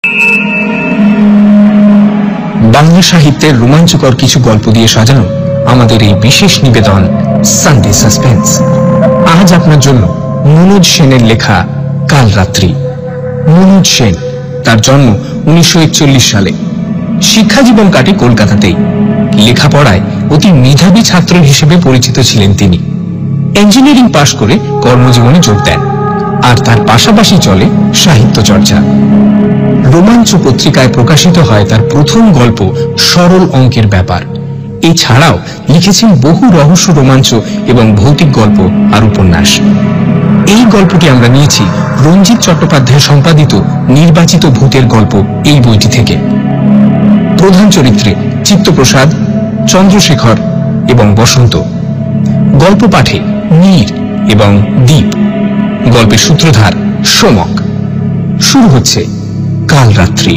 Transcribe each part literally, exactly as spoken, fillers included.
বাংলা সাহিত্যের রোমাঞ্চকর কিছু গল্প দিয়ে সাজানো আমাদের এই বিশেষ নিবেদন সানডে সাসপেন্স। আজ আপনার জন্য মনোজ সেনের লেখা কাল রাত্রি। মনোজ সেন, তার জন্ম উনিশশো একচল্লিশ সালে। শিক্ষা জীবন কাটে কলকাতাতেই। লেখাপড়ায় অতি মেধাবী ছাত্র হিসেবে পরিচিত ছিলেন তিনি। ইঞ্জিনিয়ারিং পাশ করে কর্মজীবনে যোগ দেন, আর তার পাশাপাশি চলে সাহিত্য চর্চা। রোমাঞ্চ পত্রিকায় প্রকাশিত হয় তার প্রথম গল্প সরল অঙ্কের ব্যাপার। এছাড়াও লিখেছেন বহু রহস্য, রোমাঞ্চ এবং ভৌতিক গল্প আর উপন্যাস। এই গল্পটি আমরা নিয়েছি রঞ্জিত চট্টোপাধ্যায় সম্পাদিত নির্বাচিত ভূতের গল্প এই বইটি থেকে। প্রধান চরিত্রে চিত্তপ্রসাদ, চন্দ্রশেখর এবং বসন্ত। গল্প পাঠে মীর এবং দীপ। গল্পের সূত্রধার সোমক। শুরু হচ্ছে কাল রাত্রি।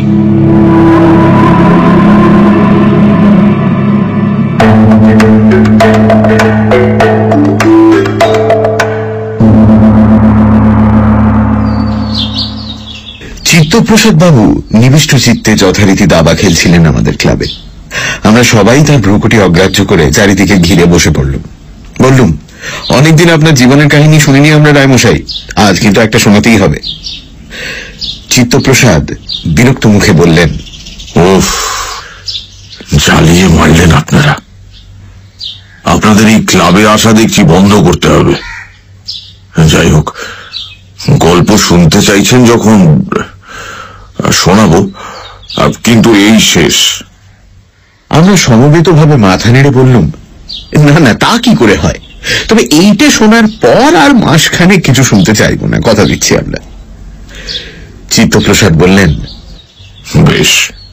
চিত্তপ্রসাদ বাবু নিবিষ্ট চিত্তে যথারীতি দাবা খেলছিলেন আমাদের ক্লাবে। আমরা সবাই তার ভ্রুকুটি অগ্রাহ্য করে চারিদিকে ঘিরে বসে পড়লুম। বললুম, অনেকদিন আপনার জীবনের কাহিনী শুনিনি আমরা রায়মশাই, আজ কিন্তু একটা শোনাতেই হবে। চিত্তপ্রসাদ বিরক্ত মুখে বললেন, ওফ, জ্বালিয়ে মারলেন আপনারা। আপনাদের এই ক্লাবে আসা দেখছি বন্ধ করতে হবে। যাই হোক, গল্প শুনতে চাইছেন যখন শোনাবো, কিন্তু এই শেষ। আমরা সমবেতভাবে মাথা নেড়ে বললুম, না না, তা কি করে হয়, তবে এইটা শোনার পর আর মাসখানে কিছু শুনতে চাইব না, কথা দিচ্ছি আমরা। চিত্তপ্রসাদ বললেন, বেশ,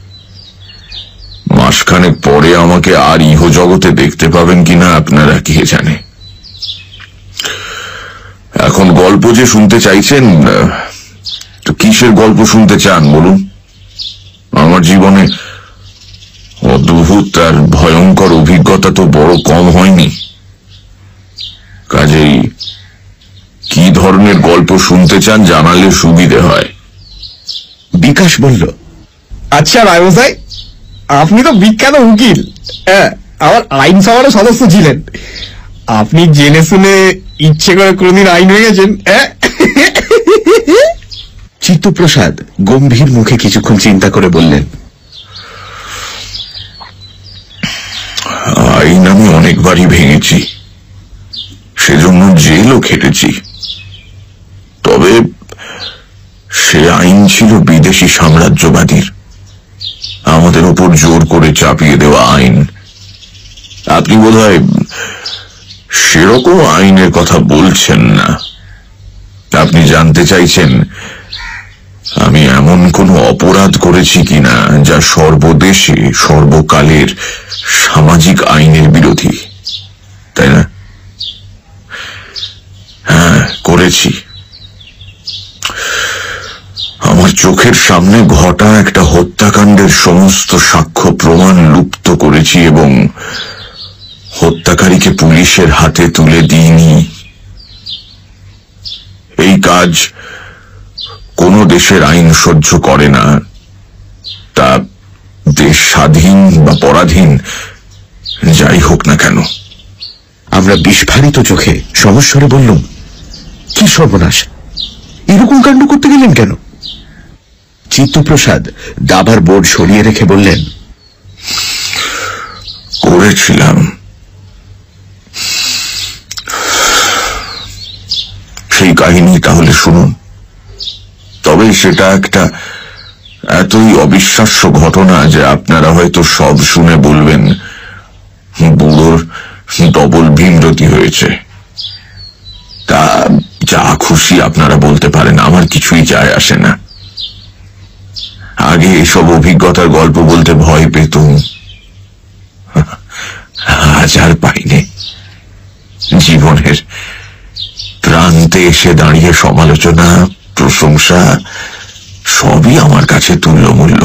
মাসখানেক পরে আমাকে আর ইহ জগতে দেখতে পাবেন কিনা আপনারা কে জানে। এখন গল্প যে শুনতে চাইছেন, তো কিসের গল্প শুনতে চান বলুন? আমার জীবনে অদ্ভুত আর ভয়ঙ্কর অভিজ্ঞতা তো বড় কম হয়নি, কাজেই কি ধরনের গল্প শুনতে চান জানালে সুবিধে হয়। বিকাশ বলল, আচ্ছা রায়মশাই, আপনি তো বিখ্যাত উকিল, হ্যাঁ, আবার আইন সভারও সদস্য ছিলেন। আপনি জেনে শুনে ইচ্ছে করে কোনদিন আইন হয়ে গেছেন? চিত্তপ্রসাদ গম্ভীর মুখে কিছুক্ষণ চিন্তা করে বললেন, আইন আমি অনেকবারই ভেঙেছি, সেজন্য জেলও খেটেছি। তবে সে আইন ছিল বিদেশি সাম্রাজ্যবাদীর, আমাদের উপর জোর করে চাপিয়ে দেওয়া আইন। আপনি বোধহয় সেরকম আইনের কথা বলছেন না। আপনি জানতে চাইছেন আমি এমন কোনো অপরাধ করেছি কিনা যা সর্বদেশে সর্বকালের সামাজিক আইনের বিরোধী, তাই না? হ্যাঁ, করেছি। আমার চোখের সামনে ঘটা একটা হত্যাকাণ্ডের সমস্ত সাক্ষ্য প্রমাণ লুপ্ত করেছি এবং হত্যাকারীকে পুলিশের হাতে তুলে দিইনি। এই কাজ কোন দেশের আইন সহ্য করে না, তা দেশ স্বাধীন বা পরাধীন যাই হোক না কেন। আমরা বিস্ফারিত চোখে সমস্বরে বললুম, কি সর্বনাশ, এরকম কাণ্ড করতে গেলেন কেন? চিত্তপ্রসাদ দাবার বোর্ড সরিয়ে রেখে বললেন, করেছিলাম। সেই কাহিনী তাহলে শুনুন। তবে সেটা একটা এতই অবিশ্বাস্য ঘটনা যে আপনারা হয়তো সব শুনে বলবেন বুড়োর ডবল ভীমরতি হয়েছে। তা যা খুশি আপনারা বলতে পারেন, আমার কিছুই যায় আসে না। আগে এসব অভিজ্ঞতার গল্প বলতে ভয় পেতুম, আজ আর পাইনি। জীবনের প্রান্তে এসে দাঁড়িয়ে সমালোচনা, প্রশংসা সবই আমার কাছে তুল্যমূল্য।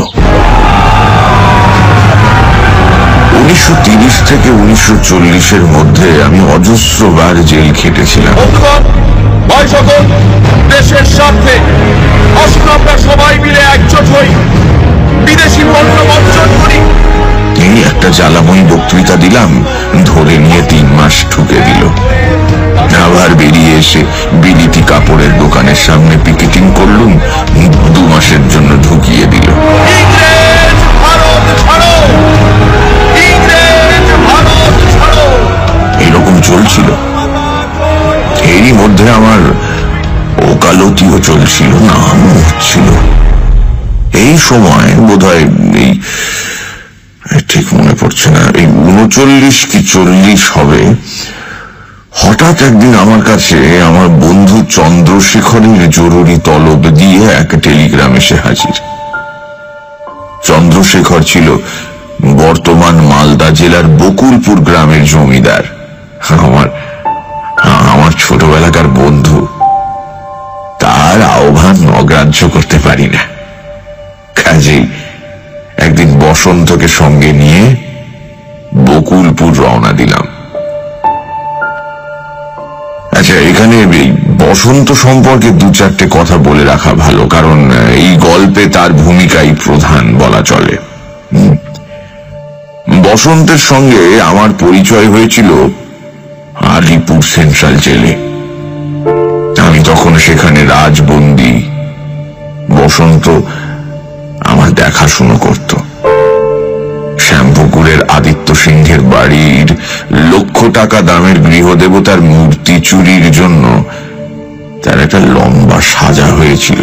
উনিশশো তিরিশ থেকে উনিশশো চল্লিশের মধ্যে আমি অজস্রবার জেল খেটেছিলাম। দেশের স্বার্থে আসুন আমরা সবাই মিলে একজোট হই, একটা জ্বালাময়ী বক্তৃতা দিলাম, ধরে নিয়ে তিন মাস ঠুকে দিল। আবার বেরিয়ে এসে বিলিতি কাপড়ের দোকানের সামনে পিকেটিং করলুম, দু মাসের জন্য ঢুকিয়ে দিল। এরকম চলছিল। এরই মধ্যে আমার ওকালতিও চলছিল, নাম হচ্ছিল। এই সময় বোধহয় এই ঠিক মনে পড়ছে না, এই উনচল্লিশ কি চল্লিশ হবে, হঠাৎ একদিন আমার কাছে আমার বন্ধু চন্দ্রশেখরের জরুরি তলব দিয়ে এক টেলিগ্রাম এসে হাজির। চন্দ্রশেখর ছিল বর্তমান মালদা জেলার বকুলপুর গ্রামের জমিদার, আমার আমার ছোটবেলাকার বন্ধু। তার আহ্বান অগ্রাহ্য করতে পারি না, কাজেই একদিন বসন্তকে সঙ্গে নিয়ে বকুলপুর রওনা দিলাম। আচ্ছা, এখানে এই বসন্ত সম্পর্কে দু চারটে কথা বলে রাখা ভালো, কারণ এই গল্পে তার ভূমিকাই প্রধান বলা চলে। বসন্তের সঙ্গে আমার পরিচয় হয়েছিল আলিপুর সেন্ট্রাল জেলে। আমি তখন সেখানে রাজবন্দী। বসন্ত আমার দেখাশুনো করত। শ্যামপুকুরের আদিত্য সিংহের বাড়ির লক্ষ টাকা দামের গৃহদেবতার মূর্তি চুরির জন্য তার একটা লম্বা সাজা হয়েছিল।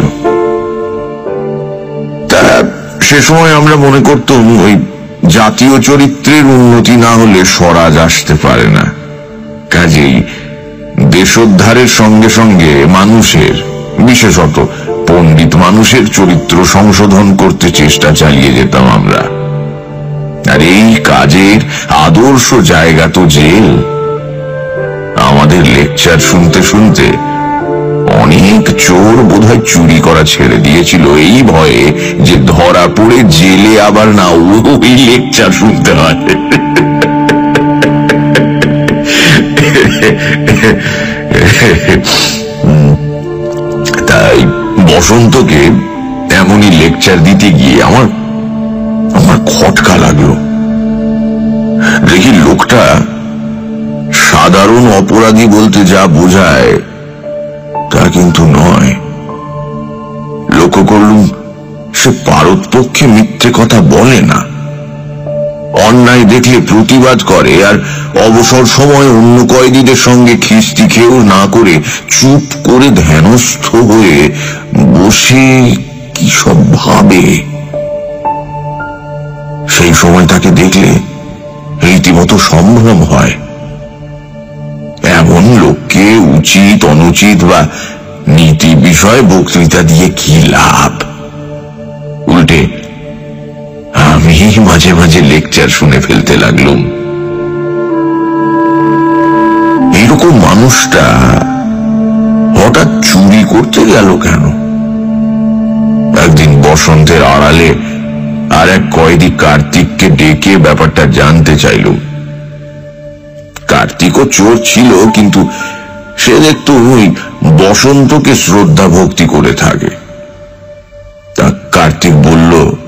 তা সে সময় আমরা মনে করতাম ওই জাতীয় চরিত্রের উন্নতি না হলে স্বরাজ আসতে পারে না, কাজেই দেশোদ্ধারের সঙ্গে সঙ্গে মানুষের, বিশেষত পণ্ডিত মানুষের চরিত্র সংশোধন করতে চেষ্টা চালিয়ে যেতাম আমরা। আর এই কাজের আদর্শ জায়গা তো জেল। আমাদের লেকচার শুনতে শুনতে অনেক চোর বোধহয় চুরি করা ছেড়ে দিয়েছিল এই ভয়ে যে ধরা পড়ে জেলে আবার না ওই লেকচার শুনতে হয়। তাই বসন্তকে এমনই লেকচার দিতে গিয়ে আমার আমার খটকা লাগলো। দেখি লোকটা সাধারণ অপরাধী বলতে যা বোঝায় তা কিন্তু নয়। লক্ষ্য করলুম সে পারতপক্ষে মিথ্যে কথা বলে না, অন্যায় দেখলে প্রতিবাদ করে, আর অবসর সময় অন্য কয়েদিদের সঙ্গে খিস্তি খেয়েও না করে চুপ করে ধ্যানস্থ হয়ে বসে কি সব ভাবে। সেই সময় তাকে দেখলে রীতিমতো সম্ভ্রম হয়। এমন লোককে উচিত অনুচিত বা নীতি বিষয়ে বক্তৃতা দিয়ে কি লাভ? উল্টে আমি মাঝে মাঝে লেকচার শুনে ফেলতে লাগলুম। এরকম মানুষটা হঠাৎ চুরি করতে গেল কেন? একদিন বসন্তের আড়ালে আর এক কয়েদি কার্তিককে ডেকে ব্যাপারটা জানতে চাইল। কার্তিকও চোর ছিল, কিন্তু সে দেখতো ওই বসন্তকে শ্রদ্ধা ভক্তি করে থাকে। তা কার্তিক বলল,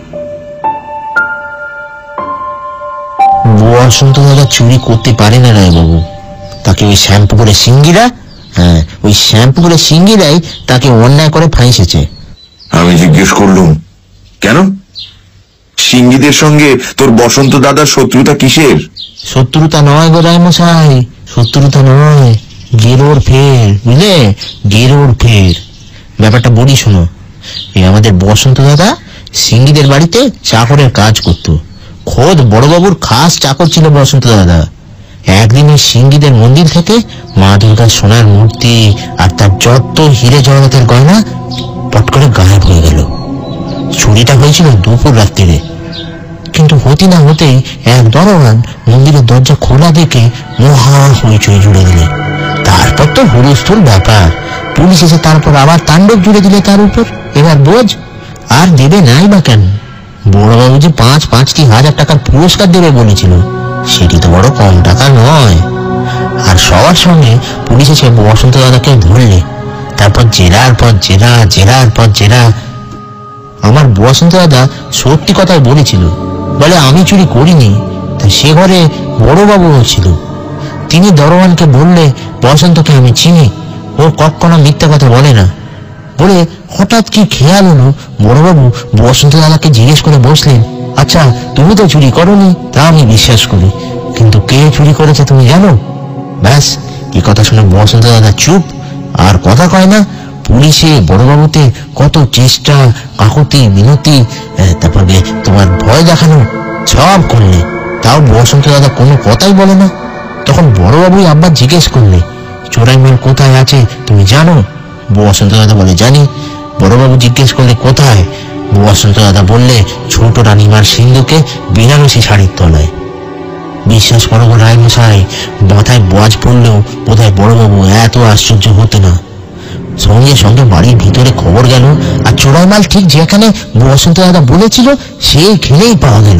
বসন্ত দাদা চুরি করতে পারে না রায়বাবু, তাকে ওই শ্যামপুকুরের সিঙ্গিরা, হ্যাঁ ওই শ্যামপুকুরের সিঙ্গিরাই তাকে অন্যায় করে ফাঁসিয়েছে। আমি জিজ্ঞেস করলুম, কেন? সিঙ্গিদের সঙ্গে তোর বসন্ত দাদার শত্রুতা কিসের? শত্রুতা নয় গো রায়মশাই, শত্রুতা নয়, গেরোর ফের, বুঝলে, গেরোর ফের। ব্যাপারটা বলি শোনো। এই আমাদের বসন্ত দাদা সিঙ্গিদের বাড়িতে চাকরের কাজ করত। খোদ বড়বাবুর খাস চাকর ছিল বসন্ত দাদা। একদিন ওই সিঙ্গিদের মন্দির থেকে মা দুর্গার সোনার মূর্তি আর তার যত হিরে জগতের গয়না পট করে গায়েব হয়ে গেল। চুরিটা হয়েছিল দুপুর রাত্রিরে, কিন্তু হতে না হতেই এক দরওয়ান মন্দিরের দরজা খোলা দেখে মহা হইচই জুড়ে দিলে। তারপর তো হুলস্থুল ব্যাপার, পুলিশ এসে তারপর আবার তাণ্ডব জুড়ে দিলে তার উপর। এবার বোঝ, আর দেবে নাই বা কেন? বড়বাবু যে পাঁচ পাঁচটি হাজার টাকার পুরস্কার দেবে বলেছিল, সেটি তো বড় কম টাকা নয়। আর সবার সঙ্গে পুলিশ এসে বসন্ত দাদাকে ধরলে, তারপর জেরার পর জেরা, জেরার পর জেরা। আমার বসন্ত দাদা সত্যি কথাই বলেছিল, বলে আমি চুরি করিনি। তা তা সে ঘরে বড়বাবুও ছিল। তিনি দরওয়ানকে বললে, বসন্তকে আমি চিনি, ও কখনো মিথ্যা কথা বলে না। বলে হঠাৎ কি খেয়াল হলো, বড়বাবু বসন্ত দাদাকে জিজ্ঞেস করে বসলেন, আচ্ছা তুমি তো চুরি করোনি, তা আমি বিশ্বাস করি, কিন্তু কে চুরি করেছে তুমি জানো? ব্যাস, এই কথা শুনে বসন্ত দাদা চুপ, আর কথা কয় না। পুলিশে বড়বাবুতে কত চেষ্টা, কাকুতি মিনতি, তারপরে তোমার ভয় দেখানো সব করলে, তাও বসন্ত দাদা কোনো কথাই বলে না। তখন বড়বাবুই আব্বা জিজ্ঞেস করলে, চোরাই মাল কোথায় আছে তুমি জানো? বসন্ত দাদা বলে, জানি। বড়বাবু জিজ্ঞেস করলে, কোথায়? বসন্ত দাদা বললে, ছোট রানীমার সিন্ধুকে বেনারসি শাড়ির তলায়। বিশ্বাস করো গো রায়মশাই, মাথায় বাজ পড়লেও বোধহয় বড়বাবু এত আশ্চর্য হতো না। সঙ্গে সঙ্গে বাড়ির ভিতরে খবর গেল, আর চোরাই মাল ঠিক যেখানে বসন্ত দাদা বলেছিল সেই ঘিরেই পাওয়া গেল।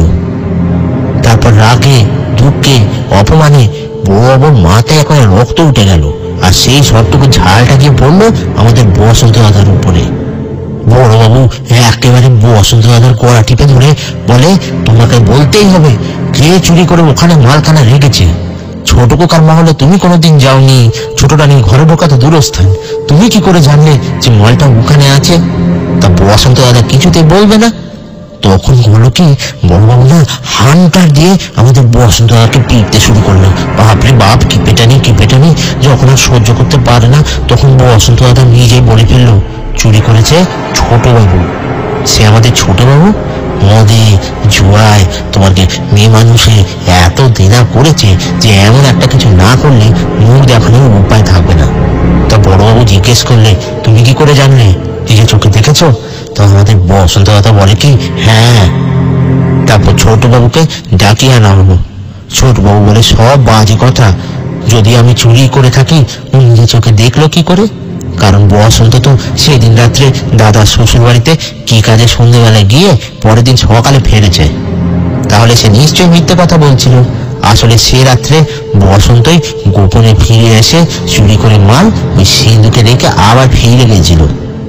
তারপর রাগে, দুঃখে, অপমানে বড়বাবুর মাথায় এখন রক্ত উঠে গেল, আর সেই সবটুকু ঝালটা গিয়ে পড়লো আমাদের বসন্ত দাদার উপরে। বড়বাবু একেবারে বসন্ত দাদার গলা টিপে ধরে বলে, তোমাকে বলতেই হবে কে চুরি করে ওখানে মালখানা রেখেছে। ছোট কোকার মহলে তুমি কোনোদিন যাওনি, ছোট রানীর ঘরে ঢোকা তো দূরস্থান, তুমি কি করে জানলে যে মালটা ওখানে আছে? তা বসন্ত দাদা কিছুতে বলবে না। তখন বললো কি, বড়বাবু না হান্টার দিয়ে আমাদের বসন্ত দাদাকে পিটতে শুরু করলো। বাপরে বাপ, কি পেটানি কি পেটানি! যখন আর সহ্য করতে পারে না, তখন বসন্ত দাদা নিজেই বলে ফেললো, চুরি করেছে ছোটবাবু। সে আমাদের ছোটবাবু মদে জুয়ায় তোমাকে মেয়ে মানুষে এত দেনা করেছে যে এমন একটা কিছু না করলে মুখ দেখানোর উপায় থাকবে না। তা বড়বাবু জিজ্ঞেস করলে, তুমি কি করে জানলে? নিজের চোখে দেখেছো? তো আমাদের বসন্ত দাদা বলে কি, হ্যাঁ। তারপর ছোটবাবুকে ডাকিয়ে আনা হলো। ছোটবাবু বলে, সব বাজে কথা, যদি আমি চুরি করে থাকি নিজের চোখে দেখলো কি করে? কারণ বসন্ত তো সেদিন রাত্রে দাদার শ্বশুর বাড়িতে কি কাজে সন্ধ্যেবেলায় গিয়ে পরের দিন সকালে ফিরেছে। তাহলে সে নিশ্চয়ই মিথ্যে কথা বলছিল। আসলে সে রাত্রে বসন্তই গোপনে ফিরে এসে চুরি করে মাল ওই সিন্ধুকে রেখে আবার ফিরে গেছিল।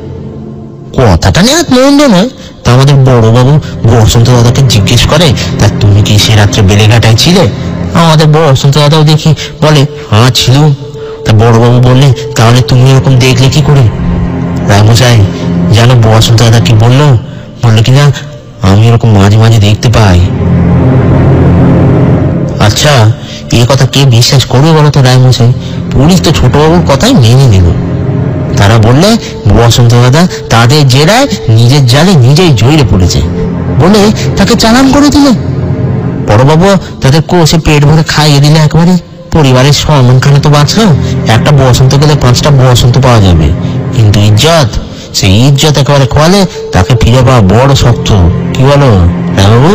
কথাটা নিয়ে মন্দ নয়। তা আমাদের বড়বাবু বসন্ত দাদাকে জিজ্ঞেস করে, তা তুমি কি সে রাত্রে বেলেঘাটায় ছিলে? আমাদের বসন্ত দাদাও দেখি বলে, হ্যাঁ ছিল। তা বড়বাবু বললে, তাহলে তুমি এরকম দেখলে কি করে? রায়মশাই জানো বসন্ত দাদা কি বললো? বললো কিনা, আমি এরকম মাঝে মাঝে দেখতে পাই। আচ্ছা, এ কথা কে বিশ্বাস করবে বলো তো রায়মশাই? পুলিশ তো ছোটবাবুর কথাই মেনে নিল। তারা বললে বসন্ত দাদা তাদের জেরায় নিজের জালে নিজেই জড়িয়ে পড়েছে বলে তাকে চালান করে দিলে। বড়বাবু তাদের কোষে পেট ভরে খাইয়ে দিলে একেবারে। পরিবারের সম্মানখানে তো বাঁচলো, একটা বসন্ত গেলে পাঁচটা বসন্ত পাওয়া যাবে, কিন্তু ইজ্জত, সেই ইজ্জত একেবারে খোয়ালে তাকে ফিরে পাওয়া বড় শক্ত। কি বলো রায়বাবু?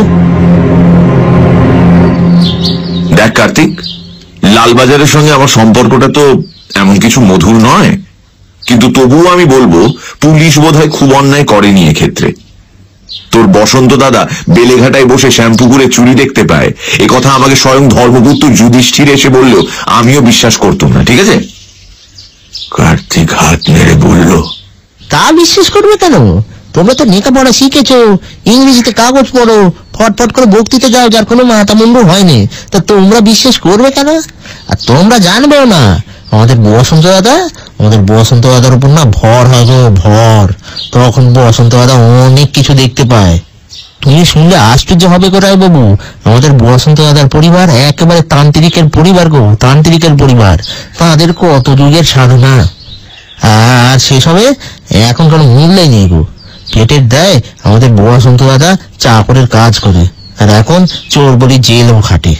দেখ কার্তিক, লালবাজারের সঙ্গে আমার সম্পর্কটা তো এমন কিছু মধুর নয়, কিন্তু তবুও আমি বলবো পুলিশ বোধহয় খুব অন্যায় করেনি এক্ষেত্রে। তোর বসন্ত দাদা বেলেঘাটায় বসে শ্যামপুকুরে চুরি দেখতে পায়, এ কথা আমাকে স্বয়ং ধর্মপুত্র যুধিষ্ঠির এসে বললেও আমিও বিশ্বাস করতাম না। ঠিক আছে? কার্তিক হাত নেড়ে বলল, তা বিশ্বাস করবে কেন? তোমরা তো লেখাপড়া শিখেছো, ইংরেজিতে কাগজ পড়ো, ফটফট করে বক্তৃতা যাও, যার কোনো মাথা মুন্ডু হয়নি, তা তোমরা বিশ্বাস করবে কেন? আর তোমরা জানবেও না, আমাদের বসন্ত দাদা আমাদের বসন্ত দাদার উপর না ভর হয় গো, ভর। তখন বসন্ত দাদা অনেক কিছু দেখতে পায়। তুমি শুনলে আশ্চর্য হবে গো রায়বাবু, আমাদের বসন্ত দাদার পরিবার একেবারে তান্ত্রিকের পরিবার গো, তান্ত্রিকের পরিবার। তাদের কত যুগের সাধনা, আর সেসবে এখন কোনো মূল্যই নেই গো। পেটের দেয় আমাদের বসন্ত দাদা চাকরের কাজ করে, আর এখন চোর বলি জেলও খাটে।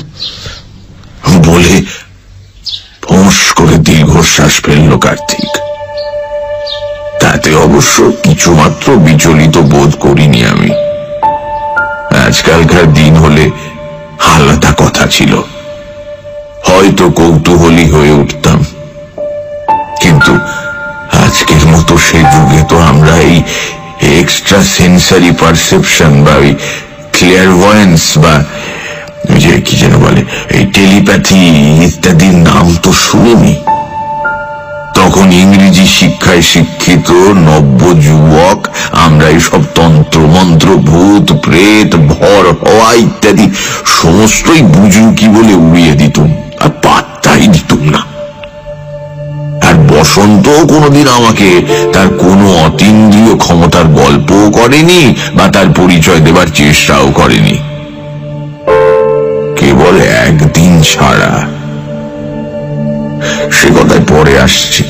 বলে ফোঁস করে দীর্ঘশ্বাস ফেলল কার্তিক। তাতে অবশ্য কিছুমাত্র বিচলিত বোধ করিনি আমি। আজকালকার দিন হলে আলাদা কথা ছিল, হয়তো কৌতূহলী হয়ে উঠতাম, কিন্তু আজকের মতো সে যুগে তো আমরা এই এক্সট্রা সেন্সারি পারসেপশন বা ওই ক্লিয়ারভয়েন্স বা যে কি যেন বলে এই টেলিপ্যাথি ইত্যাদির নাম তো শুনিনি। তখন ইংরেজি শিক্ষায় শিক্ষিত নব্য যুবক আমরা এইসব তন্ত্র মন্ত্র ভূত প্রেত ভর হওয়া ইত্যাদি সমস্তই বুঝুকি বলে উড়িয়ে দিতুম, আর পাত্তাই দিতুম না। আর বসন্ত কোনোদিন আমাকে তার কোনো অতীন্দ্রিয় ক্ষমতার গল্পও করেনি বা তার পরিচয় দেবার চেষ্টাও করেনি। কেবল একদিন ছাড়া, সে কথায় পরে আসছি।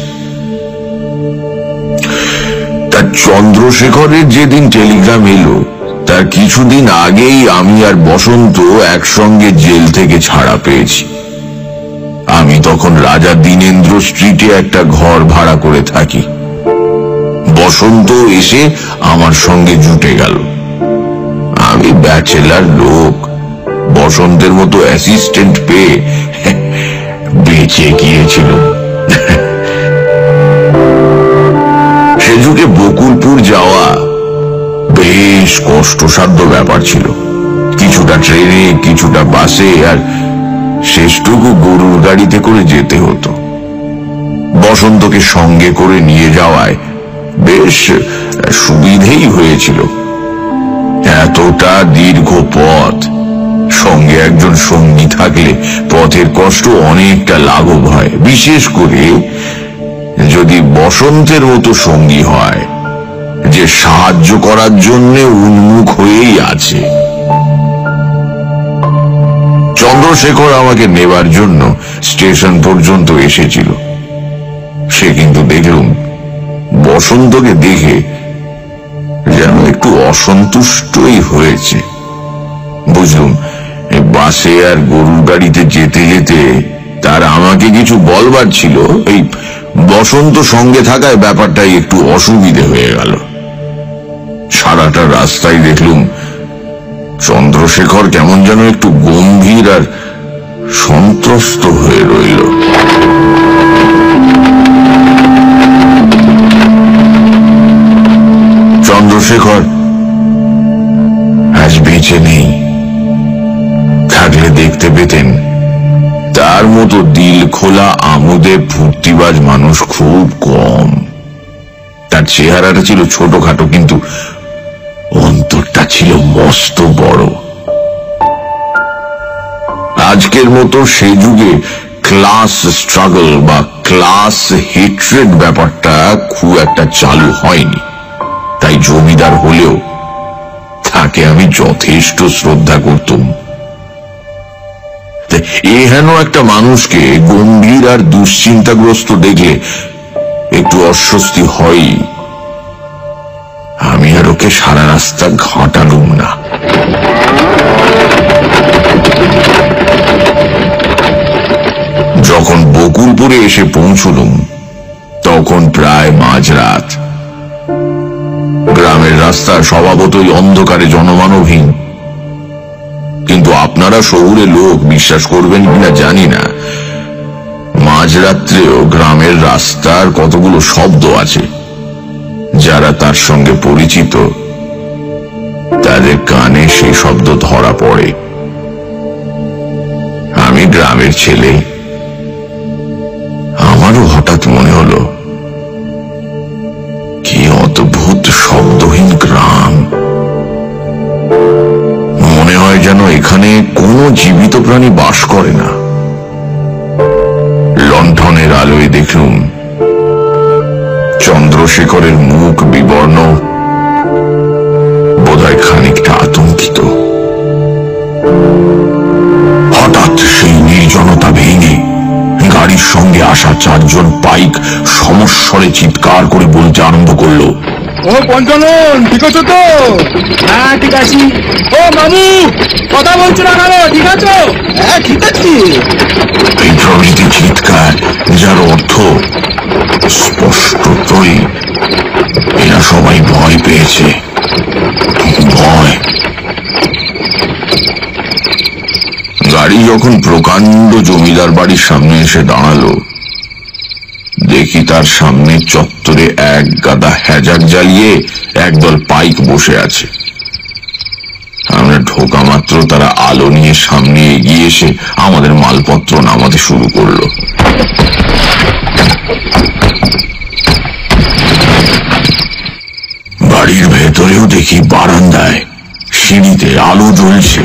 তার চন্দ্রশেখরের যেদিন টেলিগ্রাম এলো তার কিছুদিন আগেই আমি আর বসন্ত একসঙ্গে জেল থেকে ছাড়া পেয়েছি। আমি তখন রাজা দীনেন্দ্র স্ট্রিটে একটা ঘর ভাড়া করে থাকি। বসন্ত এসে আমার সঙ্গে জুটে গেল। আমি ব্যাচেলার লোক, বসন্তের মতো অ্যাসিস্ট্যান্ট পেয়ে বেঁচে গিয়েছিল। সে যুগে বকুলপুর যাওয়া বেশ কষ্টসাধ্য ব্যাপার ছিল। কিছুটা ট্রেনে, কিছুটা বাসে, আর শেষটুকু গরুর গাড়িতে করে যেতে হতো। বসন্তকে সঙ্গে করে নিয়ে যাওয়ায় বেশ সুবিধেই হয়েছিল। এতটা দীর্ঘ পথ, সঙ্গে একজন সঙ্গী থাকলে পথের কষ্ট অনেকটা লাঘব হয়, বিশেষ করে যদি বসন্তের মতো সঙ্গী হয় যে সাহায্য করার জন্য উন্মুখ হয়েই আছে। চন্দ্রশেখর আমাকে নেবার জন্য স্টেশন পর্যন্ত এসেছিল। সে কিন্তু দেখলুম বসন্তকে দেখে যেন একটু অসন্তুষ্টই হয়েছে। বুঝলুম বাসে আর গরুর গাড়িতে যেতে যেতে তার আমাকে কিছু বলবার ছিল, এই বসন্ত সঙ্গে থাকায় ব্যাপারটাই একটু অসুবিধে হয়ে গেল। সারাটা রাস্তায় দেখলুম চন্দ্রশেখর কেমন যেন একটু গম্ভীর আর সন্ত্রস্ত হয়ে রইল। চন্দ্রশেখর আজ বেঁচে নেই। থাকলে দেখতে পেতেন তার মতো দিল খোলা আমোদে ফুর্তিবাজ মানুষ খুব কম। তার চেহারাটা ছিল ছোটখাটো, কিন্তু অন্তরটা ছিল মস্ত বড়। আজকের মতো সে যুগে ক্লাস স্ট্রাগল বা ক্লাস হেট্রেড ব্যাপারটা খুব একটা চালু হয়নি। তাই জমিদার হলেও তাকে আমি যথেষ্ট শ্রদ্ধা করতাম। এহেন একটা মানুষকে গম্ভীর আর দুশ্চিন্তাগ্রস্ত দেখে একটু অস্বস্তি হয়। আমি আর ওকে সারা রাস্তা ঘাঁটালুম না। যখন বকুলপুরে এসে পৌঁছলুম তখন প্রায় মাঝরাত। গ্রামের রাস্তা স্বভাবতই অন্ধকারে জনমানবহীন, কিন্তু আপনারা শহুরে লোক বিশ্বাস করবেন কিনা জানি না, মাঝরাত্রেও গ্রামের রাস্তার কতগুলো শব্দ আছে। যারা তার সঙ্গে পরিচিত তাদের কানে সেই শব্দ ধরা পড়ে। আমি গ্রামের ছেলে, আমারও হঠাৎ মনে হলো কি অদ্ভুত শব্দহীন গ্রাম। মনে হয় যেন এখানে কোনো জীবিত প্রাণী বাস করে না। লণ্ঠনের আলোয় দেখলুম চন্দ্রশেখরের মুখ বিবর্ণ, বোধহয় খানিকটা আতঙ্কিত। হঠাৎ সেই নির্জনতা ভেঙে গাড়ির সঙ্গে আসা চারজন পাইক সমস্বরে চিৎকার করে বলতে আরম্ভ করলো, ও পঞ্চানন, ঠিক আছো তো? হ্যাঁ ঠিক আছি। ও মামু, কথা বলছো না কেন? ঠিক আছো? হ্যাঁ ঠিক আছি। এই প্রভৃতি চিৎকার, যার অর্থ স্পষ্টতই এরা সবাই ভয় পেয়েছে। ভয়। গাড়ি যখন প্রকাণ্ড জমিদার বাড়ির সামনে এসে দাঁড়ালো, দেখি তার সামনে চত্বরে এক গাদা হ্যাজাক জ্বালিয়ে একদল পাইক বসে আছে। আমরা ঢোকা মাত্র তারা আলো নিয়ে সামনে এগিয়ে এসে আমাদের মালপত্র নামাতে শুরু করলো। দেখি বারান্দায় সিঁড়িতে আলো জ্বলছে।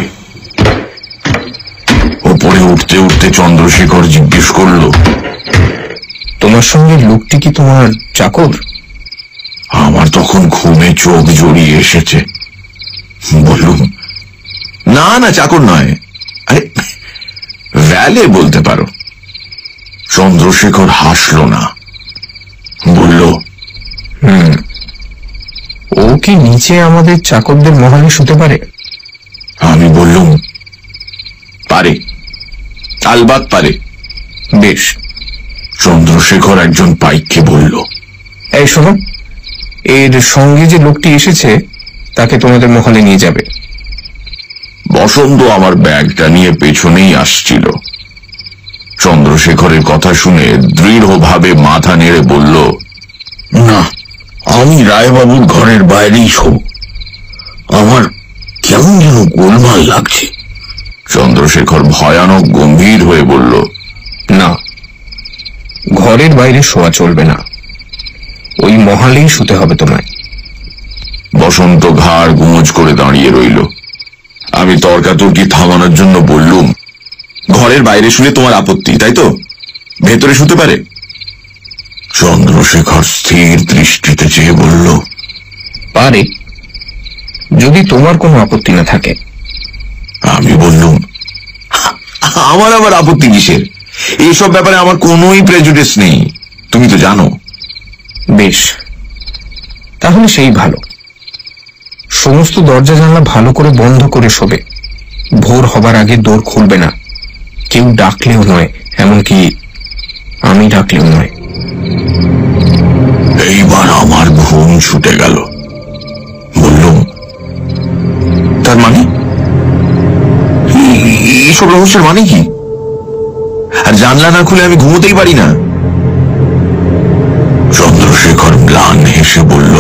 ওপরে উঠতে উঠতে চন্দ্রশেখর জিজ্ঞেস করলো, তোমার সঙ্গে লোকটি কি তোমার চাকর? আমার তখন ঘুমে চোখ জড়িয়ে এসেছে। বললুম, না না, চাকর নয়, আরে ভ্যালে বলতে পারো। চন্দ্রশেখর হাসল না, বলল, হুম, ও কি নিচে আমাদের চাকরদের মহলে শুতে পারে? আমি বললুম, পারে, আলবাত পারে। বেশ। চন্দ্রশেখর একজন পাইককে বলল, এই শোনো, এর সঙ্গে যে লোকটি এসেছে তাকে তোমাদের মহলে নিয়ে যাবে। বসন্ত আমার ব্যাগটা নিয়ে পেছনেই আসছিল। চন্দ্রশেখরের কথা শুনে দৃঢ়ভাবে মাথা নেড়ে বলল, না, আমি রায়বাবুর ঘরের বাইরেই শোব, আমার কেমন যেন গোলমাল লাগছে। চন্দ্রশেখর ভয়ানক গম্ভীর হয়ে বলল, না, ঘরের বাইরে শোয়া চলবে না, ওই মহলেই শুতে হবে তোমায়। বসন্ত ঘাড় গুঁজ করে দাঁড়িয়ে রইল। আমি তর্কাতর্কি থামানোর জন্য বললুম, ঘরের বাইরে শুলে তোমার আপত্তি, তাই তো? ভেতরে শুতে পারে? চন্দ্রশেখর স্থির দৃষ্টিতে চেয়ে বলল, পারে, যদি তোমার কোনো আপত্তি না থাকে। আমি বললুম, আমার আবার আপত্তি কিসের? এইসব ব্যাপারে আমার কোনোই প্রেজুডিস নেই, তুমি তো জানো। বেশ, তাহলে সেই ভালো। সমস্ত দরজা জানলা ভালো করে বন্ধ করে শোবে। ভোর হবার আগে দোর খুলবে না, কেউ ডাকলেও নয়, এমনকি আমি ডাকলেও নয়। এইবার আমার ঘুম ছুটে গেল। বললুম, তার মানে এইসব রহস্যের মানে কি? আর জানলা না খুলে আমি ঘুমোতেই পারি না? চন্দ্রশেখর ম্লান হেসে বলল,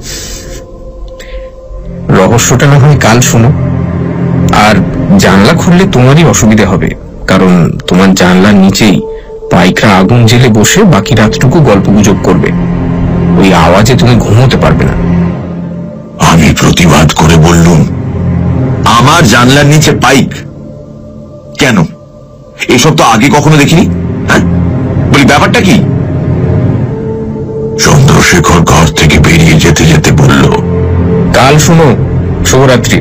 রহস্যটা না হয় কাল শোনো। আর জানলা খুললে তোমারই অসুবিধা হবে, কারণ তোমার জানলার নিচেই পাইকরা আগুন জেলে বসে বাকি রাতটুকু গল্পগুজব করবে। ওই আওয়াজে তুমি ঘুমোতে পারবে না। আমি প্রতিবাদ করে বললুম, আমার জানলার নিচে পাইক কেন? এসব তো আগে কখনো দেখিনি। হ্যাঁ, বলি ব্যাপারটা কি? চন্দ্রশেখর ঘর থেকে বেরিয়ে যেতে যেতে বলল, কাল শোনো, শুভরাত্রি।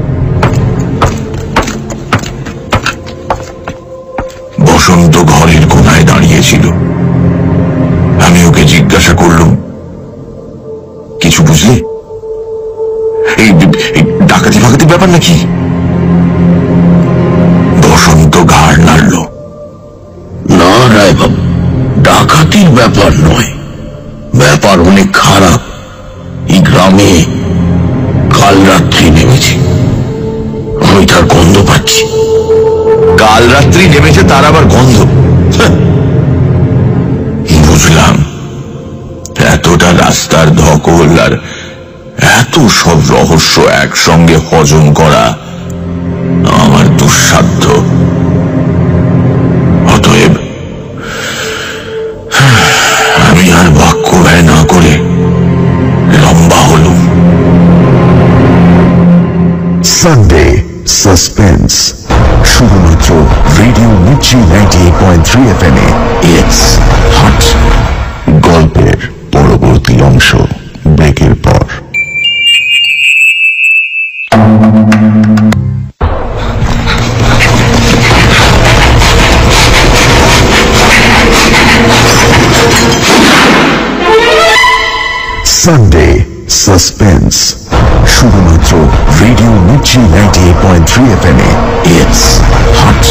বসন্ত ঘরের কোনায় দাঁড়িয়েছিল। আমি ওকে জিজ্ঞাসা করলুম, কিছু বুঝলে? এই ডাকাতি ফাকাতি ব্যাপার নাকি? বসন্ত ঘাড় নাড়ল। না রায়বাবু, ডাকাতির ব্যাপার নয়, ব্যাপার অনেক খারাপ। এই গ্রামে কাল রাত্রি নেমেছে, আমি তার গন্ধ পাচ্ছি। কাল রাত্রি নেমেছে, তার আবার গন্ধ? বুঝলাম, এতটা রাস্তার ধকল আর এত সব রহস্য একসঙ্গে হজম করা আমার দুঃসাধ্য। অতএব আমি আর বাক্য ব্যয় না করে লম্বা হলুম। সানডে সাসপেন্স, শুধুমাত্র radio Mirchi ninety eight point three F M এ। It's hot. গল্পের পরবর্তী অংশ ব্রেকের পর। সানডে সাসপেন্স, শুধুমাত্র radio Mirchi ninety eight point three F M এ। It's hot.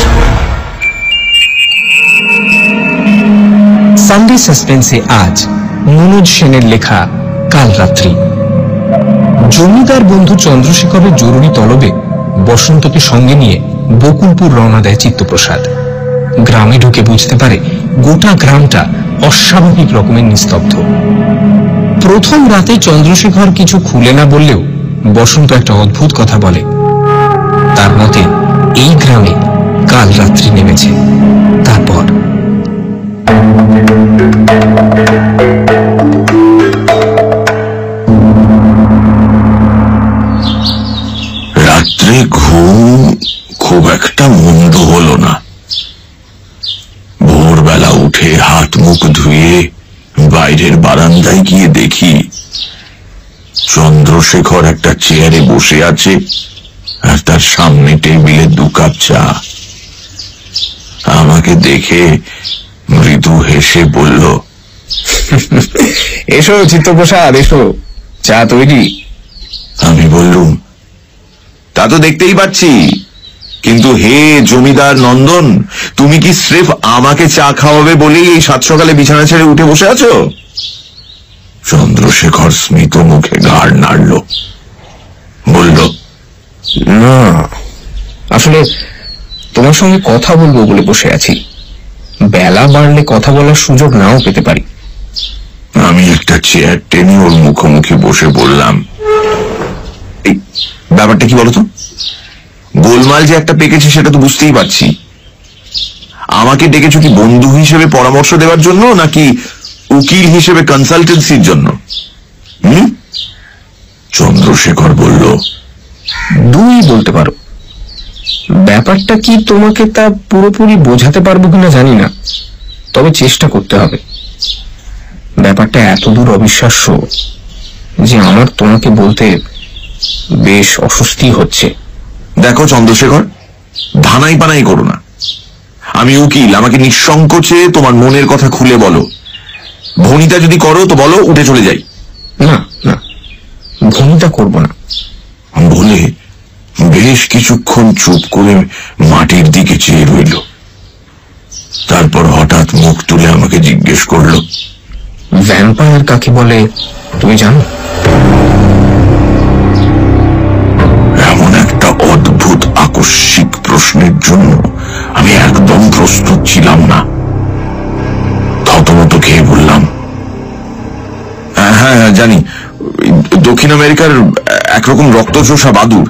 সানডে সাসপেন্সে আজ মনোজ সেনের লেখা কাল রাত্রি। জমিদার বন্ধু চন্দ্রশেখরের জরুরি তলবে বসন্তকে সঙ্গে নিয়ে বকুলপুর রওনা দেয় চিত্তপ্রসাদ। গ্রামে ঢুকে বুঝতে পারে গোটা গ্রামটা অস্বাভাবিক রকমের নিস্তব্ধ। প্রথম রাতে চন্দ্রশেখর কিছু খুলে না বললেও বসন্ত একটা অদ্ভুত কথা বলে। তার মতে এই গ্রামে কাল রাত্রি নেমেছে। তারপর রাত্রে ঘুম খুব একটা মন্দ হলো না। ভোরবেলা উঠে হাত মুখ ধুয়ে বাইরের বারান্দায় গিয়ে দেখি চন্দ্রশেখর একটা চেয়ারে বসে আছে, আর তার সামনে টেবিলে দু কাপ চা। আমাকে দেখে মৃদু হেসে বলল, এসো চিত্তপ্রসাদ, এসো, চা তৈরি। আমি বললুম, তা তো দেখতেই পাচ্ছি, কিন্তু হে জমিদার নন্দন, তুমি কি স্রেফ আমাকে চা খাওয়াবে বলেই এই সাত সকালে বিছানা ছেড়ে উঠে বসে আছো? চন্দ্রশেখর স্মিত মুখে ঘাড় নাড়ল, বলল, না, আসলে তোমার সঙ্গে কথা বলবো বলে বসে আছি। বেলা বাড়লে কথা বলার সুযোগ নাও পেতে পারি। আমি একটা চেয়ার টেনে ওর মুখোমুখি বসে বললাম, এই ব্যাপারটা কি বলতো? গোলমাল যে একটা পেকেছে সেটা তো বুঝতেই পারছি। আমাকে ডেকেছো কি বন্ধু হিসেবে পরামর্শ দেওয়ার জন্য, নাকি উকিল হিসেবে কনসালটেন্সির জন্য? হুম? চন্দ্রশেখর বলল, দুই বলতে পারো। ব্যাপারটা কি তোমাকে তা পুরোপুরি বোঝাতে পারবো কিনা জানি না, তবে চেষ্টা করতে হবে। ব্যাপারটা এতদূর অবিশ্বাস্য যে আমার তোমাকে বলতে বেশ অস্বস্তি হচ্ছে। দেখো চন্দ্রশেখর, ধানাই পানাই করো না। আমি উকিল, আমাকে নিঃসংকোচে তোমার মনের কথা খুলে বলো। ভনিতা যদি করো তো বলো, উঠে চলে যাই। না না, ভনিতা করব না বলে বেশ কিছুক্ষণ চুপ করে মাটির দিকে চেয়ে রইল। তারপর হঠাৎ মুখ তুলে আমাকে জিজ্ঞেস করল, ভ্যাম্পায়ার কাকে বলে তুমি জানো? এমন একটা অদ্ভুত আকস্মিক প্রশ্নের জন্য আমি একদম প্রস্তুত ছিলাম না। থতমত খেয়ে বললাম, হ্যাঁ হ্যাঁ জানি, দক্ষিণ আমেরিকার একরকম রক্তচোষা বাদুর।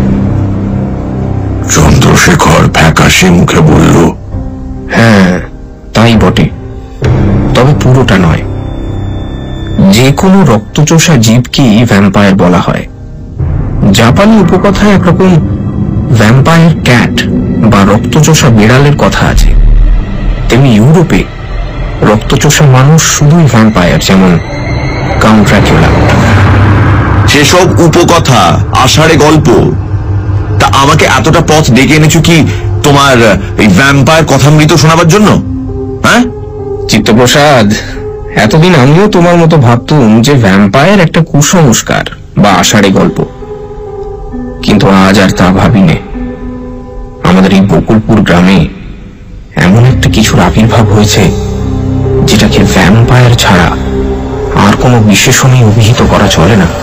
চন্দ্রশেখর ফ্যাকাশে মুখে বলল, হ্যাঁ তাই বটে, তবে পুরোটা নয়। যে কোনো রক্তচোষা জীবকেই ভ্যাম্পায়ার বলা হয়। জাপানি উপকথায় একরকম ভ্যাম্পায়ার ক্যাট বা রক্তচোষা বিড়ালের কথা আছে। তেমনি ইউরোপে রক্তচোষা মানুষ শুধুই ভ্যাম্পায়ার, যেমন কাউন্ট ড্রাকুলা। সেসব উপকথা আষাঢ়ে গল্প। তা আমাকে এতটা পথ ডেকে এনেছো কি তোমার এই ভ্যাম্পায়ার কথামৃত শোনাবার জন্য? হ্যাঁ চিত্তপ্রসাদ, এতদিন আমিও তোমার মতো ভাবতুম যে ভ্যাম্পায়ার একটা কুসংস্কার বা আষাঢ়ে গল্প, কিন্তু আজ আর তা ভাবি নে। আমাদের এই বকুলপুর গ্রামে এমন একটা কিছুর আবির্ভাব হয়েছে যেটাকে ভ্যাম্পায়ার ছাড়া আর কোনো বিশেষণই অভিহিত করা চলে না।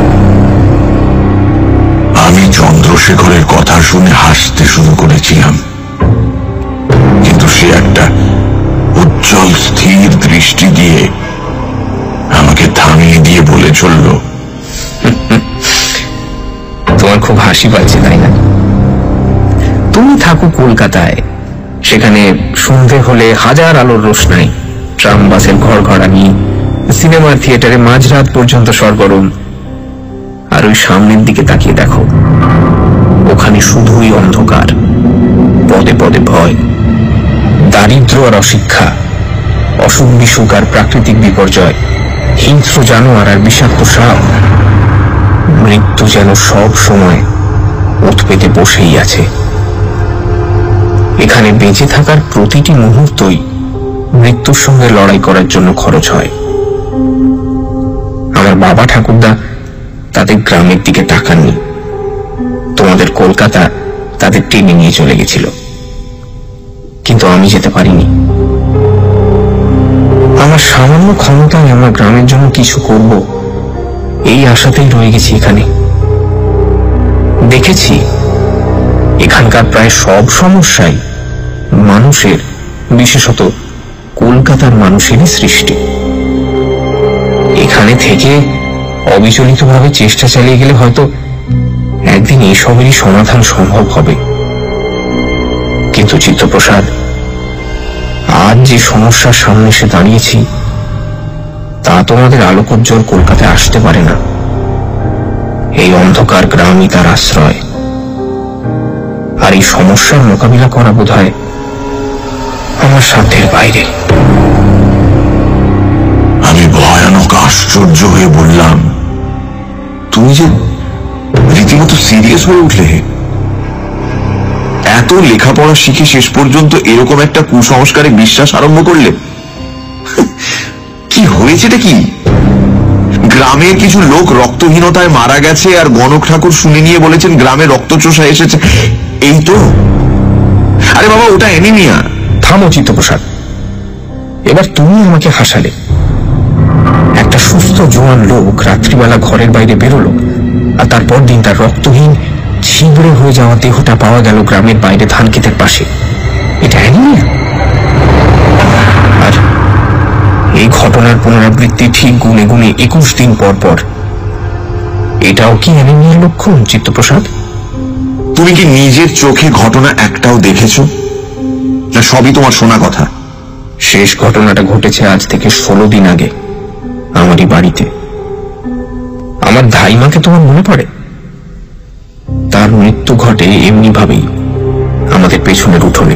আমি চন্দ্রশেখরের কথা শুনে হাসতে শুরু করেছিলাম, কিন্তু সে একটা উজ্জ্বল স্থির দৃষ্টি দিয়ে আমাকে থামিয়ে দিয়ে বলে চলল, তোমার খুব হাসি পাচ্ছে তাই না? তুমি থাকো কলকাতায়, সেখানে সন্ধে হলে হাজার আলোর রোশনাই, ট্রাম বাসের ঘর ঘরানি, সিনেমার থিয়েটারে মাঝরাত পর্যন্ত সরগরম। আর ওই সামনের দিকে তাকিয়ে দেখো, ওখানে শুধুই অন্ধকার, পদে পদে ভয়, দারিদ্র আর অশিক্ষা, অসুখ বিসুখ আর প্রাকৃতিক বিপর্যয়, হিংস্র জানোয়ার আর বিষাক্ত সাপ। মৃত্যু যেন সব সময় ওঠ পেতে বসেই আছে। এখানে বেঁচে থাকার প্রতিটি মুহূর্তই মৃত্যুর সঙ্গে লড়াই করার জন্য খরচ হয়। আমার বাবা ঠাকুরদা তাদের গ্রামের দিকে তাকাননি, তোমাদের কলকাতা তাদের টেনে নিয়ে চলে গেছিল, কিন্তু আমি যেতে পারিনি। আমার সামান্য ক্ষমতায় আমার গ্রামের জন্য কিছু করব এই আশাতেই রয়ে গেছি এখানে। দেখেছি এখানকার প্রায় সব সমস্যাই মানুষের, বিশেষত কলকাতার মানুষেরই সৃষ্টি। এখানে থেকে অবিচলিতভাবে চেষ্টা চালিয়ে গেলে হয়তো একদিন এসবেরই সমাধান সম্ভব হবে। কিন্তু চিত্তপ্রসাদ, আজ যে সমস্যার সামনে এসে দাঁড়িয়েছি তা তোমাদের এই সমস্যার মোকাবিলা করা বোধ হয় আমার সাধ্যের বাইরে। আমি ভয়ানক আশ্চর্য হয়ে বললাম, তুমি যে রীতিমতো সিরিয়াস হয়ে উঠলে। এত লেখাপড়া শিখে শেষ পর্যন্ত এরকম একটা কুসংস্কারে বিশ্বাস আরম্ভ করলে? কি হয়েছেটা কি? গ্রামের কিছু লোক রক্তহীনতায় মারা গেছে আর গণক ঠাকুর শুনে নিয়ে বলেছেন গ্রামে রক্তচোষা এসেছে, এই তো? আরে বাবা, ওটা অ্যানিমিয়া। থামো চিত্তপ্রসাদ, এবার তুমি আমাকে হাসালে। একটা সুস্থ জোয়ান লোক রাত্রিবেলা ঘরের বাইরে বেরোলো, আর তারপর দিন তার রক্তহীন ছিবড়ে হয়ে যাওয়া দেহটা পাওয়া গেল গ্রামের বাইরে ধান ক্ষেতের পাশে। এটা অ্যানিমিয়া? আর এই ঘটনার পুনরাবৃত্তি ঠিক গুনে গুনে একুশ দিন পর পর, এটাও কি অ্যানিমিয়ার লক্ষণ চিত্তপ্রসাদ? তুমি কি নিজের চোখে ঘটনা একটাও দেখেছো, না সবই তোমার শোনা কথা? শেষ ঘটনাটা ঘটেছে আজ থেকে ষোলো দিন আগে আমারই বাড়িতে। আমার ধাইমাকে তোমার মনে পড়ে? তার মৃত্যু ঘটে এমনি ভাবেই, আমাদের পেছনের উঠোনে।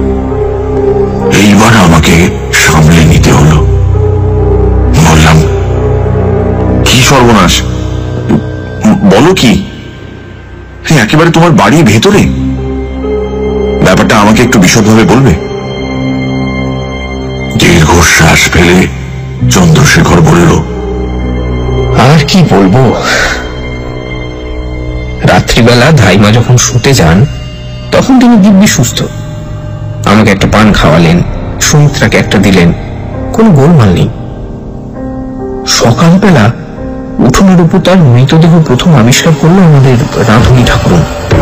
এইবার আমাকে সামলে নিতে হলো। বললাম, কি সর্বনাশ, বলো কি? একেবারে তোমার বাড়ির ভেতরে? ব্যাপারটা আমাকে একটু বিশদভাবে বলবে? দীর্ঘশ্বাস ফেলে চন্দ্রশেখর বলল, আর কি বলবো, রাত্রিবেলা ধাইমা যখন শুতে যান তখন তিনি দিব্যি সুস্থ। আমাকে একটা পান খাওয়ালেন, সুমিত্রাকে একটা দিলেন, কোনো গোলমাল নেই। সকালবেলা উঠোনের উপর তার মৃতদেহ প্রথম আবিষ্কার করলো আমাদের রাঁধুনি ঠাকুরুন।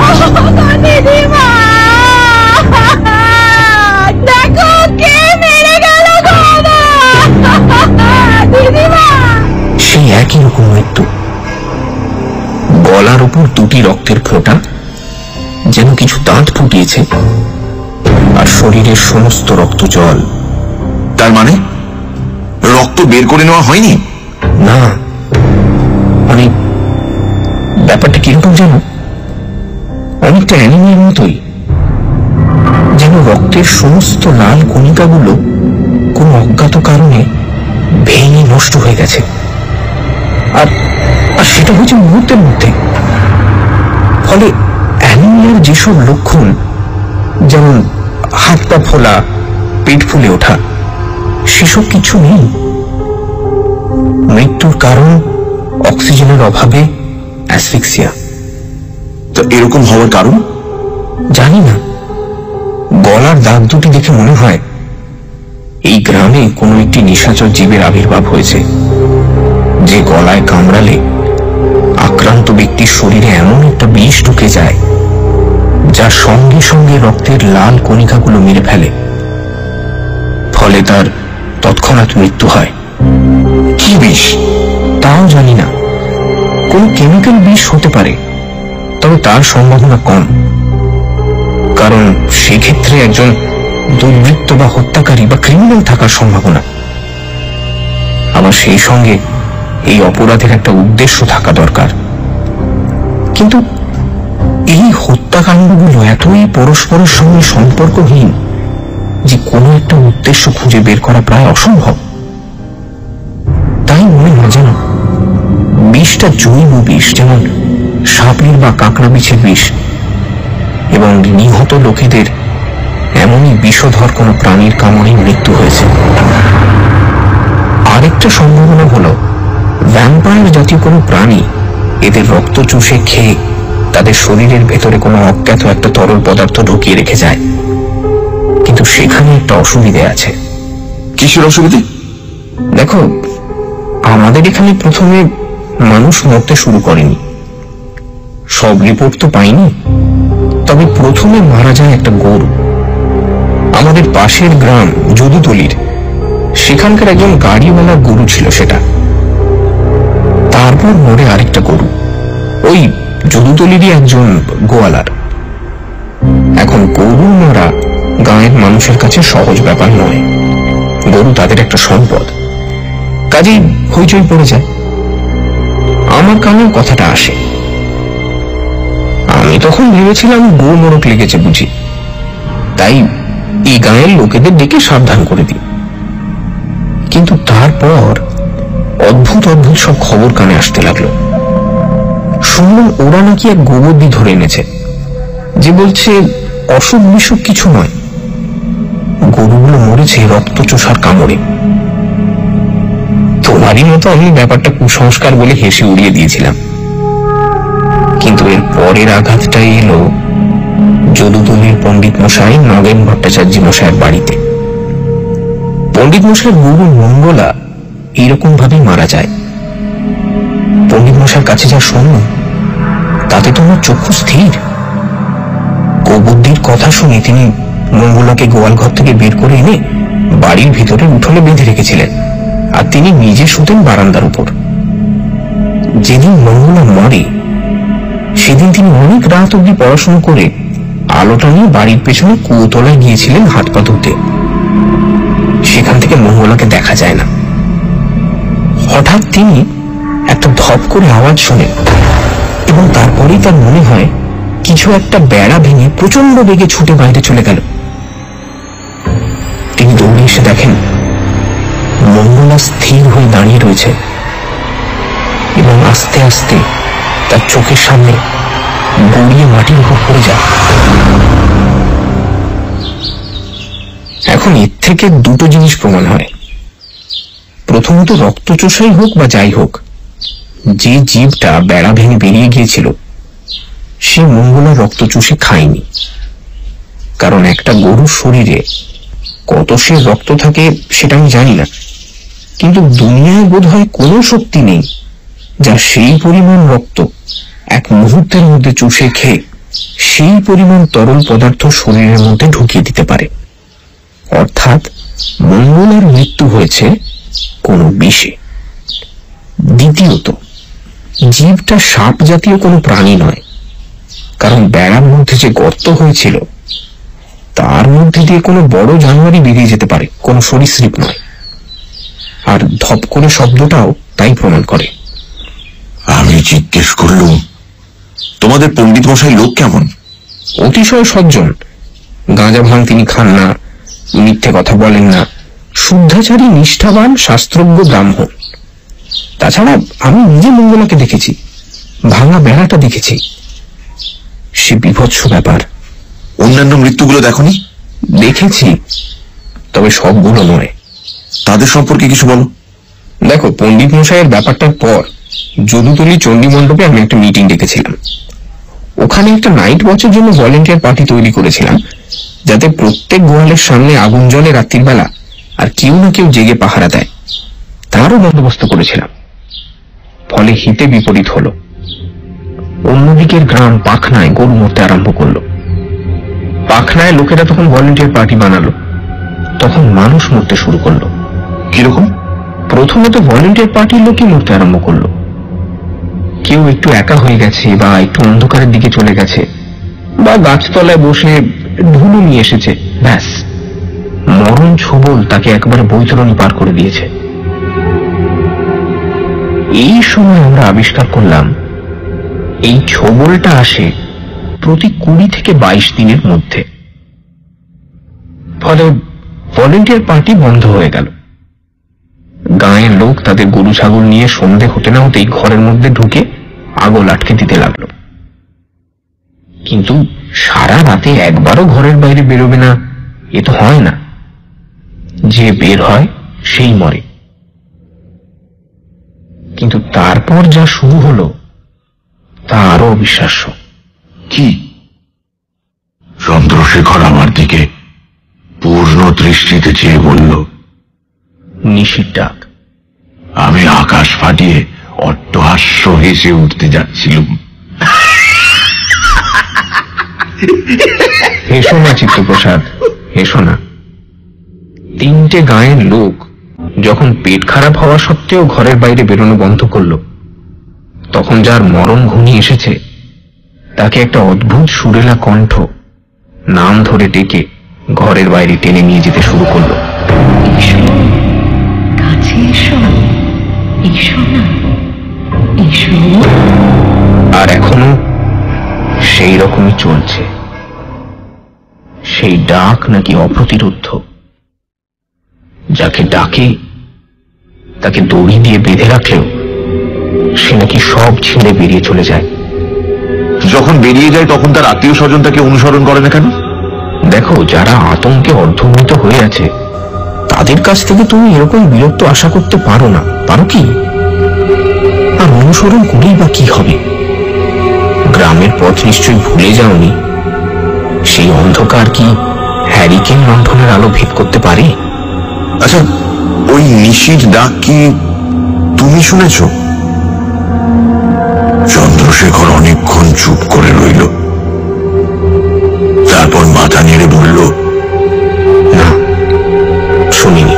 সেই একই রকম মৃত্যু, গলার উপর দুটি রক্তের ফোঁটা, যেন কিছু দাঁত ফুটিয়েছে, আর শরীরের সমস্ত রক্ত জল। তার মানে রক্ত বের করে নেওয়া হয়নি? না, মানে ব্যাপারটা কিরকম যেন অনেকটা অ্যানিমিয়ার মতোই, যেন রক্তের সমস্ত লাল কণিকাগুলো কোন অজ্ঞাত কারণে ভেঙে নষ্ট হয়ে গেছে, আর আর সেটা হচ্ছে মুহূর্তের মধ্যে। ফলে অ্যানিমিয়ার যেসব লক্ষণ, যেমন হাত পা ফোলা, পেট ফুলে ওঠা, সেসব কিছু নেই। মৃত্যুর কারণ অক্সিজেনের অভাবে অ্যাসফিক্সিয়া। তো এরকম হওয়ার কারণ জানি না। গলার দাগ দুটি দেখে মনে হয় এই গ্রামে কোনো একটি নিশাচর জীবের আবির্ভাব হয়েছে, যে গলায় কামড়ালে আক্রান্ত ব্যক্তির শরীরে এমন একটা বিষ ঢুকে যায় যা সঙ্গে সঙ্গে রক্তের লাল কণিকাগুলো মেরে ফেলে। ফলে তার তৎক্ষণাৎ মৃত্যু হয়। কি বিষ? তাও জানি না, কোন কেমিক্যাল বিষ হতে পারে, তবে তার সম্ভাবনা কম, কারণ সেক্ষেত্রে একজন দুর্বৃত্ত বা হত্যাকারী বা ক্রিমিনাল থাকার সম্ভাবনা। আবার সেই সঙ্গে এই অপরাধের একটা উদ্দেশ্য থাকা দরকার। কিন্তু এই হত্যাকাণ্ডগুলো এতই পরস্পরের সঙ্গে সম্পর্কহীন যে কোনো একটা উদ্দেশ্য খুঁজে বের করা প্রায় অসম্ভব। তাই মনে হয় যেন বিষটা জৈব বিষ, যেমন সাপের বা কাঁকড়া বিছের বিষ, এবং নিহত লোকেদের এমনই বিষধর কোনো প্রাণীর কামড়ে মৃত্যু হয়েছে। আরেকটা সম্ভাবনা হলো ভ্যাম্পায়ার জাতীয় কোনো প্রাণী এদের রক্ত চুষে খেয়ে তাদের শরীরের ভেতরে কোনো অজ্ঞাত একটা তরল পদার্থ ঢুকিয়ে রেখে যায়। কিন্তু সেখানে একটা অসুবিধে আছে। কিসের অসুবিধে? দেখো, আমাদের এখানে প্রথমে মানুষ মরতে শুরু করেনি, সব রিপোর্ট তো পাইনি, তবে প্রথমে মারা যায় একটা গরু। আমাদের পাশের গ্রাম যদুতলির, সেখানকার একজন গাড়িওয়ালার গরু ছিল সেটা। তারপর মরে আরেকটা গরু, ওই যদুতলিরই একজন গোয়ালার। এখন গরু মারা গাঁয়ের মানুষের কাছে সহজ ব্যাপার নয়, গরু তাদের একটা সম্পদ, কাজেই হইচই পড়ে যায়। আমার কানেও কথাটা আসে। আমি আমি তখন ভেবেছিলাম গো মোরক লেগেছে বুঝি, তাই এই গাঁয়ের লোকেদের ডেকে সাবধান করে দিই। কিন্তু তারপর অদ্ভুত অদ্ভুত সব খবর কানে আসতে লাগলো। শুনলাম ওরা নাকি এক গোবর্দি ধরে এনেছে, যে বলছে অসুখ বিসুখ কিছু নয়, গরুগুলো মরেছে রক্ত চোষার কামড়ে। তোমারই মতো আমি ব্যাপারটা কুসংস্কার বলে হেসে উড়িয়ে দিয়েছিলাম। কিন্তু এর পরের আঘাতটাই এলো যদুতলির পণ্ডিত মশাই নগেন ভট্টাচার্য মশাইয়ের বাড়িতে। পণ্ডিত মশাইয়ের গরু মঙ্গলা এইরকম ভাবেই মারা যায়। পণ্ডিত মশাইয়ের কাছে যা শোনো তাতে তোমার চক্ষু স্থির। গোবর্দির কথা শুনে তিনি মঙ্গলাকে গোয়াল ঘর থেকে বের করে এনে বাড়ির ভিতরে উঠোনে বেঁধে রেখেছিলেন, আর তিনি নিজে শুতেন বারান্দার উপর। যেদিন মঙ্গলা মরে সেদিন তিনি অনেক রাত অব্দি পড়াশোনা করে আলোটা নিয়ে বাড়ির পেছনে কুয়োতলায় গিয়েছিলেন হাত পা ধুতে। সেখান থেকে মঙ্গলাকে দেখা যায় না। হঠাৎ তিনি একটা ধপ করে আওয়াজ শোনেন এবং তারপরেই তার মনে হয় কিছু একটা বেড়া ভেঙে প্রচন্ড বেগে ছুটে বাইরে চলে গেল। তিনি দৌড়ে এসে দেখেন মঙ্গলা স্থির হয়ে দাঁড়িয়ে রয়েছে এবং আস্তে আস্তে তার চোখের সামনে গড়িয়ে মাটির উপর পড়ে যায়। এখন এর থেকে দুটো জিনিস প্রমাণ হয়। প্রথমত, রক্তচোষাই হোক বা যাই হোক, যে জীবটা বেড়া ভেঙে বেরিয়ে গিয়েছিল সে মঙ্গলার রক্ত চুষে খায়নি। কারণ একটা গরুর শরীরে কত সে রক্ত থাকে সেটা আমি জানি না, কিন্তু দুনিয়ায় বোধ হয় কোনো শক্তি নেই যা সেই পরিমাণ রক্ত এক মুহূর্তের মধ্যে চুষে খেয়ে সেই পরিমাণ তরল পদার্থ শরীরের মধ্যে ঢুকিয়ে দিতে পারে। অর্থাৎ মঙ্গলার মৃত্যু হয়েছে কোনো বিষে। দ্বিতীয়ত, জীবটা সাপ জাতীয় কোনো প্রাণী নয়, কারণ বেড়ার মধ্যে যে গর্ত হয়েছিল তার মধ্যে দিয়ে কোনো বড় জানোয়ারই বেরিয়ে যেতে পারে, কোনো সরীসৃপ নয়। আর ধপ করে শব্দটাও তাই প্রমাণ করে। আমি জিজ্ঞেস করলুম, তোমাদের পণ্ডিত মশাই লোক কেমন? অতিশয় সজ্জন। গাঁজা ভাঙ তিনি খান না, মিথ্যে কথা বলেন না, শুদ্ধাচারী, নিষ্ঠাবান, শাস্ত্রজ্ঞ ব্রাহ্মণ। তাছাড়া আমি নিজে মঙ্গলাকে দেখেছি, ভাঙা বেড়াটা দেখেছি, সে বিভৎস ব্যাপার। অন্যান্য মৃত্যুগুলো দেখনি? দেখেছি, তবে সবগুলো নয়। তাদের সম্পর্কে কিছু বলো। দেখো, পণ্ডিত মশাইয়ের ব্যাপারটার পর যদুতলি চণ্ডী মণ্ডপে আমি একটা মিটিং ডেকেছিলাম। ওখানে একটা নাইট ওয়াচের জন্য ভলেন্টিয়ার পার্টি তৈরি করেছিলাম, যাতে প্রত্যেক গোয়ালের সামনে আগুন জ্বলে রাত্রির বেলা আর কেউ না কেউ জেগে পাহারা দেয়, তারও বন্দোবস্ত করেছিলাম। ফলে হিতে বিপরীত হলো। অন্যদিকের গ্রাম পাখনায় গরু মরতে আরম্ভ করলো। পাখনায় লোকেরা তখন ভলেন্টিয়ার পার্টি বানালো, তখন মানুষ মরতে শুরু করলো। কিরকম? প্রথমে তো ভলেন্টিয়ার পার্টির লোকই মরতে আরম্ভ করলো। কেউ একটু একা হয়ে গেছে, বা একটু অন্ধকারের দিকে চলে গেছে, বা গাছতলায় বসে ধুলো নিয়ে এসেছে, ব্যাস মরণ ছোবল তাকে একবারে বৈতরণী পার করে দিয়েছে। এই সময় আমরা আবিষ্কার করলাম এই ছোবলটা আসে প্রতি কুড়ি থেকে বাইশ দিনের মধ্যে। ফলে ভলেন্টিয়ার পার্টি বন্ধ হয়ে গেল। গাঁয়ের লোক তাদের গরু ছাগল নিয়ে সন্ধে হতে না হতেই ঘরের মধ্যে ঢুকে আগল আটকে দিতে লাগলো। কিন্তু সারা রাতে একবারও ঘরের বাইরে বেরোবে না এ তো হয় না। যে বের হয় সেই মরে। কিন্তু তারপর যা শুরু হলো তা আরো অবিশ্বাস্য। কি? চন্দ্রশেখর আমার দিকে পূর্ণ দৃষ্টিতে চেয়ে বলল, নিশির ডাক। আমি আকাশ ফাটিয়ে অট্টহাস্য হেসে উঠতে যাচ্ছিলুম। হেসো না চিত্তপ্রসাদ, হেসো না। তিনটে গাঁয়ের লোক যখন পেট খারাপ হওয়া সত্ত্বেও ঘরের বাইরে বেরোনো বন্ধ করলো, তখন যার মরণ ঘনিয়ে এসেছে তাকে একটা অদ্ভুত সুরেলা কণ্ঠ নাম ধরে ডেকে ঘরের বাইরে টেনে নিয়ে যেতে শুরু করলো। কাছে এসো, এসো না, এসো। আর এখনো সে সেই রকমই চলছে। সেই ডাক নাকি অপ্রতিরোধ্য। যাকে ডাকে তাকে দড়ি দিয়ে বেঁধে রাখলেও সে নাকি সব ছেড়ে বেরিয়ে চলে যায়। যখন বেরিয়ে যায় তখন তার আত্মীয় স্বজন তাকে অনুসরণ করে না কেন? দেখো, যারা আতঙ্কে অর্ধমৃত হয়ে আছে তাদের কাছ থেকে তুমি এরকম বিরক্ত আশা করতে পারো না, পারো কি? আর অনুসরণ করেই বা কি হবে? গ্রামের পথ নিশ্চয়ই ভুলে যাওনি। সেই অন্ধকার কি হ্যারিকেন লণ্ঠনের আলো ভেদ করতে পারে? আচ্ছা, ওই নিশির ডাক কি তুমি শুনেছ? চন্দ্রশেখর অনেকক্ষণ চুপ করে রইল, তারপর মাথা নেড়ে বলল, না, শুনিনি।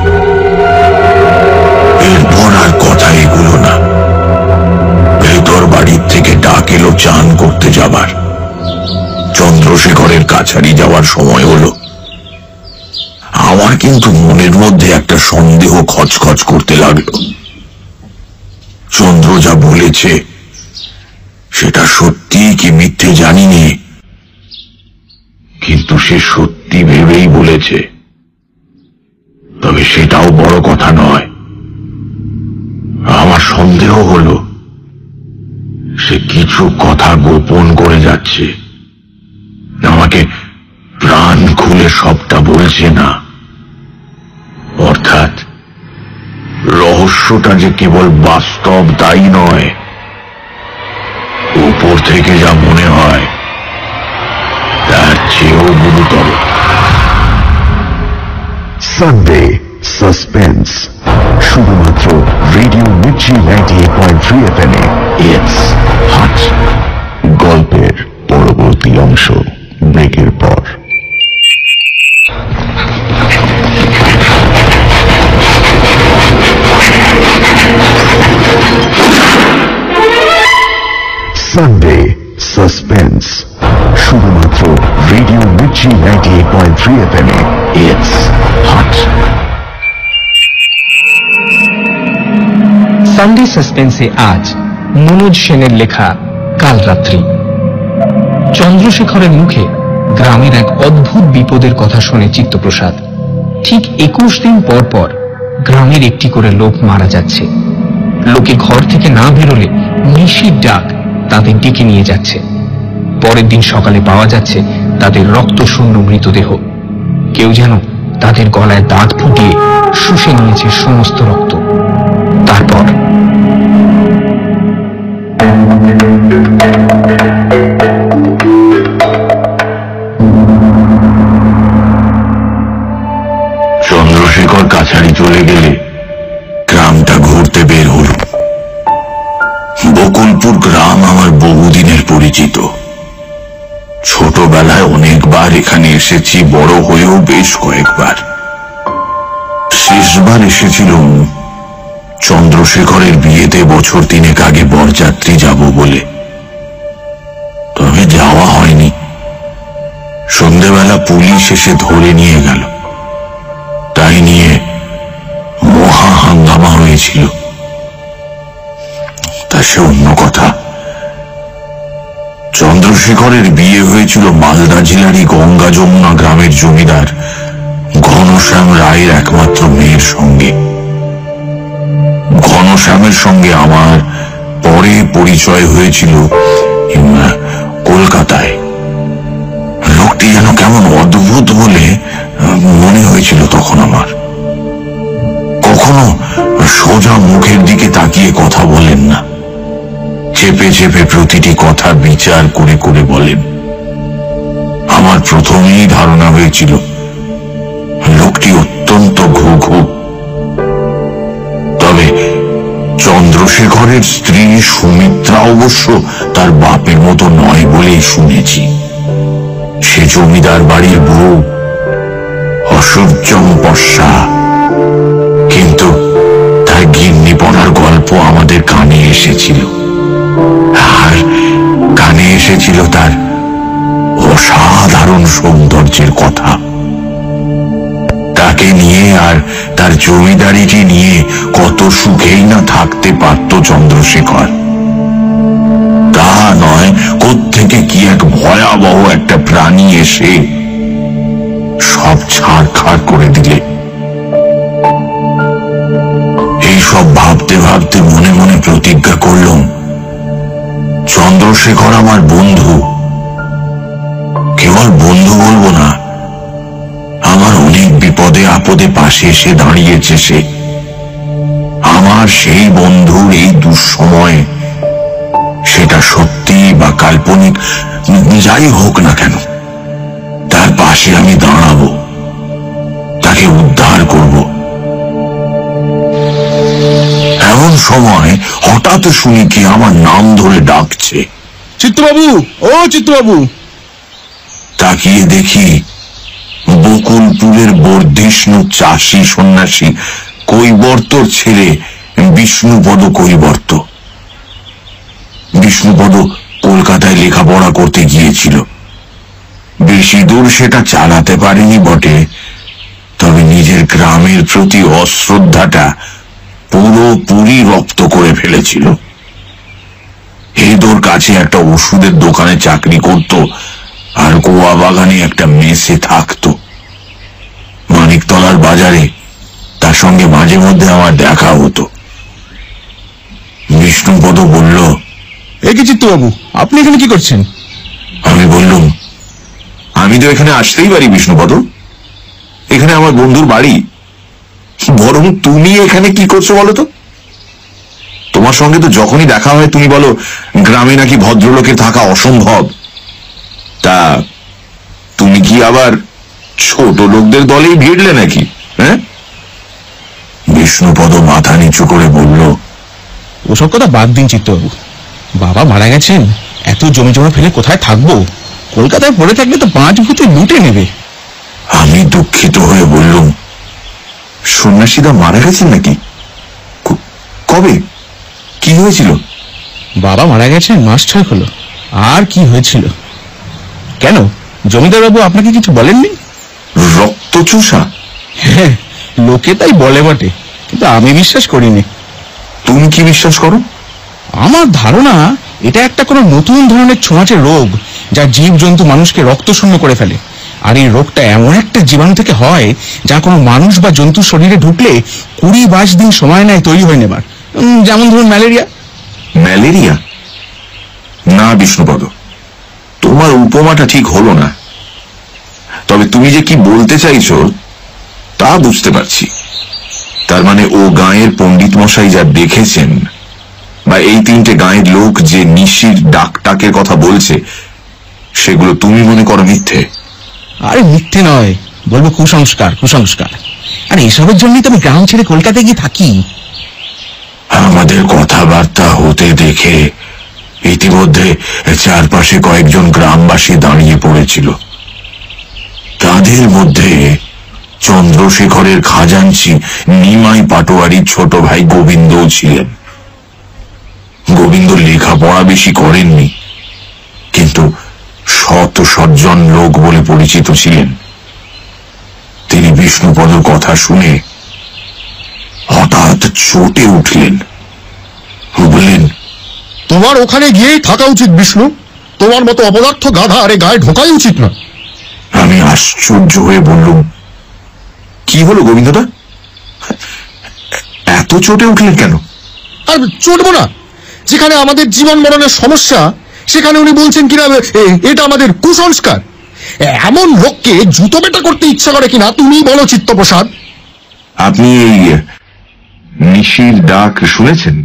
এরপর আর কথা এগুলো না। ভেতর বাড়ির থেকে ডাক এলো চান করতে যাবার। চন্দ্রশেখরের কাছারি যাওয়ার সময় হলো। আমার কিন্তু মনের মধ্যে একটা সন্দেহ খচখচ করতে লাগলো। চন্দ্র যা বলেছে সেটা সত্যি কি মিথ্যে জানিনি, কিন্তু সে সত্যি ভেবেই বলেছে। তবে সেটাও বড় কথা নয়। আমার সন্দেহ হলো সে কিছু কথা গোপন করে যাচ্ছে, আমাকে প্রাণ খুলে সবটা বলছে না। অর্থাৎ রহস্যটা যে কেবল বাস্তব তাই নয়, উপর থেকে যা মনে হয় তার চেয়েও গুরুতর। সানডে সাসপেন্স, শুধুমাত্র radio Mirchi ninety eight point three F M এ। It's hot. গল্পের পরবর্তী অংশ ব্রেকের পর। সানডে সাসপেন্স, শুধুমাত্র radio Mirchi ninety eight point three F M এ। It's hot. সানডে সাসপেন্সে আজ মনোজ সেনের লেখা কাল রাত্রি। চন্দ্রশেখরের মুখে গ্রামের এক অদ্ভুত বিপদের কথা শুনে চিত্তপ্রসাদ। ঠিক একুশ দিন পর পর গ্রামের একটি করে লোক মারা যাচ্ছে। লোকে ঘর থেকে না বেরোলে নিশির ডাক তাদের ডেকে নিয়ে যাচ্ছে। পরের দিন সকালে পাওয়া যাচ্ছে তাদের রক্তশূন্য মৃতদেহ। কেউ যেন তাদের গলায় দাঁত ফুটিয়ে শুষে নিয়েছে সমস্ত রক্ত। তারপর চন্দ্রশেখর কাছারি চলে গেলে গ্রামটা ঘুরতে বের হল। বকুলপুর গ্রাম আমার বহুদিনের পরিচিত। ছোটবেলায় অনেকবার এখানে এসেছি, বড় হয়েও বেশ কয়েকবার। শেষবার এসেছিলাম চন্দ্রশেখরের বিয়েতে বছর তিনেক আগে বরযাত্রী যাব বলে। তবে যাওয়া হয়নি। সন্ধ্যেবেলা পুলিশ এসে ধরে নিয়ে গেল। তাই নিয়ে মহা হাঙ্গামা হয়েছিল। তা সে অন্য কথা। চন্দ্রশেখরের বিয়ে হয়েছিল মালদা জেলারই গঙ্গা যমুনা গ্রামের জমিদার ঘনশ্যাম রায়ের একমাত্র মেয়ের সঙ্গে। ঘনশ্যামের সঙ্গে আমার পরে পরিচয় হয়েছিল কলকাতায়। লোকটি যেন কেমন অদ্ভুত বলে মনে হয়েছিল তখন আমার। কখনো সোজা মুখের দিকে তাকিয়ে কথা বলেন না, চেপে চেপে প্রতিটি কথা বিচার করে করে বলেন। আমার প্রথমেই ধারণা হয়েছিল লোকটি অত্যন্ত ঘুঘু। তবে চন্দ্রশেখরের স্ত্রী সুমিত্রা অবশ্য তার বাপের মতো নয় বলেই শুনেছি। সে জমিদার বাড়ির বউ, অসূর্যম্পস্যা। কিন্তু তার গিন্নিপনার গল্প আমাদের কানে এসেছিল, আর কানে এসেছিল তার অসাধারণ সৌন্দর্যের কথা। তাকে নিয়ে আর তার জমিদারিটি নিয়ে কত সুখেই না থাকতে পারত চন্দ্রশেখর। তার নয়, কোত্থেকে কি এক ভয়াবহ একটা প্রাণী এসে সব ছাড়খাড় করে দিলে। এইসব ভাবতে ভাবতে মনে মনে প্রতিজ্ঞা করলাম, চন্দ্রশেখর আমার বন্ধু, কেবল বন্ধু বলবো না, আমার অনেক বিপদে আপদে পাশে এসে দাঁড়িয়েছে সে। আমার সেই বন্ধুর এই দুঃসময়, সেটা সত্যি বা কাল্পনিক যাই হোক না কেন, তার পাশে আমি দাঁড়াবো, তাকে উদ্ধার করব। এমন সময় হঠাৎ শুনি কি আমার নাম ধরে ডাকছে। চিত্তবাবু, ও চিত্তবাবু। তাকিয়ে দেখি বকুলপুরের বর্ধিষ্ণু চাষি সন্ন্যাসী কৈবর্তর ছেলে বিষ্ণুপদ কৈবর্ত। বিষ্ণুপদ কলকাতায় লেখাপড়া করতে গিয়েছিল। বেশি দূর সেটা চালাতে পারেনি বটে, তবে নিজের গ্রামের প্রতি অশ্রদ্ধাটা পুরোপুরি রপ্ত করে ফেলেছিল। হেদোর কাছে একটা ওষুধের দোকানে চাকরি করত, আর গোয়া বাগানে একটা মেসে থাকতো। মানিকতলার বাজারে তার সঙ্গে মাঝে মধ্যে আমার দেখা হতো। বিষ্ণুপদ বলল, এ কি চিত্তবাবু, আপনি এখানে কি করছেন? আমি বললুম, আমি তো এখানে আসতেই পারি বিষ্ণুপদ, এখানে আমার বন্ধুর বাড়ি। বরং তুমি এখানে কি করছো বলো তো? তোমার সঙ্গে তো যখনই দেখা হয় তুমি বলো গ্রামে নাকি ভদ্রলোকের থাকা অসম্ভব। তা তুমি কি আবার ছোট লোকদের দলেই ভিড়লে নাকি? হ্যাঁ? বিষ্ণুপদ মাথা নিচু করে বলল, ওসব কথা বাদ দিন চিত্তবাবু, বাবা মারা গেছেন, এত জমি জমা ফেলে কোথায় থাকবো? কলকাতায় পড়ে থাকলে তো পাঁচ ভূতে লুটে নেবে। আমি দুঃখিত হয়ে বললুম, সন্ন্যাসীদা মারা গেছেন নাকি? কবে? কি হয়েছিল? বাবা মারা গেছেন মাস ছয় হলো। আর কি হয়েছিল? কেন, জমিদার বাবু আপনাকে কিছু বলেননি? রক্তচোষা? হ্যাঁ, লোকে তাই বলে বটে, কিন্তু আমি বিশ্বাস করিনি। তুমি কি বিশ্বাস করো? আমার ধারণা এটা একটা কোনো নতুন ধরনের ছোঁয়াচে রোগ, যা জীব জন্তু মানুষকে রক্তশূন্য করে ফেলে। আর এই রোগটা এমন একটা জীবাণু থেকে হয় যা কোনো মানুষ বা জন্তুর শরীরে ঢুকলে কুড়ি বাইশ দিন সময় নেয় তৈরি হয়ে নেবার। যেমন ধরুন ম্যালেরিয়া। ম্যালেরিয়া? না বিষ্ণুপদ, তোমার উপমাটা ঠিক হলো না। তবে তুমি যে কি বলতে চাইছো তা বুঝতে পারছি। তার মানে ও গাঁয়ের পণ্ডিত মশাই যা দেখেছেন, বা এই তিনটে গাঁয়ের লোক যে নিশির ডাকটাকের কথা বলছে, সেগুলো তুমি মনে করো মিথ্যে? আরে মিথ্যে নয়, বলবো কুসংস্কার। কুসংস্কার আর এসবের জন্যই তো আমি গ্রাম ছেড়ে কলকাতায় গিয়ে থাকি। আমাদের কথাবার্তা হতে দেখে ইতিমধ্যে চারপাশে কয়েকজন গ্রামবাসী দাঁড়িয়ে পড়েছিল। তাদের মধ্যে চন্দ্রশেখরের খাজাঞ্চি নিমাই পাটোয়ারির ছোট ভাই গোবিন্দও ছিলেন। গোবিন্দ লেখাপড়া বেশি করেননি, কিন্তু শত সজ্জন লোক বলে পরিচিত ছিলেন। তিনি বিষ্ণুপদর কথা শুনে হঠাৎ চটে উঠলেন, বললেন, তোমার ওখানে গিয়েই থাকা উচিত বিষ্ণু। তোমার মতো অপদার্থ গাধা আরে গায়ে ঢোকাই উচিত না। আমি আশ্চর্য হয়ে বললুম, কি হলো গোবিন্দদা, এত চটে উঠলেন কেন? আর চটবো না? যেখানে আমাদের জীবন মরণের সমস্যা, সেখানে উনি বলছেন কিনা এটা আমাদের কুসংস্কার। এমন লোককে জুতো বেটা করতে ইচ্ছা করে কিনা তুমি বলো চিত্তপ্রসাদ। আপনি এই নিশির ডাক শুনেছেন?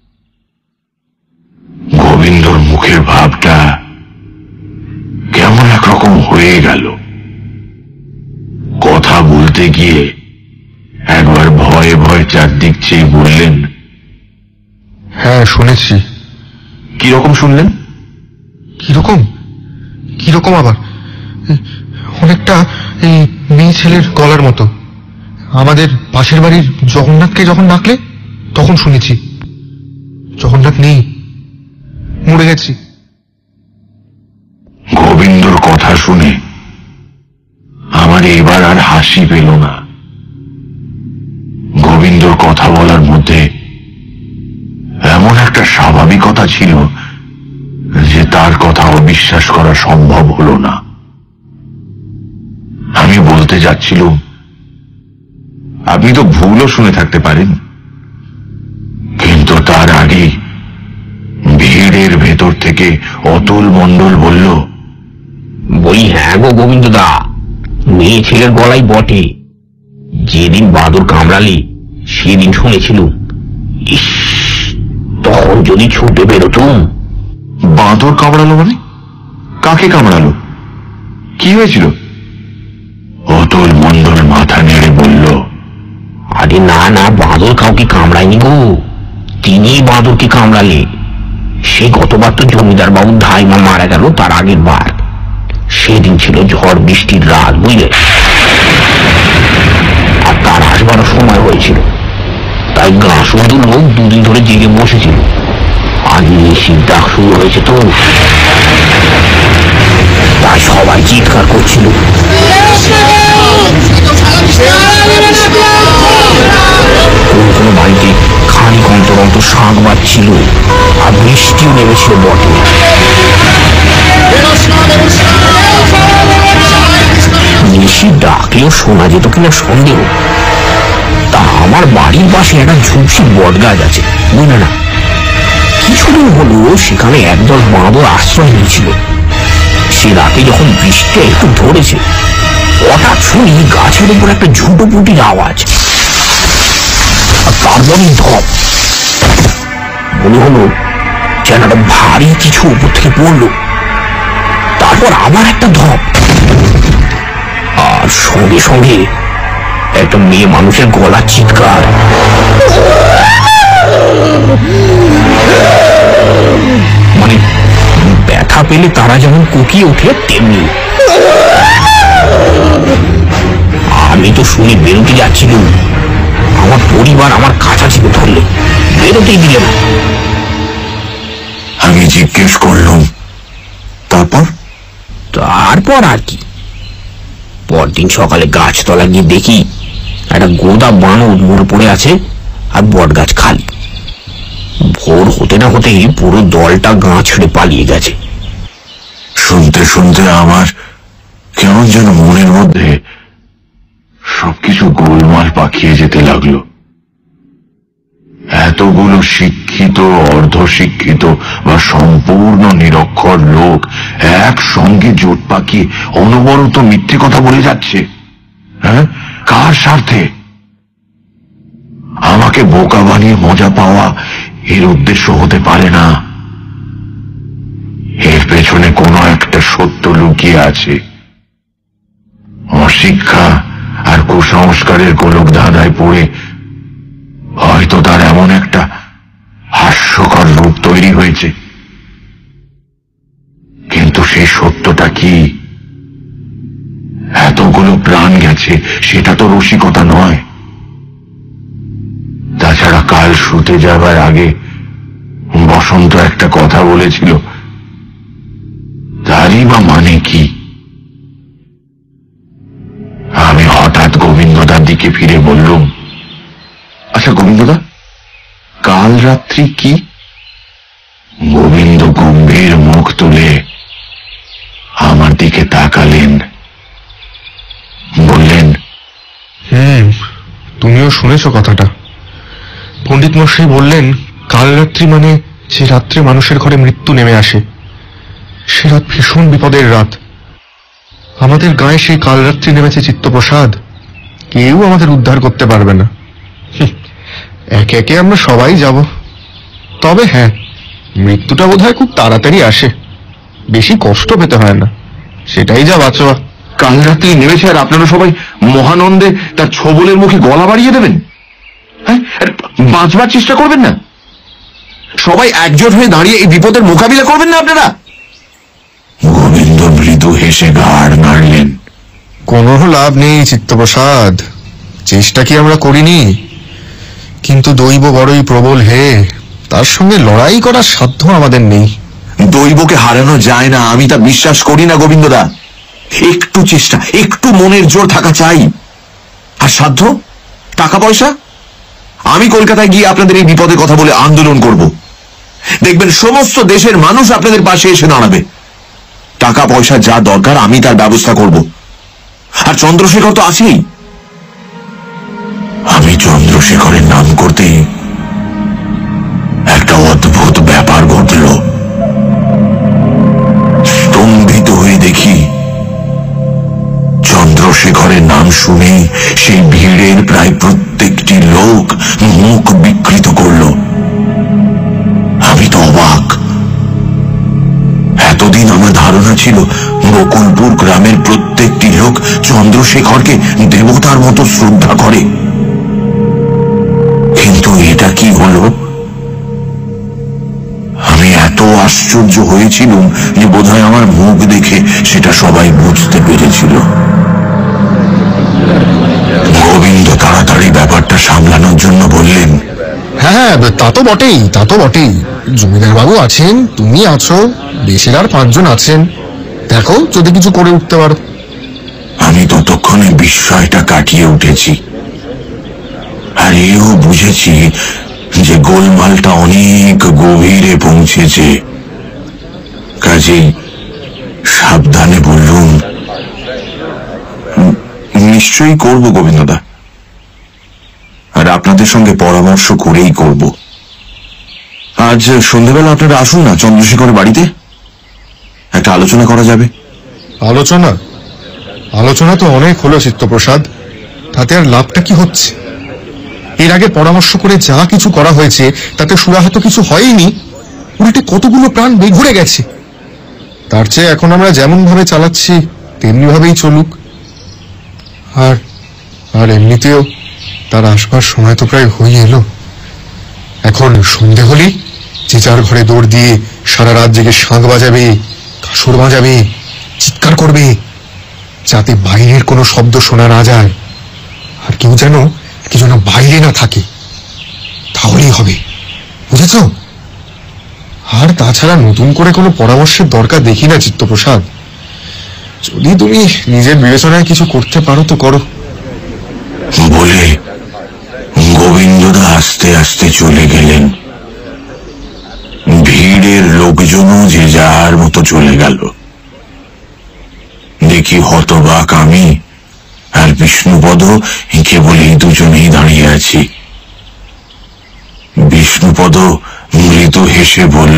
গোবিন্দর মুখের ভাবটা কেমন একরকম হয়ে গেল। কথা বলতে গিয়ে একবার ভয়ে ভয়ে চারদিক চেয়ে বললেন, হ্যাঁ শুনেছি। কিরকম শুনলেন? কিরকম? কিরকম আবার? অনেকটা এই মেয়ে ছেলের গলার মতো। আমাদের পাশের বাড়ির জগন্নাথকে যখন ডাকলে তখন শুনেছি। জগন্নাথ নেই, মরে গেছি। গোবিন্দর কথা শুনে আমার এবার আর হাসি পেল না। গোবিন্দর কথা বলার মধ্যে এমন একটা স্বাভাবিকতা ছিল যে তার কথা অবিশ্বাস করা সম্ভব হলো না। আমি বলতে যাচ্ছিলাম, আপনি তো ভুলও শুনে থাকতে পারেন, কিন্তু তার আগে ভিড়ের ভেতর থেকে অতুল মণ্ডল বলল, বলি হ্যাঁ গো গোবিন্দদা, মেয়ে ছেলের গলায় বটে। যেদিন বাদুর কামড়ালি সেদিন শুনেছিল, ইস, তখন যদি ছুটে বেরোতুম। বাঁদর কামড়ালো মানে? কাকে কামড়ালো? কি হয়েছিল? অতুল মণ্ডল মাথা নেড়ে বলল, আরে না না, বাঁদর কাউকে কামড়ায়নি গো, তিনি বাঁদরকে কামড়ালে। সে গতবার তো জমিদার বাবুর ধাইমা মারা গেল তার আগের বার। সেদিন ছিল ঝড় বৃষ্টির রাত, বুঝলে, আর তার আসবারও সময় হয়েছিল। তাই গা শুধু লোক দুদিন ধরে জেগে বসেছিল। আজ নিশির ডাক শুরু হয়েছে তো, তাই সবাই চিৎকার করছিল। কোন কোনো বাড়িতে খানিক অন্তর অন্তর শাঁখ বাজছিল, আর বৃষ্টিও নেমেছিল বটে। নিশি ডাকলেও শোনা যেত কিনা সন্দেহ। তা আমার বাড়ির পাশে একটা ঝুপসি বট গাছ আছে, বুঝলে না? কিছুদিন হলো সেখানে একদল বাঁদর আশ্রয় নিয়েছিল। সে রাতে যখন বৃষ্টি একটু ধরেছে, হঠাৎ শুনি গাছের উপর একটা ঝুটোপুটির আওয়াজ, আর তারপরে ধপ। মনে হলো যেন একটা ভারী কিছু উপর থেকে পড়লো। তারপর আবার একটা ধপ, আর সঙ্গে সঙ্গে একটা মেয়ে মানুষের গলার চিৎকার। মানে ব্যথা পেলে তারা যেমন কুকিয়ে ওঠে তেমনি। আমি তো শুনে বেরোতে যাচ্ছিলাম, আমার পরিবার আমার কাছাকাছি ধরলে, বেরোতেই দিলে না। আমি জিজ্ঞেস করলাম, তারপর? তারপর আর কি, পরদিন সকালে গাছতলা গিয়ে দেখি একটা গোদা বানর মরে পড়ে আছে, আর বট গাছ খালি। ভোর হতে না হতেই পুরো দলটা গা ছেড়ে পালিয়ে গেছে। শুনতে শুনতে আমার কেমন যেন মনের মধ্যে সবকিছু গোলমাল পাকিয়ে যেতে লাগলো। এতগুলো শিক্ষিত, অর্ধশিক্ষিত বা সম্পূর্ণ নিরক্ষর লোক একসঙ্গে জোট পাকিয়ে অনবরত মিথ্যে কথা বলে যাচ্ছে। হ্যাঁ, কার স্বার্থে? আমাকে বোকা বানিয়ে মজা পাওয়া এর উদ্দেশ্য হতে পারে না। এর পেছনে কোনো একটা সত্য লুকিয়ে আছে। অশিক্ষা আর কুসংস্কারের গোলক ধাঁধায় পড়ে হয়তো তার এমন একটা হাস্যকর রূপ তৈরি হয়েছে। কিন্তু সেই সত্যটা কি? এতগুলো প্রাণ গেছে সেটা তো রসিকতা নয়। তাছাড়া কাল শুতে যাবার আগে বসন্ত একটা কথা বলেছিল, তারই বা মানে কি? আমি হঠাৎ গোবিন্দদার দিকে ফিরে বললুম, আচ্ছা গোবিন্দদা, কাল রাত্রি কি? গোবিন্দ গম্ভীর মুখ তুলে আমার দিকে তাকালেন, বললেন, হুম, তুমিও শুনেছ কথাটা। পণ্ডিত মশাই বললেন, কাল রাত্রি মানে যে রাত্রে মানুষের ঘরে মৃত্যু নেমে আসে, সে রাত ভীষণ বিপদের রাত। আমাদের গায়ে সেই কাল রাত্রি নেমেছে চিত্তপ্রসাদ, কেউ আমাদের উদ্ধার করতে পারবে না। একে একে আমরা সবাই যাব। তবে হ্যাঁ, মৃত্যুটা বোধহয় খুব তাড়াতাড়ি আসে, বেশি কষ্ট পেতে হয় না, সেটাই যা বাঁচোয়া। কাল রাত্রি নেমেছে আর আপনারা সবাই মহানন্দে তার ছবলের মুখে গলা বাড়িয়ে দেবেন? হ্যাঁ, বাঁচবার চেষ্টা করবেন না? সবাই একজোট হয়ে দাঁড়িয়ে এই বিপদের মোকাবিলা করবেন না আপনারা? গোবিন্দ মৃদু হেসে ঘাড় নাড়লেন। কোনো লাভ নেই চিত্তপ্রসাদ, চেষ্টা কি আমরা করিনি? কিন্তু দৈব বড়ই প্রবল হে, তার সঙ্গে লড়াই করার সাধ্য আমাদের নেই। দৈবকে হারানো যায় না, আমি তা বিশ্বাস করি না গোবিন্দদা। একটু চেষ্টা, একটু মনের জোর থাকা চাই। আর সাধ্য, টাকা পয়সা? আমি কলকাতায় গিয়ে আপনাদের এই বিপদের কথা বলে আন্দোলন করব। দেখবেন সমস্ত দেশের মানুষ আপনাদের পাশে এসে দাঁড়াবে। টাকা পয়সা যা দরকার আমি তার ব্যবস্থা করব। আর চন্দ্রশেখর তো আছেই। আমি চন্দ্রশেখরের নাম করতেই একটা অদ্ভুত ব্যাপার ঘটল। স্তম্ভিত হয়ে দেখি চন্দ্রশেখরের নাম শুনে সেই ভিড়ের প্রায় প্রত্যেকটি লোক মুখ বিকৃত করল। আমি তো অবাক। এতদিন আমার ধারণা ছিল বকুলপুর গ্রামের প্রত্যেকটি লোক চন্দ্রশেখরকে দেবতার মতো শ্রদ্ধা করে, কিন্তু এটা কি হলো? আমি এত আশ্চর্য হয়েছিলাম যে বোধহয় আমার মুখ দেখে সেটা সবাই বুঝতে পেরেছিল। গোবিন্দ তাড়াতাড়ি ব্যাপারটা সামলানোর জন্য বললেন, হ্যাঁ তা তো বটেই, তা তো বটেই। জমিদার বাবু আছেন, তুমি আছো, দেশের আর পাঁচজন আছেন, দেখো যদি কিছু করে উঠতে পারো। আমি ততক্ষণে বিস্ময়টা কাটিয়ে উঠেছি, আর এও বুঝেছি যে গোলমালটা অনেক গভীরে পৌঁছেছে। কাজেই সাবধানে বললুম, নিশ্চয়ই করব গোবিন্দদা, আর আপনাদের সঙ্গে পরামর্শ করেই করব। আজ সন্ধ্যাবেলা আপনারা আসুন না চন্দ্রশেখরের বাড়িতে, একটা আলোচনা করা যাবে। আলোচনা? আলোচনা তো অনেক হলো চিত্তপ্রসাদ, তাতে আর লাভটা কি হচ্ছে? এর আগে পরামর্শ করে যা কিছু করা হয়েছে তাতে সুরাহত কিছু হয়নি, উল্টে কতগুলো প্রাণ বেঘুরে গেছে। তার চেয়ে এখন আমরা যেমন ভাবে চালাচ্ছি তেমনি ভাবেই চলুক। আর আর এমনিতেও তার আসবার সময় তো প্রায় হয়ে এলো। এখন সন্ধে হলেই যে যার ঘরে দৌড় দিয়ে সারা রাত জেগে শাঁখ বাজাবে, কাসর বাজাবে, চিৎকার করবে, যাতে বাইরের কোনো শব্দ শোনা না যায়, আর কেউ যেন কি যেন বাইরে না থাকে, তাহলেই হবে, বুঝেছ? আর তাছাড়া নতুন করে কোনো পরামর্শের দরকার দেখি না চিত্তপ্রসাদ। যদি তুমি নিজের বিবেচনায় কিছু করতে পারো তো করো। বলে গোবিন্দদা আস্তে আস্তে চলে গেলেন। ভিড়ের লোকজনও যে যার মতো চলে গেল। দেখি হতবাক আমি আর বিষ্ণুপদ কেবল এই দুজনেই দাঁড়িয়ে আছি। বিষ্ণুপদ মৃদু হেসে বলল,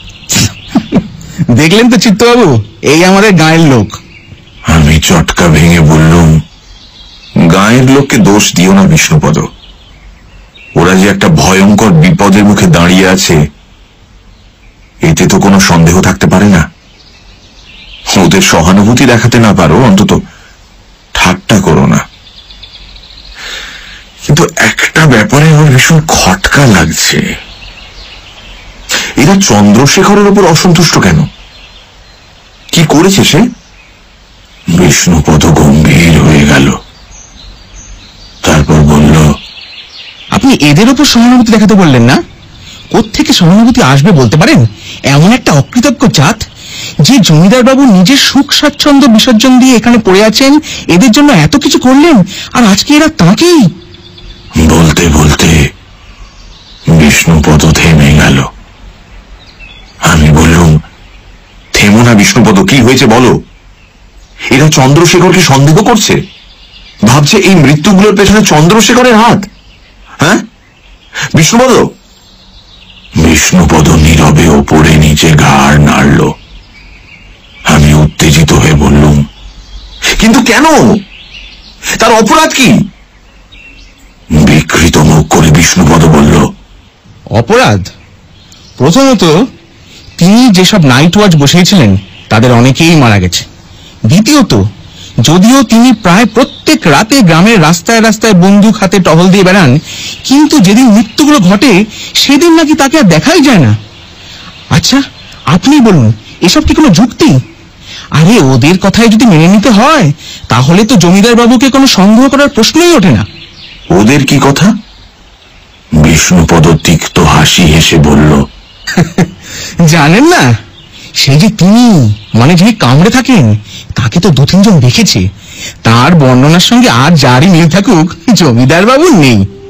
দেখলেন তো চিত্তবাবু, এই আমাদের গায়ের লোক। আমি চটকা ভেঙে বললুম, গায়ের লোককে দোষ দিও না বিষ্ণুপদ, ওরা যে একটা ভয়ঙ্কর বিপদের মুখে দাঁড়িয়ে আছে এতে তো কোনো সন্দেহ থাকতে পারে না। ওদের সহানুভূতি দেখাতে না পারো, অন্তত ঠাট্টা করো না। কিন্তু একটা ব্যাপারে আমার ভীষণ খটকা লাগছে, এরা চন্দ্রশেখরের উপর অসন্তুষ্ট কেন? কি করেছে সে? বিষ্ণুপদ গম্ভীর হয়ে গেল, তারপর বলল, আপনি এদের উপর সহানুভূতি দেখাতে বললেন না? কোত্থেকে সহানুভূতি আসবে বলতে পারেন? এমন একটা অকৃতজ্ঞ জাত, যে জমিদার বাবু নিজের সুখ স্বাচ্ছন্দ্য বিসর্জন দিয়ে এখানে পড়ে আছেন, এদের জন্য এত কিছু করলেন, আর আজকে এরা তাঁকেই। বলতে বলতে বিষ্ণুপদ থেমে গেল। আমি বললুম, থেমো না বিষ্ণুপদ, কি হয়েছে বলো? এরা চন্দ্রশেখরকে সন্দেহ করছে, ভাবছে এই মৃত্যুগুলোর পেছনে চন্দ্রশেখরের হাত। হ্যাঁ বিষ্ণুপদ? বিষ্ণুপদ নীরবে ওপরে নিচে ঘাড় নাড়ল। আমি উত্তেজিত হয়ে বললুম, কিন্তু কেন? তার অপরাধ কি? বিকৃত মুখ করে বিষ্ণুপদ বলল, অপরাধ? প্রথমত, তিনি যেসব নাইট ওয়াচ বসিয়েছিলেন তাদের অনেকেই মারা গেছে। দ্বিতীয়ত, যদিও তিনি প্রায় প্রত্যেক রাতে গ্রামের রাস্তায় রাস্তায় বন্দুক হাতে টহল দিয়ে বেড়ান, কিন্তু যেদিন মৃত্যুগুলো ঘটে সেদিন নাকি তাকে আর দেখাই যায় না। আচ্ছা আপনি বলুন, এসব কি কোনো যুক্তি? আরে ওদের কথাই যদি মেনে নিতে হয় তাহলে তো জমিদার বাবুকে কোনো সন্দেহ করার প্রশ্নই ওঠে না। ওদের কি কথা? বিষ্ণুপদ তিক্ত হাসি হেসে বলল, জানেন না, সেই যে তিনি, মানে যিনি কামড়ে থাকেন, তাকে তো দু তিনজন দেখেছে। তার বর্ণনার সঙ্গে আর যারই মিল থাকুক, জমিদার বাবুর নেই।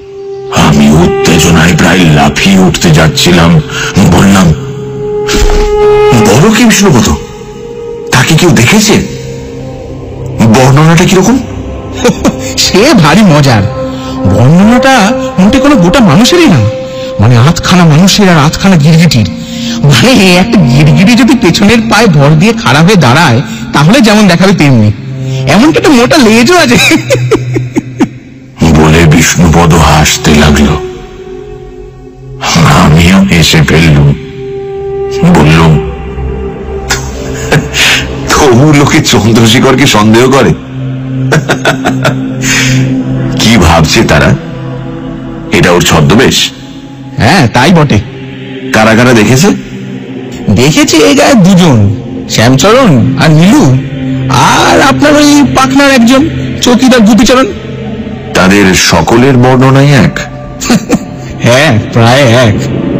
আমি উত্তেজনায় প্রায় লাফিয়ে উঠতে যাচ্ছিলাম। বললাম, বলো কি বিষ্ণুপদ, তাকে কেউ দেখেছে? বর্ণনাটা কিরকম? সে ভারী মজার। বর্ণনাটা মোটে কোনো গোটা মানুষেরই না, মানে আধখানা মানুষের আর আধখানা গিরগিটির। মানে একটা গিরগিটি যদি পেছনের পায়ে ভর দিয়ে খাড়া হয়ে দাঁড়ায় তাহলে যেমন দেখাবে তেমনি, এমনকি একটা মোটা লেজও আছে। বলে বিষ্ণুপদ হাসতে লাগলো। আমিও হেসে ফেললুম। বললুম, তবু লোকে চন্দ্রশেখরকে সন্দেহ করে। কি ভাবছে তারা? এটা ওর ছদ্মবেশ? হ্যাঁ, তাই বটে। কারা কারা দেখেছে? দেখেছি এই গায়ে দুজন, শ্যামচরণ আর নীলু, আর আপনার ওই পাকনার একজন চৌকিদার গুপিচরণ। তাদের সকলের বর্ণনাই এক? হ্যাঁ, প্রায় এক।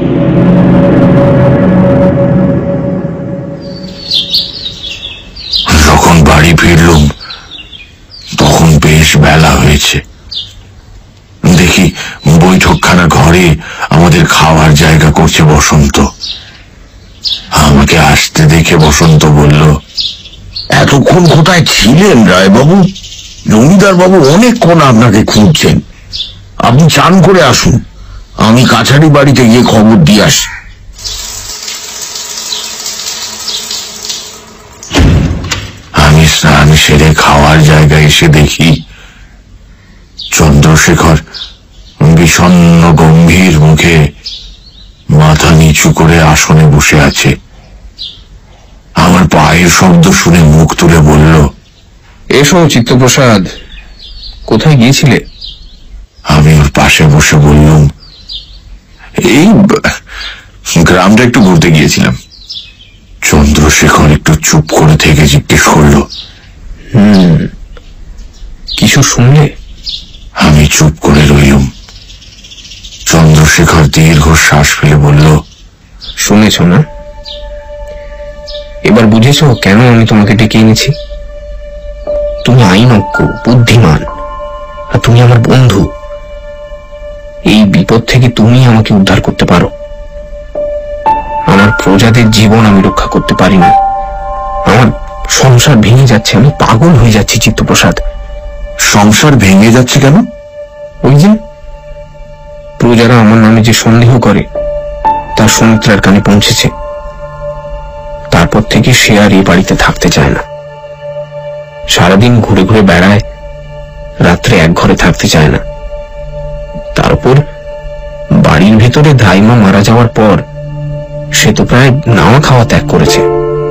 যখন বাড়ি ফিরলুম তখন বেশ বেলা হয়েছে। দেখি বৈঠকখানা ঘরে আমাদের খাওয়ার জায়গা করছে বসন্ত। আমাকে আসতে দেখে বসন্ত বলল, এতক্ষণ কোথায় ছিলেন রায়বাবু? জমিদার বাবু অনেকক্ষণ আপনাকে খুঁজছেন। আপনি চান করে আসুন, আমি কাছারি বাড়িতে গিয়ে খবর দিয়ে আসি। আমি স্নান সেরে খাওয়ার জায়গায় এসে দেখি চন্দ্রশেখর বিষণ্ণ গম্ভীর মুখে মাথা নিচু করে আসনে বসে আছে। আমার পায়ের শব্দ শুনে মুখ তুলে বলল, এসো চিত্তপ্রসাদ, কোথায় গিয়েছিলে? আমি ওর পাশে বসে বললুম, এই গ্রামটা একটু ঘুরতে গিয়েছিলাম। চন্দ্রশেখর একটু চুপ করে থেকে জিজ্ঞেস করলো, হুম কিছু শুনলে? আমি চুপ করে রইলুম। চন্দ্রশেখর দীর্ঘ শ্বাস ফেলে বলল, শুনেছ না? এবার বুঝেছ কেন আমি তোমাকে ডেকে এনেছি? তুমি আইনজ্ঞ, বুদ্ধিমান, আর তুমি আমার বন্ধু। এই বিপদ থেকে তুমি আমাকে উদ্ধার করতে পারো। আমার প্রজাদের জীবন আমি রক্ষা করতে পারি না। আমার সংসার ভেঙে যাচ্ছে, আমি পাগল হয়ে যাচ্ছি চিত্তপ্রসাদ। সংসার ভেঙে যাচ্ছে কেন? ওই যে প্রজারা আমার নামে যে সন্দেহ করে তার সুমিত্রার কানে পৌঁছেছে। তারপর থেকে সে আর এই বাড়িতে থাকতে চায় না। সারাদিন ঘুরে ঘুরে বেড়ায়, রাত্রে এক ঘরে থাকতে চায় না। তার উপর বাড়ির ভেতরে ধাইমা মারা যাওয়ার পর সে তো প্রায় নাওয়া খাওয়া ত্যাগ করেছে।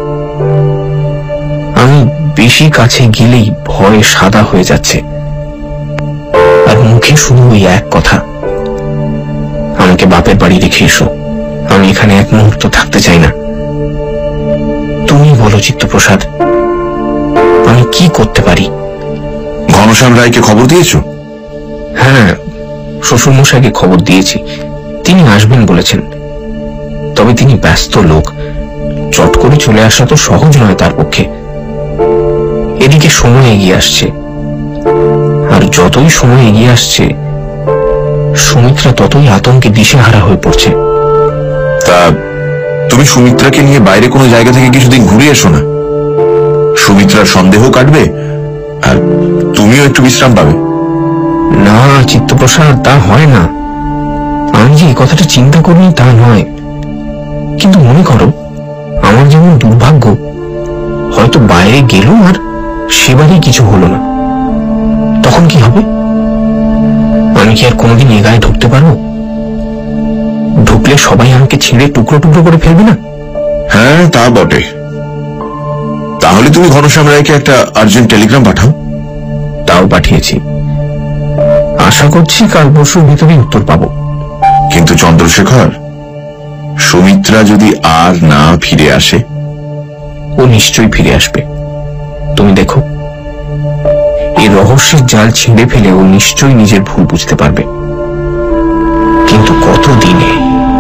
আমি বেশি কাছে গেলেই ভয়ে সাদা হয়ে যাচ্ছে, আর মুখে শুধু ওই এক কথা, আমাকে বাপের বাড়ি রেখে এসো, আমি এখানে এক মুহূর্ত থাকতে চাই না। তুমি বলো চিত্তপ্রসাদ, আমি কি করতে পারি? ঘনশ্যাম রায়কে খবর দিয়েছ? হ্যাঁ, শ্বশুর মশাইকে খবর দিয়েছি, তিনি আসবেন বলেছেন। তবে তিনি ব্যস্ত লোক, চট করে চলে আসা তো সহজ নয় তার পক্ষে। এদিকে সময় এগিয়ে আসছে, আর যতই সময় এগিয়ে আসছে সুমিত্রা ততই আতঙ্কে দিশেহারা হয়ে পড়ছে। তা তুমি সুমিত্রাকে নিয়ে বাইরে কোনো জায়গা থেকে কিছুদিন ঘুরে এসো না। সুমিত্রার সন্দেহ কাটবে আর তুমিও একটু বিশ্রাম পাবে। না চিত্তপ্রসাদ, তা হয় না। আমি যে এই কথাটা চিন্তা করিনি তা নয়, কিন্তু মনে করো আমার যেমন দুর্ভাগ্য, হয়তো বাইরে গেলুম আর সেবারই কিছু হলো না, তখন কি হবে? আমি কি আর কোনোদিন এ গায়ে ঢুকতে পারবো? ঢুকলে সবাই আমাকে ছিঁড়ে টুকরো টুকরো করে ফেলবে না? হ্যাঁ, তা বটে। তাহলে তুমি ঘনশ্যাম রায়কে একটা আর্জেন্ট টেলিগ্রাম পাঠাও। তাও পাঠিয়েছি, আশা করছি কাল পরশুর ভিতরে উত্তর পাবো। কিন্তু চন্দ্রশেখর, সুমিত্রা যদি আর না ফিরে আসে? ও নিশ্চয়ই ফিরে আসবে, তুমি দেখো। এই রহস্যের জাল ছিঁড়ে ফেলে ও নিশ্চয়ই নিজের ভুল বুঝতে পারবে, কিন্তু কত দিনে?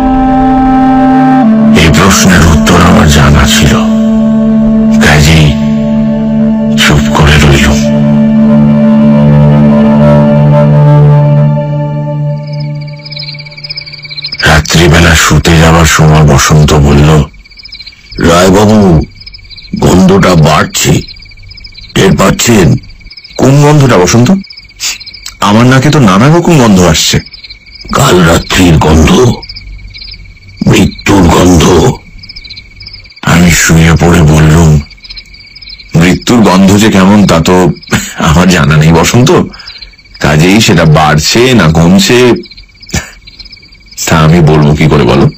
এই প্রশ্নের উত্তর আমার জানা ছিল, কাজেই চুপ করে রইলুম। শুতে যাবার সময় বসন্ত বলল, রায়বাবু, গন্ধটা বাড়ছে, টের পাচ্ছেন? কোন গন্ধটা বসন্ত? আমার নাকে তো নানা রকম গন্ধ আসছে। কাল রাত্রির গন্ধ, মৃত্যুর গন্ধ। আমি শুয়ে পড়ে বললুম, মৃত্যুর গন্ধ যে কেমন তা তো আমার জানা নেই বসন্ত, কাজেই সেটা বাড়ছে না কমছে তা আমি বলবো কি করে বলো?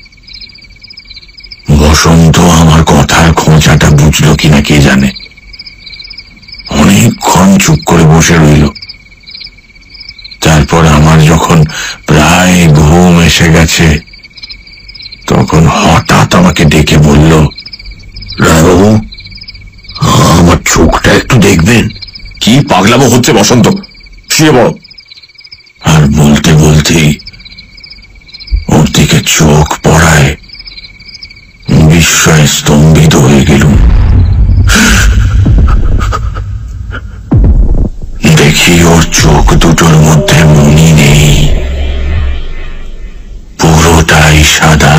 বসন্ত আমার কথার খোঁচাটা বুঝলো কিনা কে জানে, অনেকক্ষণ চুপ করে বসে রইল। তারপর আমার যখন প্রায় ঘুম এসে গেছে তখন হঠাৎ আমাকে ডেকে বলল, রায়বাবু, আমার চোখটা একটু দেখবেন। কি পাগলামো হচ্ছে বসন্ত, শুয়ে পড়ো। আর বলতে বলতেই ওর দিকে চোখ পড়ায় বিস্ময়ে স্তম্ভিত হয়ে গেলুম। দেখি ওর চোখ দুটোর মধ্যে মনি নেই, পুরোটাই সাদা।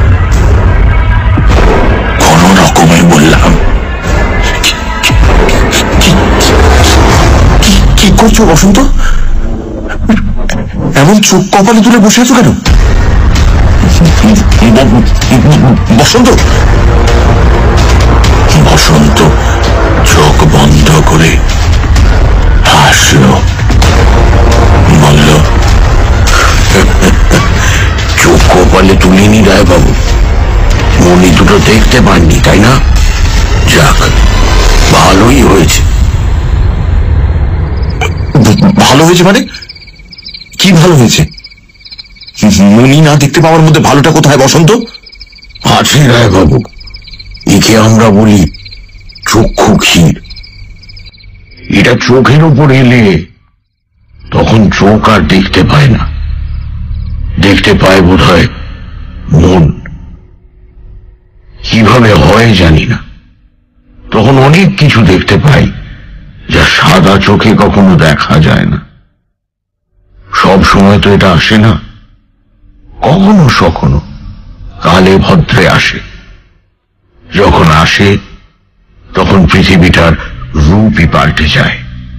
কোন রকমে বললাম, কি করছো বসন্ত? এমন চোখ কপালে তুলে বসে আছো কেন? বসন্ত বসন্ত চোখ বন্ধ করে হাসলো, বলল, চোখ কপালে তুলিনি রায়বাবু, মনি দুটো দেখতে পাননি তাই না? যাক, ভালোই হয়েছে। ভালো হয়েছে মানে? কি ভালো হয়েছে? মনি না দেখতে পাওয়ার মধ্যে ভালোটা কোথায় বসন্ত? আছে রায়বাবু, একে আমরা বলি চক্ষু ক্ষীর। এটা চোখের উপর এলে তখন চোখ আর দেখতে পায় না, দেখতে পায় বোধ হয় মন। কিভাবে হয় জানি না, তখন অনেক কিছু দেখতে পাই যা সাদা চোখে কখনো দেখা যায় না। সব সময় তো এটা আসে না, কখনো সখনো কালে ভদ্রে আসে। যখন আসে তখন পৃথিবীটার রূপই পাল্টে যায়।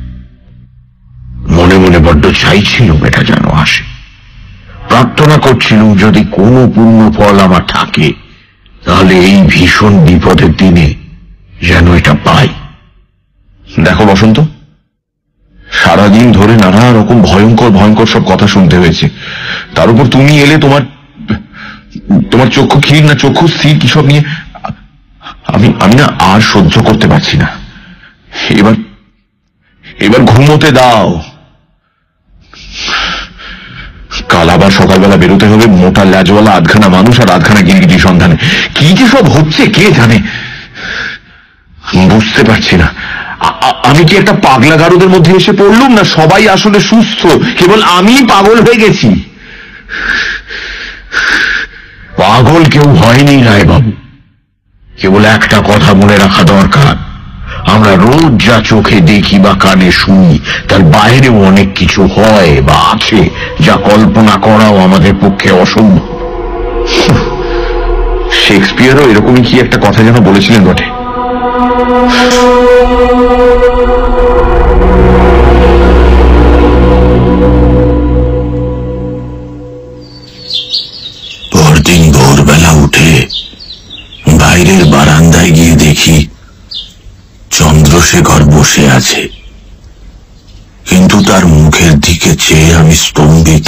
মনে মনে বড্ড চাইছিলুম এটা যেন আসে, প্রার্থনা করছিলুম যদি কোনো পুণ্য ফল আমার থাকে তাহলে এই ভীষণ বিপদের দিনে যেন এটা পাই। দেখো বসন্ত, সারাদিন ধরে নানা রকম ভয়ঙ্কর ভয়ঙ্কর সব কথা শুনতে হয়েছে, তার উপর তুমি এলে তোমার তোমার চক্ষু ক্ষীর না চক্ষু স্থির কি সব নিয়ে আমি আমি না আর সহ্য করতে পারছি না। এবার এবার ঘুমোতে দাও, কাল আবার সকালবেলা বেরোতে হবে মোটা ল্যাজওয়ালা আধখানা মানুষ আর আধখানা গিরগিটি সন্ধানে। কি যে সব হচ্ছে কে জানে, বুঝতে পারছি না। আমি কি একটা পাগলা গারদের মধ্যে এসে পড়লুম, না সবাই আসলে সুস্থ, কেবল আমি পাগল হয়ে গেছি? পাগল কেউ হয়নি রায়বাবু, কেবল একটা কথা মনে রাখা দরকার, আমরা রোজ যা চোখে দেখি বা কানে শুনি তার বাইরেও অনেক কিছু হয় বা আছে যা কল্পনা করাও আমাদের পক্ষে অসম্ভব। শেক্সপিয়ারও এরকমই কি একটা কথা যেন বলেছিলেন বটে। পরদিন ভোরবেলা উঠে বাইরের বারান্দায় গিয়ে দেখি চন্দ্রশেখর বসে আছে, কিন্তু তার মুখের দিকে চেয়ে আমি স্তম্ভিত।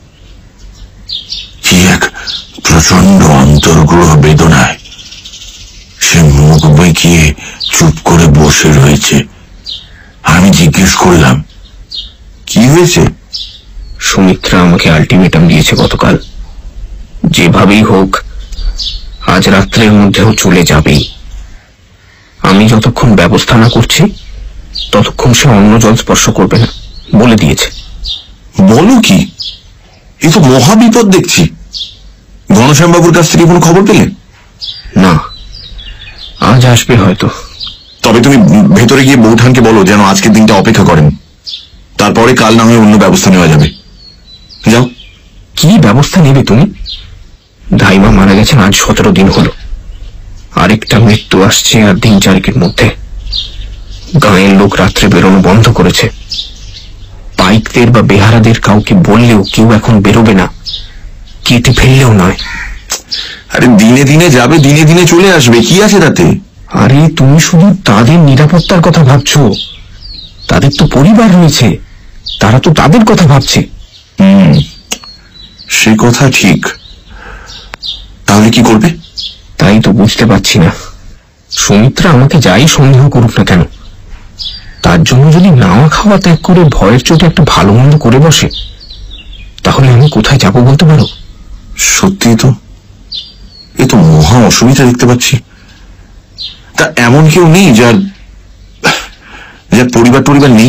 কি এক প্রচন্ড অন্তর্গ্রহ বেদনায় সে মুখ বেঁকিয়ে চুপ করে বসে রয়েছে। আমি জিজ্ঞেস করলাম, কি হয়েছে? সুমিত্রা আমাকে আলটিমেটাম দিয়েছে গতকাল, যেভাবেই হোক আজ রাত্রের মধ্যেও চলে যাবেই। আমি যতক্ষণ ব্যবস্থা না করছি ততক্ষণ সে অন্য জল স্পর্শ করবে না বলে দিয়েছে। বলো কি? এ তো মহা বিপদ দেখছি। ঘনশ্যামবাবুর কাছ থেকে কোনো খবর পেলে? না, আজ আসবে হয়তো। তবে তুমি ভেতরে গিয়ে বৌঠানকে বলো যেন আজকের দিনটা অপেক্ষা করেন, তারপরে কাল না হয়ে অন্য ব্যবস্থা নেওয়া যাবে। যাও। কি ব্যবস্থা নেবে তুমি? ধাইমা মারা গেছেন আজ সতেরো দিন হলো। আরেকটা মৃত্যু আসছে আর দিন চারেকের মধ্যে। গাঁয়ের লোক রাত্রে বেরোনো বন্ধ করেছে। পাইকদের বা বেহারাদের কাউকে বললেও কেউ এখন বেরোবে না, কেটে ফেললেও নয়। আরে দিনে দিনে যাবে, দিনে দিনে চলে আসবে, কি আছে তাতে? আরে তুমি শুধু তাদের নিরাপত্তার কথা ভাবছো, তাদের তো পরিবার রয়েছে, তারা তো তাদের কথা ভাবছে। হুম, সে কথা ঠিক। তাহলে কি করবে? তাই তো বুঝতে পারছি না। সুমিত্রা আমাকে যাই সন্দেহ করুক না কেন, তার জন্য যদি নাওয়া খাওয়া ত্যাগ করে ভয়ের চোটে একটা ভালো মন্দ করে বসে, তাহলে আমি কোথায় যাবো বলতে পারো? সত্যি তো, এ তো মহা অসুবিধা দেখতে পাচ্ছি। তা এমন কেউ নেই যার যার পরিবার টরিবার নেই?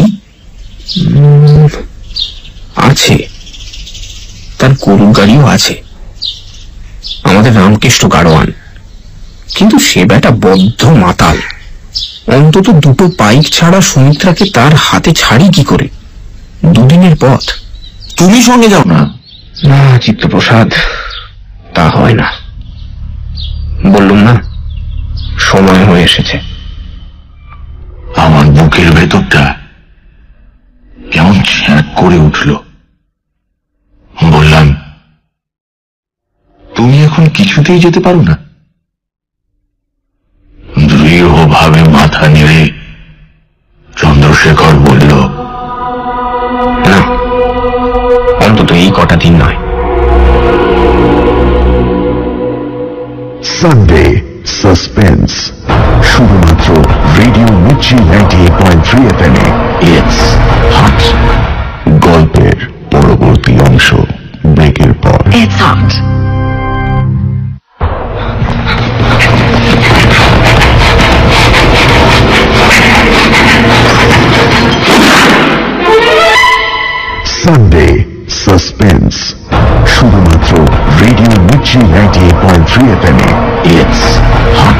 আছে, তার গরুর গাড়িও আছে, আমাদের রামকৃষ্ণ গাড়োয়ান। কিন্তু সে বেটা বদ্ধ মাতাল। অন্তত দুটো পাইক ছাড়া সুমিত্রাকে তার হাতে ছাড়ি কি করে? দুদিনের পথ। তুমি সঙ্গে যাও না? না চিত্তপ্রসাদ, তা হয় না। বললুম না, সময় হয়ে এসেছে। আমার বুকের ভেতরটা কেমন ছ্যাঁক করে উঠল। বললাম, তুমি এখন কিছুতেই যেতে পারো না? দৃঢ়ভাবে মাথা নেড়ে চন্দ্রশেখর বলল, না, অন্তত এই কটা দিন নয়। সানডে সাসপেন্স, শুধুমাত্র radio Mirchi ninety eight point three F M এ। It's hot. গল্পের পরবর্তী অংশ ব্রেকের পর। It's hot. সানডে সাসপেন্স, শুধুমাত্র radio Mirchi ninety eight point three F M এ। It's hot.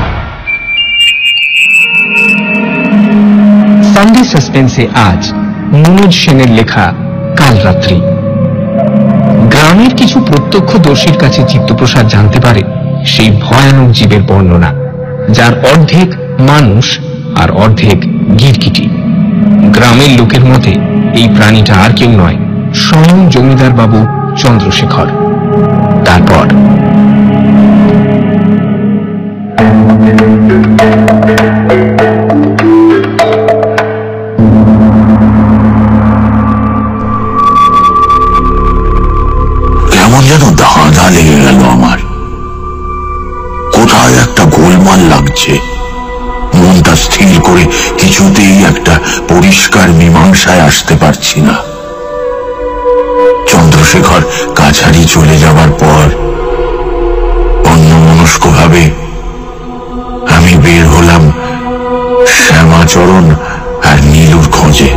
সানডে সাসপেন্সে আজ মনোজ সেনের লেখা কাল রাত্রি। গ্রামের কিছু প্রত্যক্ষদর্শীর কাছে চিত্তপ্রসাদ জানতে পারে সেই ভয়ানক জীবের বর্ণনা, যার অর্ধেক মানুষ আর অর্ধেক গিরগিটি। গ্রামের লোকের মতে এই প্রাণীটা আর কেউ নয়, স্বয়ং জমিদার বাবু চন্দ্রশেখর। তারপর কেমন যেন ধাঁধা লেগে গেল আমার। কোথায় একটা গোলমাল লাগছে। মনটা স্থির করে কিছুতেই একটা পরিষ্কার মীমাংসায় আসতে পারছি না। চন্দ্রশেখর কাছারি চলে যাবার পর অন্যমনস্ক ভাবে আমি বের হলাম শ্যামাচরণ আর নীলুর খোঁজে।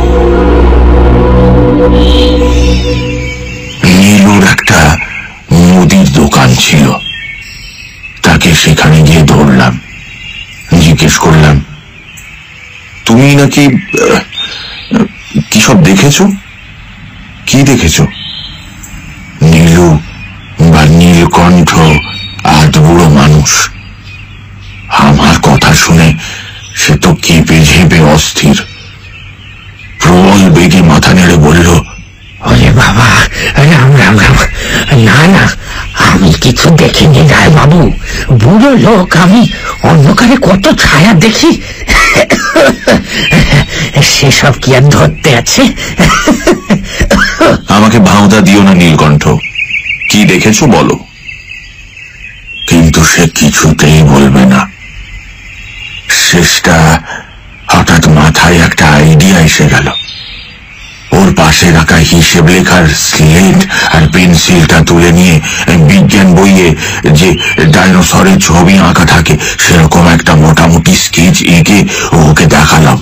নীলুর একটা মুদির দোকান ছিল, তাকে সেখানে গিয়ে ধরলাম। জিজ্ঞেস করলাম, তুমি নাকি কি সব দেখেছ? কি দেখেছ? নীলু বা নীলকণ্ঠ আধ বুড়ো মানুষ। আমার কথা শুনে সে তো কেঁপে ঝেঁপে অস্থির। প্রবল বেগে মাথা নেড়ে বলল, ওরে বাবা, রাম রাম রাম। না না, আমি কিছু দেখিনি রায় বাবু, বুড়ো লোক আমি। অন্ধকারে কত ছায়া দেখি, সেসব কি আর ধরতে আছে? আমাকে ভাঁওতা দিও না নীলকণ্ঠ, কি দেখেছো বলো। কিন্তু সে কিছুতেই বলবে না। শেষটা হঠাৎ মাথায় একটা আইডিয়া এসে গেল। ওর পাশে রাখা হিসেব লেখার স্লেট আর পেন্সিলটা তুলে নিয়ে বিজ্ঞান বইয়ে যে ডাইনোসরের ছবি আঁকা থাকে সেরকম একটা মোটামুটি স্কেচ এঁকে ওকে দেখালাম।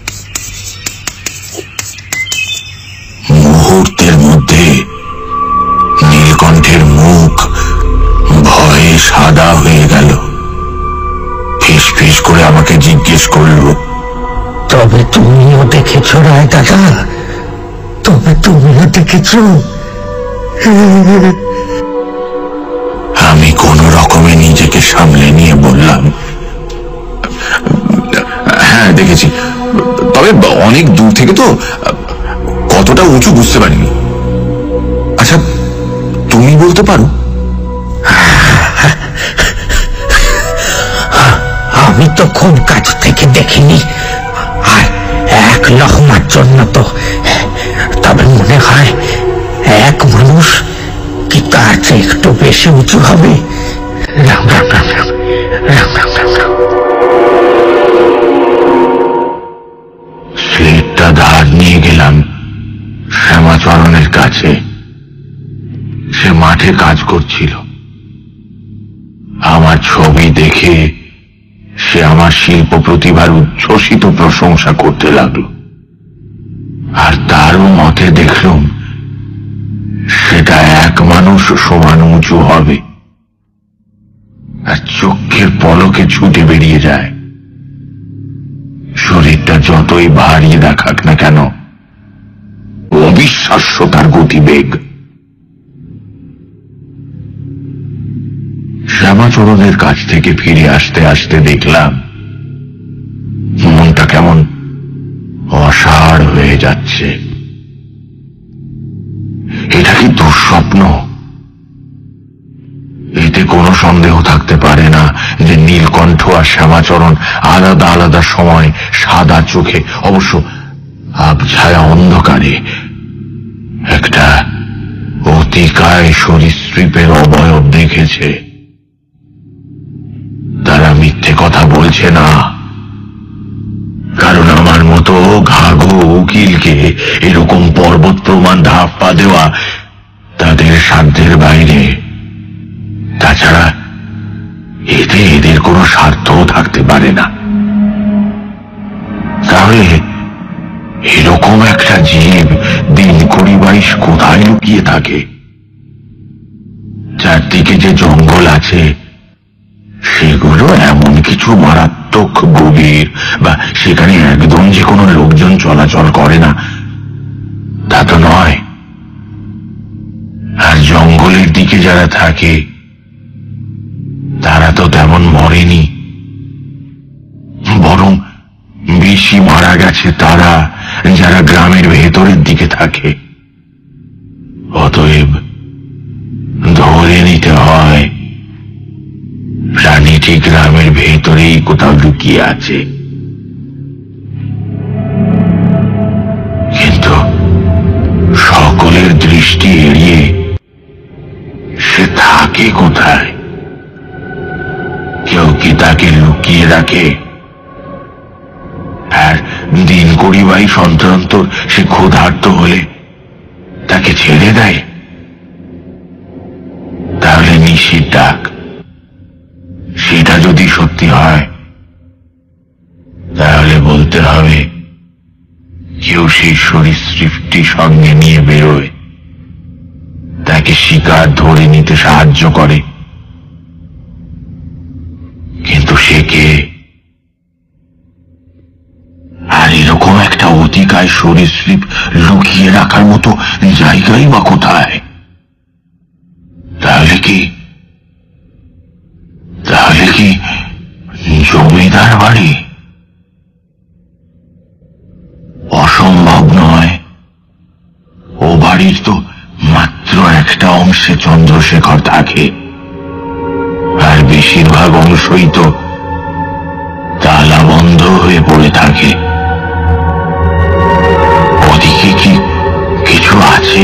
মুহূর্তের মধ্যে নীলকণ্ঠের মুখ ভয়ে সাদা হয়ে গেল। ফিস ফিস করে আমাকে জিজ্ঞেস করল, তবে তুমিও দেখেছ রায় দাদা? তবে তুমিও দেখেছ? আমি সামলে নিয়ে বললাম, হ্যাঁ দেখেছি, তবে অনেক দূর থেকে তো, কতটা উঁচু বুঝতে পারিনি। আচ্ছা তুমি বলতে পারো? আমি তো খুব কাছ থেকে দেখিনি, আর এক লহমার জন্য তো, তবে মনে হয় এক মানুষ কি তার চেয়ে একটু বেশি উঁচু হবে। রাম রাম রাম রাম রাম রাম রাম রাম। স্লেটটা ধার নিয়ে গেলাম শ্যামাচরণের কাছে। সে মাঠে কাজ করছিল। আমার ছবি দেখে সে আমার শিল্প প্রতিভার উচ্ছ্বসিত প্রশংসা করতে লাগলো, আর তারও মতে দেখলুম সেটা এক মানুষ সমান উঁচু হবে, আর চোখের পলকে ছুটে বেরিয়ে যায়। শরীরটা যতই ভারী দেখাক না কেন, অবিশ্বাস্য তার গতিবেগ। শ্যামাচরণের কাছ থেকে ফিরে আসতে আসতে দেখলাম মনটা কেমন অসাড় হয়ে যাচ্ছে। এটা কি দুঃস্বপ্ন? এতে কোনো সন্দেহ থাকতে পারে না যে নীলকণ্ঠ আর শ্যামাচরণ আলাদা আলাদা সময় সাদা চোখে, অবশ্য আবছায়া অন্ধকারে, একটা অতিকায় সরীসৃপের অবয়ব দেখেছে। তারা মিথ্যে কথা বলছে না, কারণ আমার মতো ঘাঘো উকিলকে এরকম পর্বত প্রমাণ ধাপ্পা দেওয়া তাদের সাধ্যের বাইরে। তাছাড়া এতে এদের কোনো স্বার্থও থাকতে পারে না। তাহলে এরকম একটা জীব দিন কুড়ি বাইশ কোথায় লুকিয়ে থাকে? চারদিকে যে জঙ্গল আছে সেগুলো এমন কিছু মারাত্মক গভীর, বা সেখানে একদম যে কোনো লোকজন চলাচল করে না তা তো নয়। আর জঙ্গলের দিকে যারা থাকে তারা তো তেমন মরেনি, বরং বেশি মারা গেছে তারা যারা গ্রামের ভেতরের দিকে থাকে। অতএব ধরে নিতে হয় প্রাণীটি গ্রামের ভেতরেই কোথাও লুকিয়ে আছে। কিন্তু সকলের দৃষ্টি এড়িয়ে সে থাকে কোথায়? কেউ কি তাকে লুকিয়ে রাখে? আর দিন কুড়ি বাইশ অন্তর সে ক্ষুধার্ত হলে তাকে ছেড়ে দেয়? তাহলে নিশির ডাক, সেটা যদি সত্যি হয় তাহলে বলতে হবে কেউ সেই সরীসৃপটি সঙ্গে নিয়ে বেরোয়, তাকে শিকার ধরে নিতে সাহায্য করে। কিন্তু সে কে? আর এরকম একটা অতিকায় সরীসৃপ লুকিয়ে রাখার মতো জায়গাই বা কোথায়? তাহলে কি তাহলে কি জমিদার বাড়ি? অসম্ভব নয়। ও বাড়ির তো মাত্র একটা অংশে চন্দ্রশেখর থাকে, আর বেশিরভাগ অংশই তো তালা বন্ধ হয়ে পড়ে থাকে। ওদিকে কি কিছু আছে?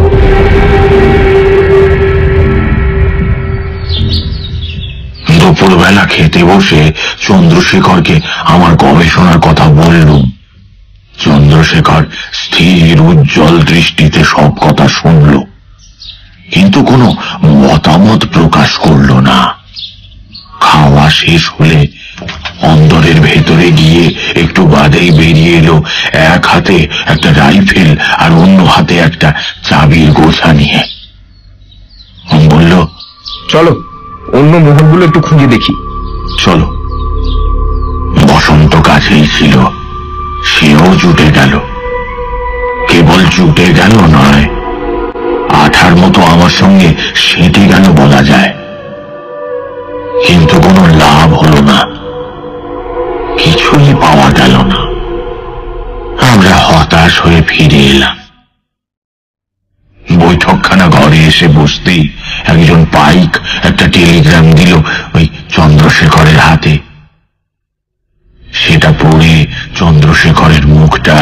দুপুরবেলা খেতে বসে চন্দ্রশেখরকে আমার গবেষণার কথা বললুম। চন্দ্রশেখর স্থির উজ্জ্বল দৃষ্টিতে সব কথা শুনল, কিন্তু কোনো মতামত প্রকাশ করল না। খাওয়া শেষ হলে অন্দরের ভেতরে গিয়ে একটু বাদেই বেরিয়ে এলো এক হাতে একটা রাইফেল আর অন্য হাতে একটা চাবির গোছা নিয়ে। বলল, চলো অন্য মহলগুলো একটু খুঁজে দেখি। চলো। বসন্ত কাছেই ছিল, সেও জুটে গেল। কেবল জুটে গেল নয়, আঠার মতো আমার সঙ্গে সেটে গেল বলা যায়। কিন্তু কিন্তু কোনো লাভ হলো না, কিছুই পাওয়া গেল না। আমরা হতাশ হয়ে ফিরে এলাম। বৈঠকখানা ঘরে এসে বসতেই একজন পাইক একটা টেলিগ্রাম দিল ওই চন্দ্রশেখরের হাতে। সেটা পড়ে চন্দ্রশেখরের মুখটা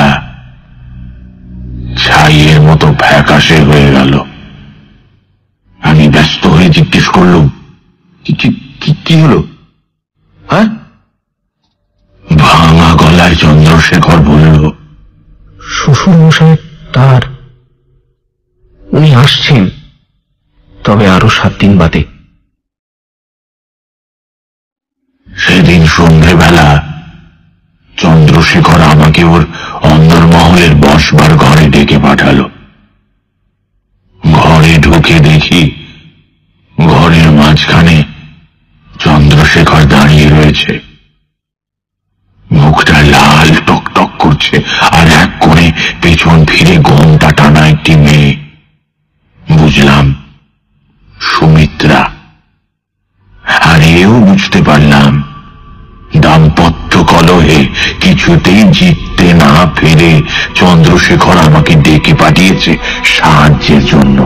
ছাইয়ের মতো ফ্যাকাশে হয়ে গেল। আমি ব্যস্ত হয়ে জিজ্ঞেস করলুম, কি হলো? হ্যাঁ? ভাঙা গলায় চন্দ্রশেখর বলল, শ্বশুর মশাই তার, উনি আসছেন, তবে আরো সাত দিন বাদে। সেদিন সন্ধ্যেবেলা চন্দ্রশেখর আমাকে ওর অন্দরমহলের বসবার ঘরে ডেকে পাঠালো। ঘরে ঢুকে দেখি ঘরের মাঝখানে চন্দ্রশেখর দাঁড়িয়ে রয়েছে। মুখটা লাল টকটক করছে, আর এক কোণে পেছন ফিরে ঘোমটা টানা একটি মেয়ে। বুঝলাম সুমিত্রা। আর এও বুঝতে পারলাম দাম্পত্য কলহে কিছুতেই জিততে না পেরে চন্দ্রশেখর আমাকে ডেকে পাঠিয়েছে সাহায্যের জন্য।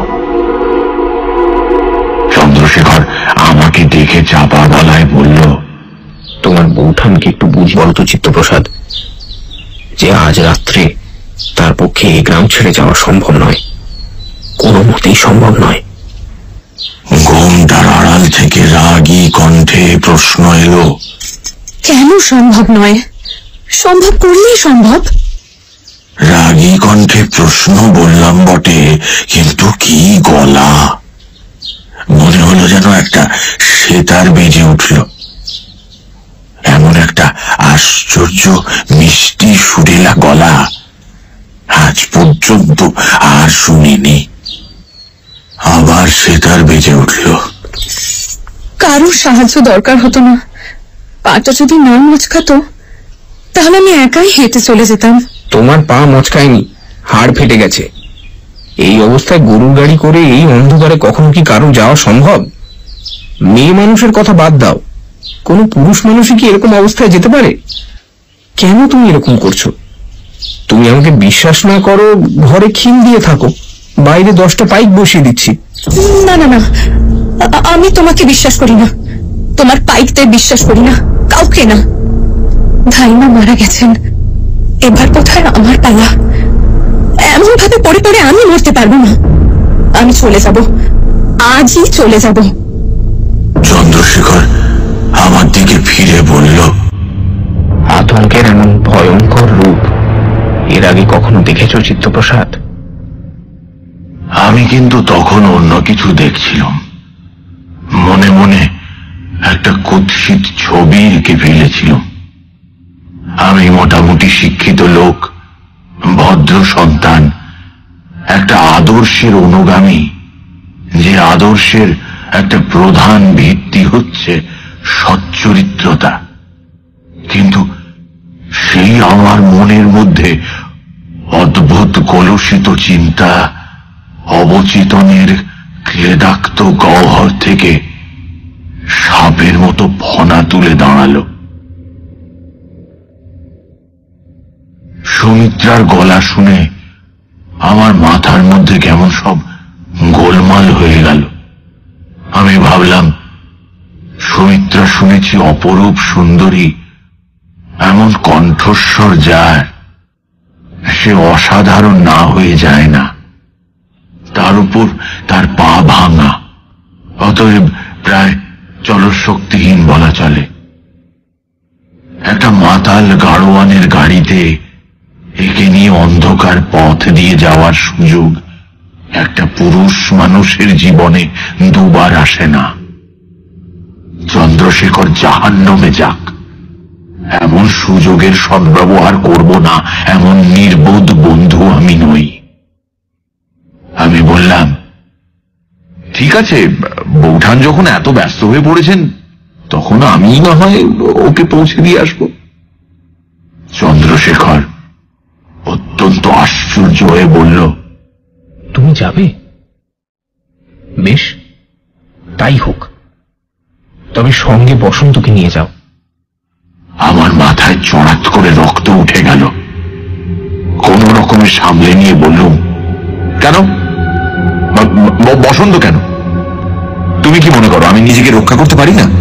চন্দ্রশেখর আমাকে দেখে চাপা গলায় বলল, তোমার বৌঠানকে একটু বুঝ বলতো চিত্তপ্রসাদ, যে আজ রাত্রে তার পক্ষে এই গ্রাম ছেড়ে যাওয়া সম্ভব নয়, কোনো মতেই সম্ভব নয়। ঘোমটার আড়াল থেকে রাগী কণ্ঠে প্রশ্ন এলো, কেন সম্ভব নয়? সম্ভব করলেই সম্ভব। রাগী কণ্ঠে প্রশ্ন বললাম বটে, কিন্তু কি গলা! মনে হলো যেন একটা সেতার বেজে উঠল। এমন একটা আশ্চর্য মিষ্টি সুরেলা গলা আজ পর্যন্ত আর শুনিনি। আবার সেতার বেজে উঠল। কারোর সাহায্য দরকার হতো না। পাটা যদি না মচকাতো তাহলে আমি একাই হেঁটে চলে যেতাম। তোমার পা মচকায়নি, হাড় ফেটে গেছে। এই অবস্থায় গরুর গাড়ি করে এই অন্ধকারে কখনো কি কারো যাওয়া সম্ভব? মেয়ে মানুষের কথা বাদ দাও, কোনো পুরুষ মানুষই কি এরকম অবস্থায় যেতে পারে? কেন তুমি এরকম করছো? তুমি আমাকে বিশ্বাস না করো, ঘরে খিল দিয়ে থাকো, বাইরে দশটা পাইক বসিয়ে দিচ্ছি। না না না, আমি তোমাকে বিশ্বাস করি না, তোমার পাইকদের বিশ্বাস করি না, কাউকে না। ধাইমা মারা গেছেন, এবার কোথায় আমার পালা। এমন ভাবে পড়ে পড়ে আমি মরতে পারবো না। আমি চলে যাব, আজই চলে যাব। চন্দ্রশেখর আমার দিকে ফিরে বলল, আতঙ্কের এমন ভয়ঙ্কর রূপ এর আগে কখনো দেখেছ চিত্তপ্রসাদ? আমি কিন্তু তখন অন্য কিছু দেখছিলাম। মনে মনে একটা কুৎসিত ছবি এঁকে ফেলেছিলাম। আমি মোটামুটি শিক্ষিত লোক, ভদ্র সন্তান, একটা আদর্শের অনুগামী, যে আদর্শের একটা প্রধান ভিত্তি হচ্ছে সচ্চরিত্রতা। কিন্তু সেই আমার মনের মধ্যে অদ্ভুত কলুষিত চিন্তা অবচেতনের ক্লেদাক্ত গহ্বর থেকে সাপের মতো ফনা তুলে দাঁড়ালো। সুমিত্রার গলা শুনে আমার মাথার মধ্যে কেমন সব গোলমাল হয়ে গেল। আমি ভাবলাম, সুমিত্রা শুনেছি অপরূপ সুন্দরী, এমন কণ্ঠস্বর যার, সে অসাধারণ না হয়ে যায় না। তার উপর তার পা ভাঙা, অতএব প্রায় চলশক্তিহীন বলা চলে। একটা মাতাল গাড়োয়ানের গাড়িতে একে নিয়ে অন্ধকার পথ দিয়ে যাওয়ার সুযোগ একটা পুরুষ মানুষের জীবনে দুবার আসে না। চন্দ্রশেখর জাহান্নামে যাক, এমন সুযোগের সদ্ব্যবহার করব না, এমন নির্বোধ বন্ধু আমি নই। আমি বললাম, ঠিক আছে, বৌঠান যখন এত ব্যস্ত হয়ে পড়েছেন, তখন আমি না হয় ওকে পৌঁছে দিয়ে আসবো। চন্দ্রশেখর অত্যন্ত আশ্চর্য হয়ে বলল, তুমি যাবে? বেশ, তাই হোক, তবে সঙ্গে বসন্তকে নিয়ে যাও। আমার মাথায় চড়াত করে রক্ত উঠে গেল। কোন রকমে সামলে নিয়ে বললুম, কেন বসন্ত কেন? তুমি কি মনে করো আমি নিজেকে রক্ষা করতে পারি না?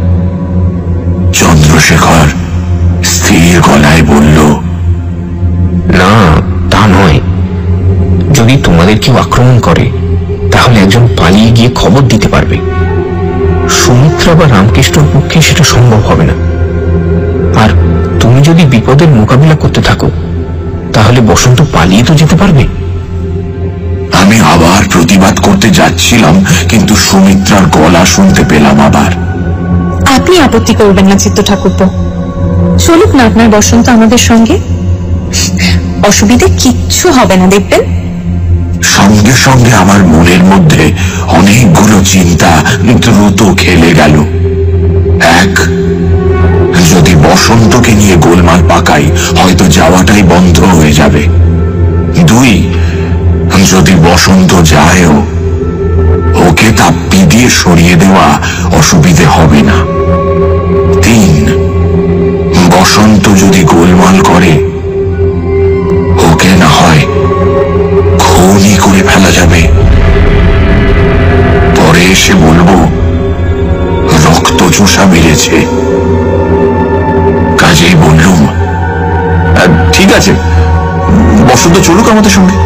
চন্দ্রশেখর স্থির গলায় বলল, না, তা নয়। যদি তোমাদের কেউ আক্রমণ করে তাহলে একজন পালিয়ে গিয়ে খবর দিতে পারবে। সুমিত্রা বা রামকৃষ্ণর পক্ষে সেটা সম্ভব হবে না। আর তুমি যদি বিপদের মোকাবিলা করতে থাকো তাহলে বসন্ত পালিয়ে তো যেতে পারবে। আমি আবার প্রতিবাদ করতে যাচ্ছিলাম, কিন্তু সুমিত্রার গলা শুনতে পেলাম আবার। আপনি আপত্তি করবেন না চিত্ত ঠাকুরপো, চলুক না আপনার বসন্ত আমাদের সঙ্গে। অসুবিধে কিচ্ছু হবে না, দেখবেন। সঙ্গে সঙ্গে আমার মনের মধ্যে অনেকগুলো চিন্তা দ্রুত খেলে গেল। এক, যদি বসন্তকে নিয়ে গোলমাল পাকাই হয়তো যাওয়াটাই বন্ধ হয়ে যাবে। দুই, যদি বসন্ত যায়ও ওকে তাপ্পি দিয়ে সরিয়ে দেওয়া অসুবিধে হবে না। তিন, বসন্ত যদি গোলমাল করে ওকে না হয় খুনই করে ফেলা যাবে। পরে এসে বলবো রক্ত চোষা মেরেছে। কাজেই বললুম, ঠিক আছে বসন্ত চলুক আমাদের সঙ্গে।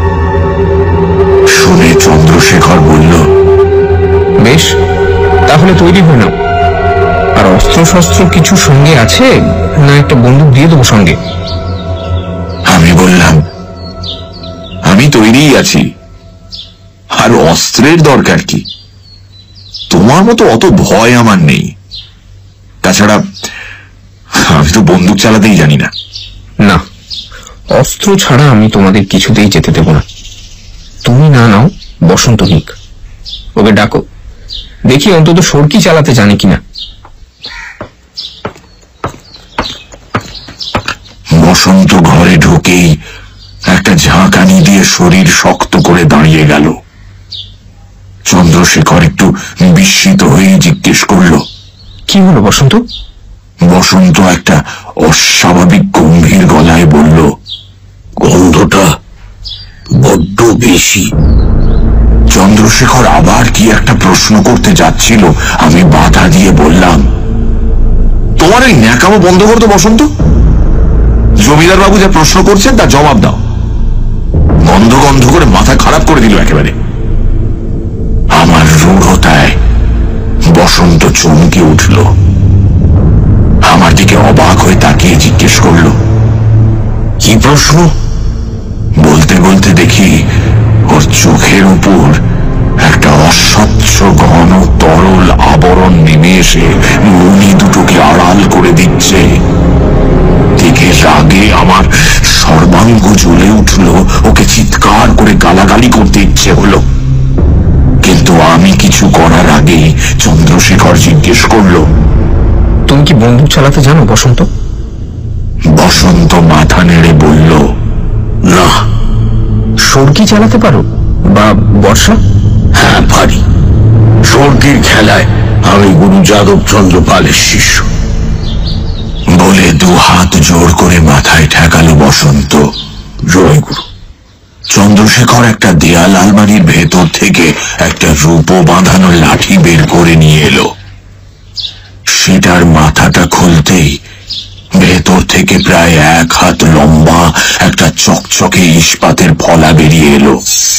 শুনে চন্দ্রশেখর বলল, বেশ, তাহলে তৈরি হয়ে নাও। আর অস্ত্র শস্ত্র কিছু সঙ্গে আছে না? একটা বন্দুক দিয়ে দেবো সঙ্গে। আমি বললাম, আমি তৈরিই আছি, আর অস্ত্রের দরকার কি? তোমার মতো অত ভয় আমার নেই। তাছাড়া আমি তো বন্দুক চালাতেই জানি না। না, অস্ত্র ছাড়া আমি তোমাদের কিছুতেই যেতে দেব না। তুমি না নাও, বসন্ত নিক। ওকে ডাকো, দেখি অন্তত সরকি চালাতে জানে কিনা। বসন্ত ঘরে ঢুকেই একটা ঝাঁকানি দিয়ে শরীর শক্ত করে দাঁড়িয়ে গেল। চন্দ্রশেখর একটু বিস্মিত হয়ে জিজ্ঞেস করল, কি হলো বসন্ত? বসন্ত একটা অস্বাভাবিক গম্ভীর গলায় বলল, গন্ধটা বড্ড বেশি। চন্দ্রশেখর আবার কি একটা প্রশ্ন করতে যাচ্ছিল, আমি বাধা দিয়ে বললাম, তোমার এই ন্যাকামো বন্ধ করতো বসন্ত। জমিদার বাবু যা প্রশ্ন করছেন তা জবাব দাও। গন্ধ গন্ধ করে মাথা খারাপ করে দিল একেবারে। আমার রূঢ়তায় বসন্ত চমকে উঠল। আমার দিকে অবাক হয়ে তাকিয়ে জিজ্ঞেস করল, কি প্রশ্ন? বলতে বলতে দেখি ওর চোখের উপর একটা অস্বচ্ছ ঘন তরল আবরণ নেমে এসে মনি দুটোকে আড়াল করে দিচ্ছে। দেখে রাগে আমার সর্বাঙ্গ জ্বলে উঠল। ওকে চিৎকার করে গালাগালি করতে ইচ্ছে হলো, কিন্তু আমি কিছু করার আগেই চন্দ্রশেখর জিজ্ঞেস করল, তুমি কি বন্দুক চালাতে জানো বসন্ত? বসন্ত মাথা নেড়ে বলল, না। সরকি চালাতে পারো বা বর্ষা? হ্যাঁ পারি। সরকির খেলায় আমি গুরু যাদব চন্দ্র পালের শিষ্য। বলে দু হাত জোর করে মাথায় ঠেকালো বসন্ত। জয় গুরু। চন্দ্রশেখর একটা দেয়াল আলমারির ভেতর থেকে একটা রূপো বাঁধানো লাঠি বের করে নিয়ে এলো। সেটার মাথাটা খুলতেই ভেতর থেকে প্রায় এক হাত লম্বা একটা চকচকে ইস্পাতের ফলা বেরিয়ে এলো।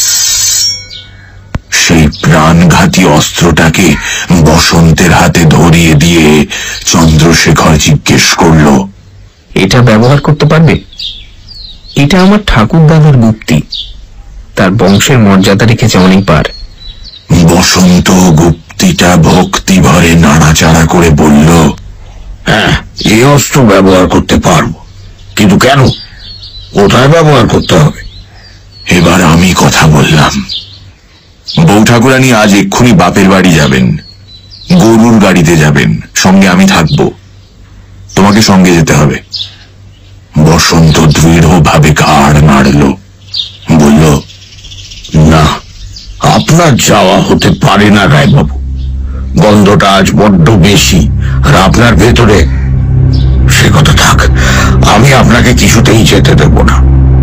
সেই প্রাণঘাতী অস্ত্রটাকে বসন্তের হাতে ধরিয়ে দিয়ে চন্দ্রশেখর জিজ্ঞেস করল, এটা ব্যবহার করতে পারবে? এটা আমার ঠাকুর দাদার গুপ্তি, তার বংশের মর্যাদা রেখেছে অনেকবার। বসন্ত গুপ্তিটা ভক্তি ভরে নাড়াচাড়া করে বলল, হ্যাঁ এই অস্ত্র ব্যবহার করতে পারবো, কিন্তু কেন, কোথায় ব্যবহার করতে হবে? এবার আমি কথা বললাম, বউ ঠাকুরানী আজ এক্ষুনি বাপের বাড়ি যাবেন, গরুর গাড়িতে যাবেন, সঙ্গে আমি থাকবো, তোমাকে সঙ্গে যেতে হবে। বসন্ত দৃঢ়ভাবে ঘাড় নাড়ল, বলল, না আপনার যাওয়া হতে পারে না রায়বাবু। গন্ধটা আজ বড্ড বেশি, আর আপনার ভেতরে সে কথা থাক, আমি আপনাকে কিছুতেই যেতে দেব না।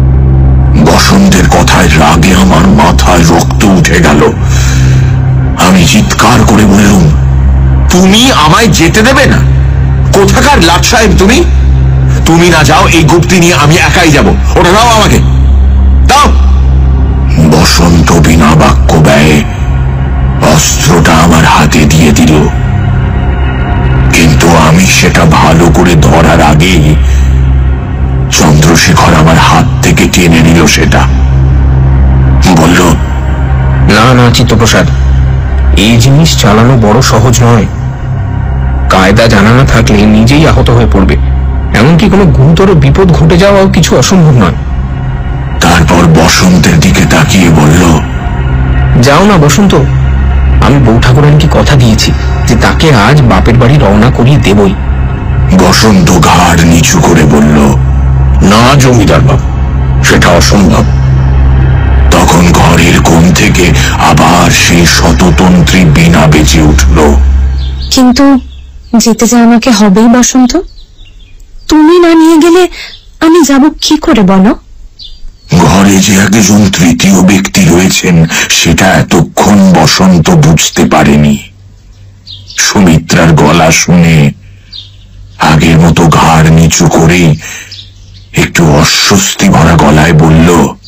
বসন্তের কথায় রাগে আমার মাথায় রক্ত উঠে গেল। আমি চিৎকার করে বললুম, তুমি আমায় যেতে দেবে না? কোথাকার লাট সাহেব তুমি? তুমি না যাও, এই গুপ্তি নিয়ে আমি একাই যাব। ওটা দাও আমাকে, দাও। বসন্ত বিনা বাক্য ব্যয়ে অস্ত্রটা আমার হাতে দিয়ে দিল, কিন্তু আমি সেটা ভালো করে ধরার আগে চন্দ্রশেখর আমার হাত থেকে টেনে নিল সেটা। বলল, না না চিত্তপ্রসাদ, এই জিনিস চালানো বড় সহজ নয়। কায়দা জানা না থাকলে নিজেই আহত হয়ে পড়বে, এমনকি কোনো গুরুতর বিপদ ঘটে যাওয়াও কিছু অসম্ভব নয়। তারপর বসন্তের দিকে তাকিয়ে বলল, যাও না বসন্ত, আমি বউ ঠাকুরানীকে কথা দিয়েছি যে তাকে আজ বাপের বাড়ি রওনা করিয়ে দেবই। বসন্ত ঘাড় নিচু করে বলল, না জমিদার বাবু, সেটা অসম্ভব। তখন ঘরের কোণ থেকে আবার সেই শততন্ত্রী বীণা বেজে উঠল। কিন্তু যেতে যে আমাকে হবেই বসন্ত, তুমি না নিয়ে গেলে আমি যাব কি করে বলো? ঘরে যে একজন তৃতীয় ব্যক্তি রয়েছেন সেটা এতক্ষণ বসন্ত বুঝতে পারেনি। সুমিত্রার গলা শুনে আগের মতো ঘাড় নিচু করে একটু অস্বস্তি ভরা গলায় বলল,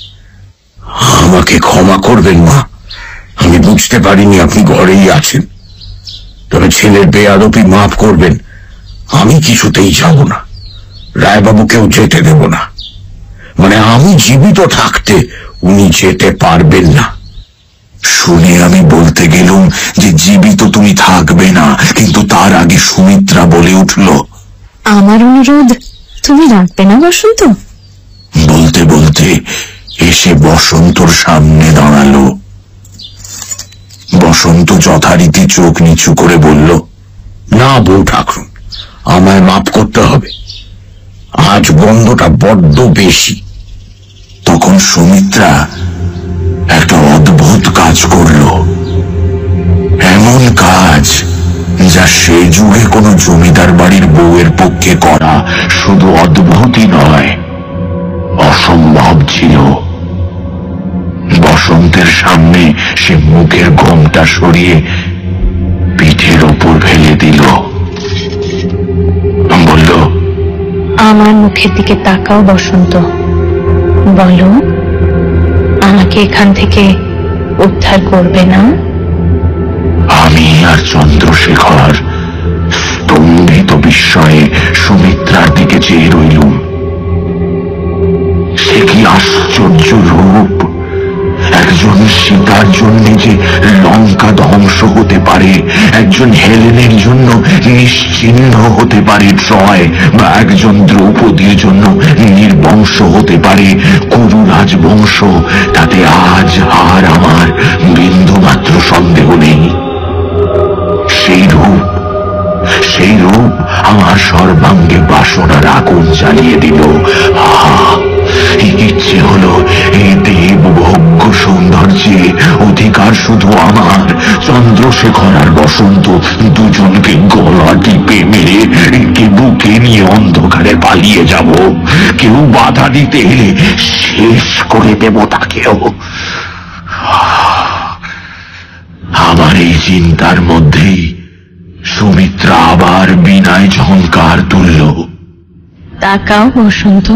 আমাকে ক্ষমা করবেন মা, আমি বুঝতে পারিনি আপনি ঘরেই আছেন। তবে ছেলের বেয়াদবি মাফ করবেন, আমি কিছুতেই যাব না, রায়বাবুকেও যেতে দেব না। মানে আমি জীবিত থাকতে উনি যেতে পারবেন না। শুনে আমি বলতে গেলুম যে জীবিত তুমি থাকবে না, কিন্তু তার আগে সুমিত্রা বলে উঠল, আমার অনুরোধ তুমি রাখবে না বসন্ত? বলতে বলতে এসে বসন্তর সামনে দাঁড়ালো। বসন্ত যথারীতি চোখ নিচু করে বলল, না বউ ঠাকুর, আমায় মাফ করতে হবে, আজ বন্ধটা বড্ড বেশি। তখন সুমিত্রা একটা অদ্ভুত কাজ করল, এমন কাজ যা সে যুগে কোনো জমিদার বাড়ির বউয়ের পক্ষে করা শুধু অদ্ভুতই নয়, অসম্ভব ছিল। বসন্তের সামনে সে মুখের ঘোমটা সরিয়ে পিঠের ওপর ফেলে দিল, বলল, আমার মুখের দিকে তাকাও বসন্ত, বলো আমাকে এখান থেকে উদ্ধার করবে না? আমি আর চন্দ্রশেখর স্তম্ভিত বিস্ময়ে সুমিত্রার দিকে চেয়ে রইলুম। সে কি আশ্চর্য রূপ! একজন সীতার জন্য যে লঙ্কা ধ্বংস হতে পারে, একজন হেলেনের জন্য নিশ্চিহ্ন হতে পারে ট্রয়, বা একজন দ্রৌপদীর জন্য নির্বংশ হতে পারে কুরু রাজবংশ, তাতে আজ আর আমার বিন্দুমাত্র সন্দেহ নেই। সেই রূপ সেই রূপ আমার সর্বাঙ্গে বাসনার আগুন জ্বালিয়ে দিল। আহা, ইচ্ছে হলো এই দেবভোগ্য সৌন্দর্যে অধিকার শুধু আমার। চন্দ্রশেখর আর বসন্ত দুজনকে গলা টিপে মেরে কে বুকে নিয়ে অন্ধকারে পালিয়ে যাব। কেউ বাধা দিতে এলে শেষ করে দেব তাকেও। আমার এই চিন্তার মধ্যেই সুমিত্রা আবার বিনায় ঝংকার তুলল। তাকাও বসন্ত,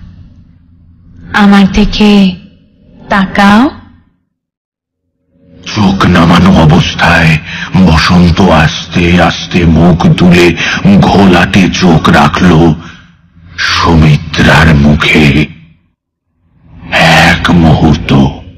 আমার দিকে তাকাও। চোখ নামানো অবস্থায় বসন্ত আস্তে আস্তে মুখ তুলে ঘোলাটে চোখ রাখল সুমিত্রার মুখে। এক মুহূর্ত,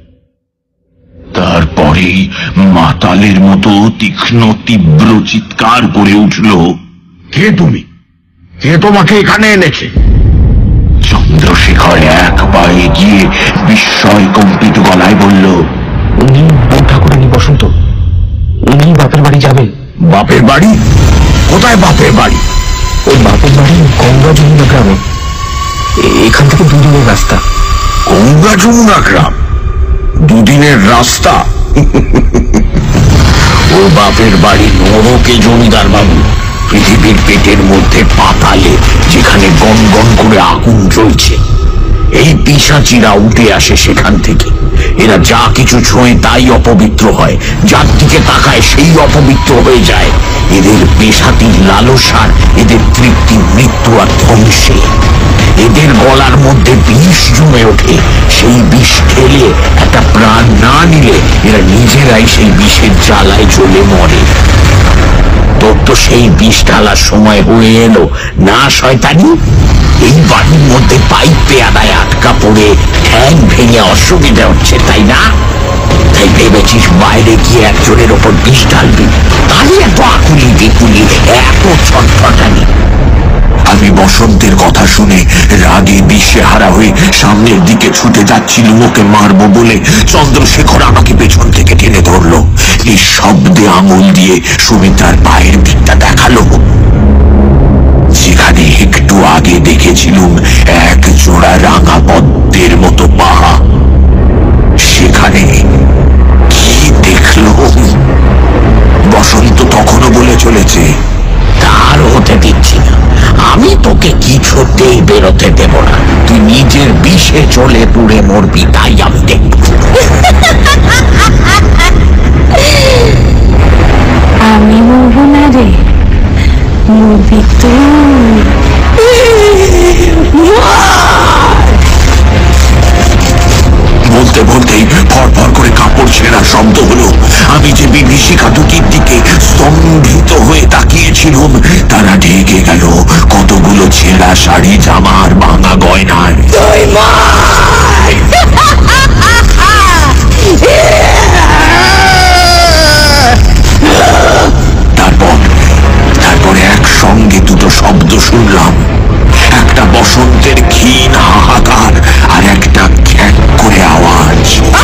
তারপরেই মাতালের মতো তীক্ষ্ণ তীব্র চিৎকার করে উঠল, কে তুমি? কে তোমাকে এখানে এনেছে? চন্দ্রশেখর এক পায়ে গিয়ে বিস্ময় কম্পিত গলায় বলল, উনি বউ ঠাকুরানী বসন্ত, উনি বাপের বাড়ি যাবেন। বাপের বাড়ি? কোথায় বাপের বাড়ি? ওই বাপের বাড়ি গঙ্গা যমুনা গ্রামে, এখান থেকে দুদিনের রাস্তা। গঙ্গা যমুনা গ্রাম? দুদিনের রাস্তা? ওর বাপের বাড়ি নরকে জমিদার বাবু, পৃথিবীর পেটের মধ্যে পাতালে, যেখানে গন গন করে আগুন জ্বলছে। এই পিশাচিরা উঠে আসে সেখান থেকে। এরা যা কিছু ছোঁয় তাই অপবিত্র হয়, যার দিকে তাকায় সেই অপবিত্র হয়ে যায়। এদের পেশাতির লালসার, এদের তৃপ্তি মৃত্যু আর ধ্বংসে। এদের গলার মধ্যে বিষ জমে ওঠে, সেই বিষ খেলে একটা প্রাণ না নিলে এরা নিজেরাই সেই বিষের জ্বালায় জ্বলে মরে। তোর তো সেই বিষ ঢালার সময় হয়ে এলো না শয়তানি? এই বাড়ির মধ্যে পাইপ পেয়াদায় আটকা পড়ে ঠ্যাং ভেঙে অসুবিধা হচ্ছে, তাই না? তাই ভেবেছিস বাইরে গিয়ে একজনের ওপর বিষ ঢালবি, তাই এত আকুলি বিকুলি, এত ছটফটানি। আমি বসন্তের কথা শুনে রাগে বিষে হারা হয়ে সামনের দিকে ছুটে যাচ্ছিলুম ওকে মারবো বলে। চন্দ্রশেখর আমাকে পেছন থেকে টেনে ধরলো, নিঃশব্দে আঙুল দিয়ে সুমিত্রার পায়ের দিকটা দেখালো, যেখানে একটু আগে দেখেছিলুম এক জোড়া রাঙা পদ্মের মতো পা। সেখানে কি দেখলুম? বসন্ত তখনও বলে চলেছে, তার হতে দিচ্ছি না, আমি তোকে কিছুতেই বেরোতে দেব না, তুই নিজের বিষে চলে পুড়ে মরবি, তাই আমি দেখব। আমি মরবো না রে, মরবি তুই। বলতে বলতেই ফরফর করে কাপড় ছেঁড়া শব্দ হলো। আমি যে বিভীষিকা দুটির দিকে স্তম্ভিত হয়ে তাকিয়েছিলাম, তারা ঢেকে গেল কতগুলো ছেঁড়া শাড়ি, জামা আর ভাঙা গয়নায়। তারপর তারপরে একসঙ্গে দুটো শব্দ শুনলাম, একটা বসন্তের ক্ষীণ হাহাকার আর একটা খ্যাক করে আওয়াজ।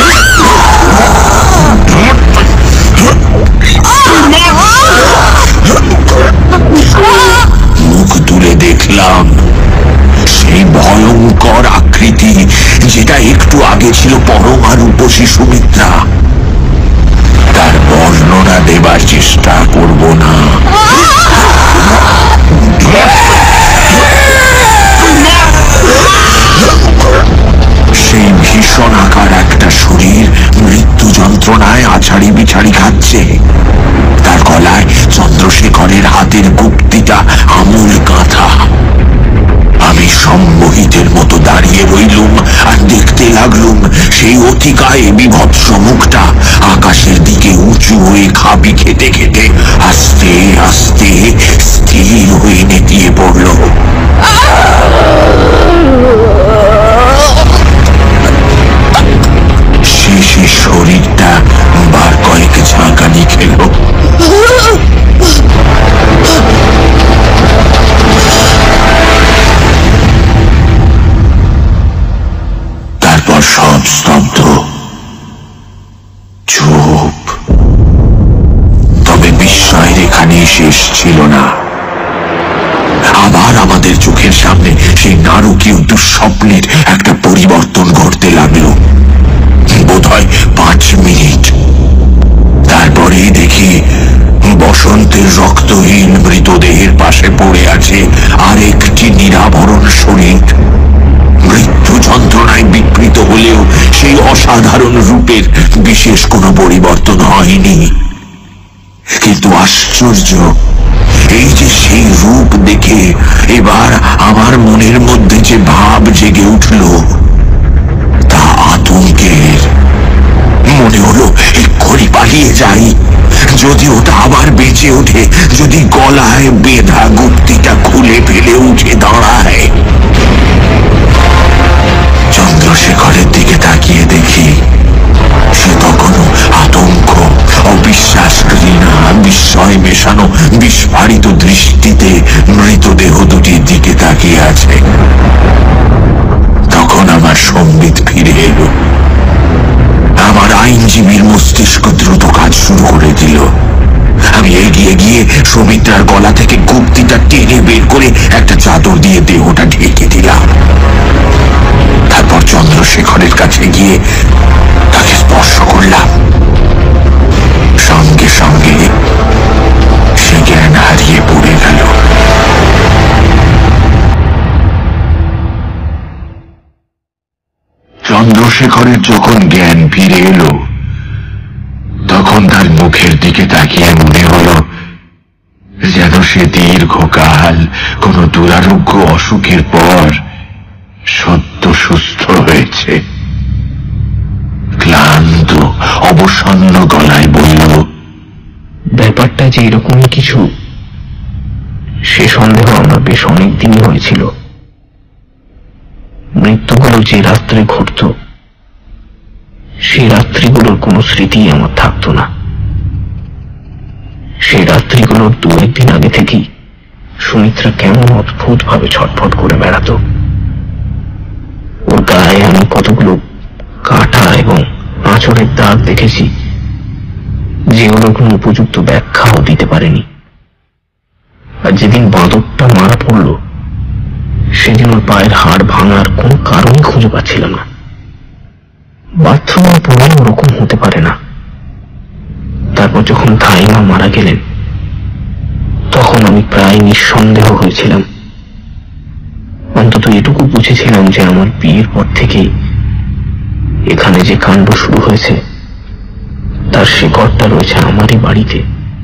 মুখ তুলে দেখলাম সেই ভয়ঙ্কর আকৃতি, যেটা একটু আগে ছিল পরমা রূপসী সুমিত্রা। তার বর্ণনা দেবার চেষ্টা করব না। সেই ভীষণ আকার একটা শরীর মৃত্যু যন্ত্রণায় আছাড়ি বিছাড়ি খাচ্ছে। তার গলায় চন্দ্রশেখরের হাতের গুপ্তিটা আমূল কাঁথা। আমি সম্মোহিতের মতো দাঁড়িয়ে রইলুম আর দেখতে লাগলুম সেই অতিকায় বিভৎস মুখটা আকাশের দিকে উঁচু হয়ে খাবি খেতে খেতে আস্তে আস্তে স্থির হয়ে নেতিয়ে পড়ল। শেষে শরীরটা বার কয়েক ঝাঁকানি খেল। তারপর সব স্তব্ধ, চুপ। তবে বিস্ময়ের এখানে শেষ ছিল না। আবার আমাদের চোখের সামনে সেই নারকীয় দুঃস্বপ্নের একটা পরিবর্তন ঘটতে লাগলো, বোধহয় পাঁচ মিনিট। তারপরে দেখি বসন্তের রক্তহীন মৃতদেহের পাশে পড়ে আছে আর একটি নিরাভরণ শরীর। মৃত্যু যন্ত্রণায় বিকৃত হলেও সেই অসাধারণ রূপের বিশেষ কোনো পরিবর্তন হয়নি। কিন্তু আশ্চর্য, এই যে সেই রূপ দেখে এবার আমার মনের মধ্যে যে ভাব জেগে উঠল, তা আতঙ্কের। মনে হলো এক্ষুনি পালিয়ে যাই, যদি ওটা আবার বেঁচে ওঠে, যদি গলায় বেঁধা গুপ্তিটা খুলে ফেলে উঠে দাঁড়ায়। চন্দ্রশেখরের দিকে তাকিয়ে দেখি সে তখনও আতঙ্ক, অবিশ্বাস, ঘৃণা, বিস্ময় মেশানো বিস্ফারিত দৃষ্টিতে মৃতদেহ দুটির দিকে তাকিয়ে আছে। তখন আমার সম্বিত ফিরে এলো। আমার আইনজীবীর মস্তিষ্ক দ্রুত কাজ শুরু করে দিল। আমি এগিয়ে গিয়ে সুমিত্রার গলা থেকে গুপ্তিটা টেনে বের করে একটা চাদর দিয়ে দেহটা ঢেকে দিলাম। তারপর চন্দ্রশেখরের কাছে গিয়ে তাকে স্পর্শ করলাম। সঙ্গে সঙ্গে চন্দ্রশেখরের যখন জ্ঞান ফিরে এলো তখন তার মুখের দিকে তাকিয়ে মনে হলো যেন সে দীর্ঘকাল কোন দুরারোগ্য অসুখের পর সদ্য সুস্থ হয়েছে। ক্লান্ত অবসন্ন গলায় বলল, ব্যাপারটা যে এরকমই কিছু সে সন্দেহ আমার বেশ অনেক দিনই হয়েছিল। মৃত্যুগুলো যে রাত্রে ঘটত সেই রাত্রিগুলোর কোনো স্মৃতি আমার থাকতো না। সেই রাত্রিগুলোর দু একদিন আগে থেকেই সুমিত্রা কেমন অদ্ভুত ভাবে ছটফট করে বেড়াতো। ওর গায়ে আমি কতগুলো কাটা এবং আঁচড়ের দাগ দেখেছি যেগুলো কোনো উপযুক্ত ব্যাখ্যাও দিতে পারেনি। আর যেদিন বাঁদরটা মারা পড়ল সেদিন ওর পায়ের হাড় ভাঙার কোনো কারণই খুঁজে পাচ্ছিলাম না। বাথরুমে পড়ে ওরকম হতে পারে না। তারপর যখন ধাইমা মারা গেলেন তখন আমি প্রায় নিঃসন্দেহ হয়েছিলাম। অন্তত এটুকু বুঝেছিলাম যে আমার বিয়ের পর থেকেই এখানে যে কাণ্ড শুরু হয়েছে তার শিকড়টা রয়েছে আমারই বাড়িতে।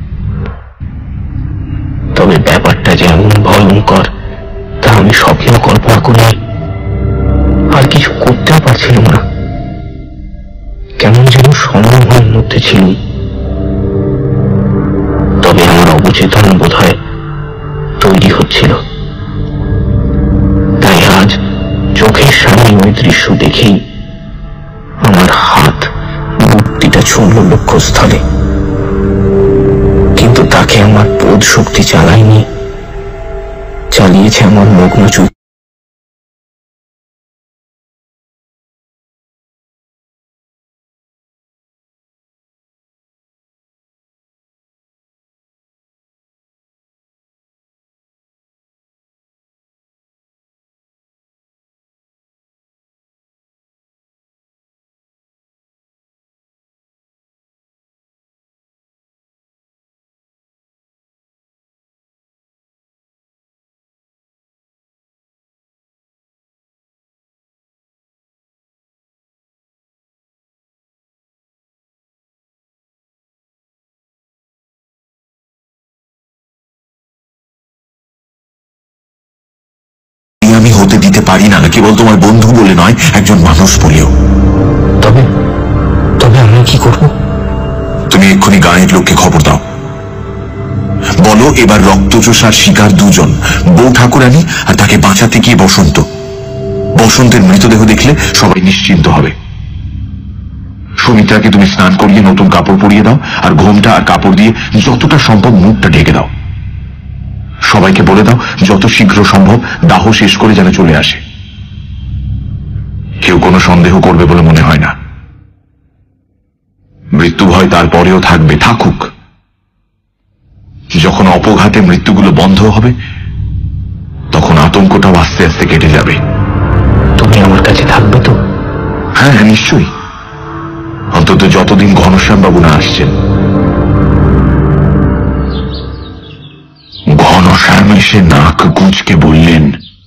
তবে ব্যাপারটা যে এমন ভয়ঙ্কর তা আমি স্বপ্নেও কল্পনা করি আর কিছু করতেও পারছিলাম না। কেমন যেন সম্মোহের মধ্যে ছিল। তবে আমার অবচেতন বোধ হয় তৈরি হচ্ছিল। তাই আজ চোখের সামনে ওই দৃশ্য দেখেই আমার হাত বুদ্ধিটা ছুঁড়ল লক্ষ্যস্থলে, কিন্তু তাকে আমার বোধ শক্তি চালায়নি, চালিয়েছে আমার মগ্ন চোখ। আমি হতে দিতে পারি না, কেবল তোমার বন্ধু বলে নয়, একজন মানুষ বলেও। তবে তবে আমি কি করব? তুমি এক্ষুনি গাঁয়ের লোককে খবর দাও, বলো এবার রক্তচোষার শিকার দুজন, বউ ঠাকুরানী আর তাকে বাঁচাতে গিয়ে বসন্ত। বসন্তের মৃতদেহ দেখলে সবাই নিশ্চিন্ত হবে। সুমিত্রাকে তুমি স্নান করিয়ে নতুন কাপড় পরিয়ে দাও আর ঘোমটা আর কাপড় দিয়ে যতটা সম্ভব মুখটা ঢেকে দাও। সবাইকে বলে দাও যত শীঘ্র সম্ভব দাহ শেষ করে যেন চলে আসে। কেউ কোনো সন্দেহ করবে বলে মনে হয় না। মৃত্যু ভয় তারপরেও থাকবে, থাকুক। যখন অপঘাতে মৃত্যুগুলো বন্ধ হবে তখন আতঙ্কটাও আস্তে আস্তে কেটে যাবে। তুমি আমার কাছে থাকবে তো? হ্যাঁ হ্যাঁ নিশ্চয়ই, অন্তত যতদিন ঘনশ্যাম বাবু না আসছেন। ঘনশ্যাম এসে নাক গুঁজকে বললেন,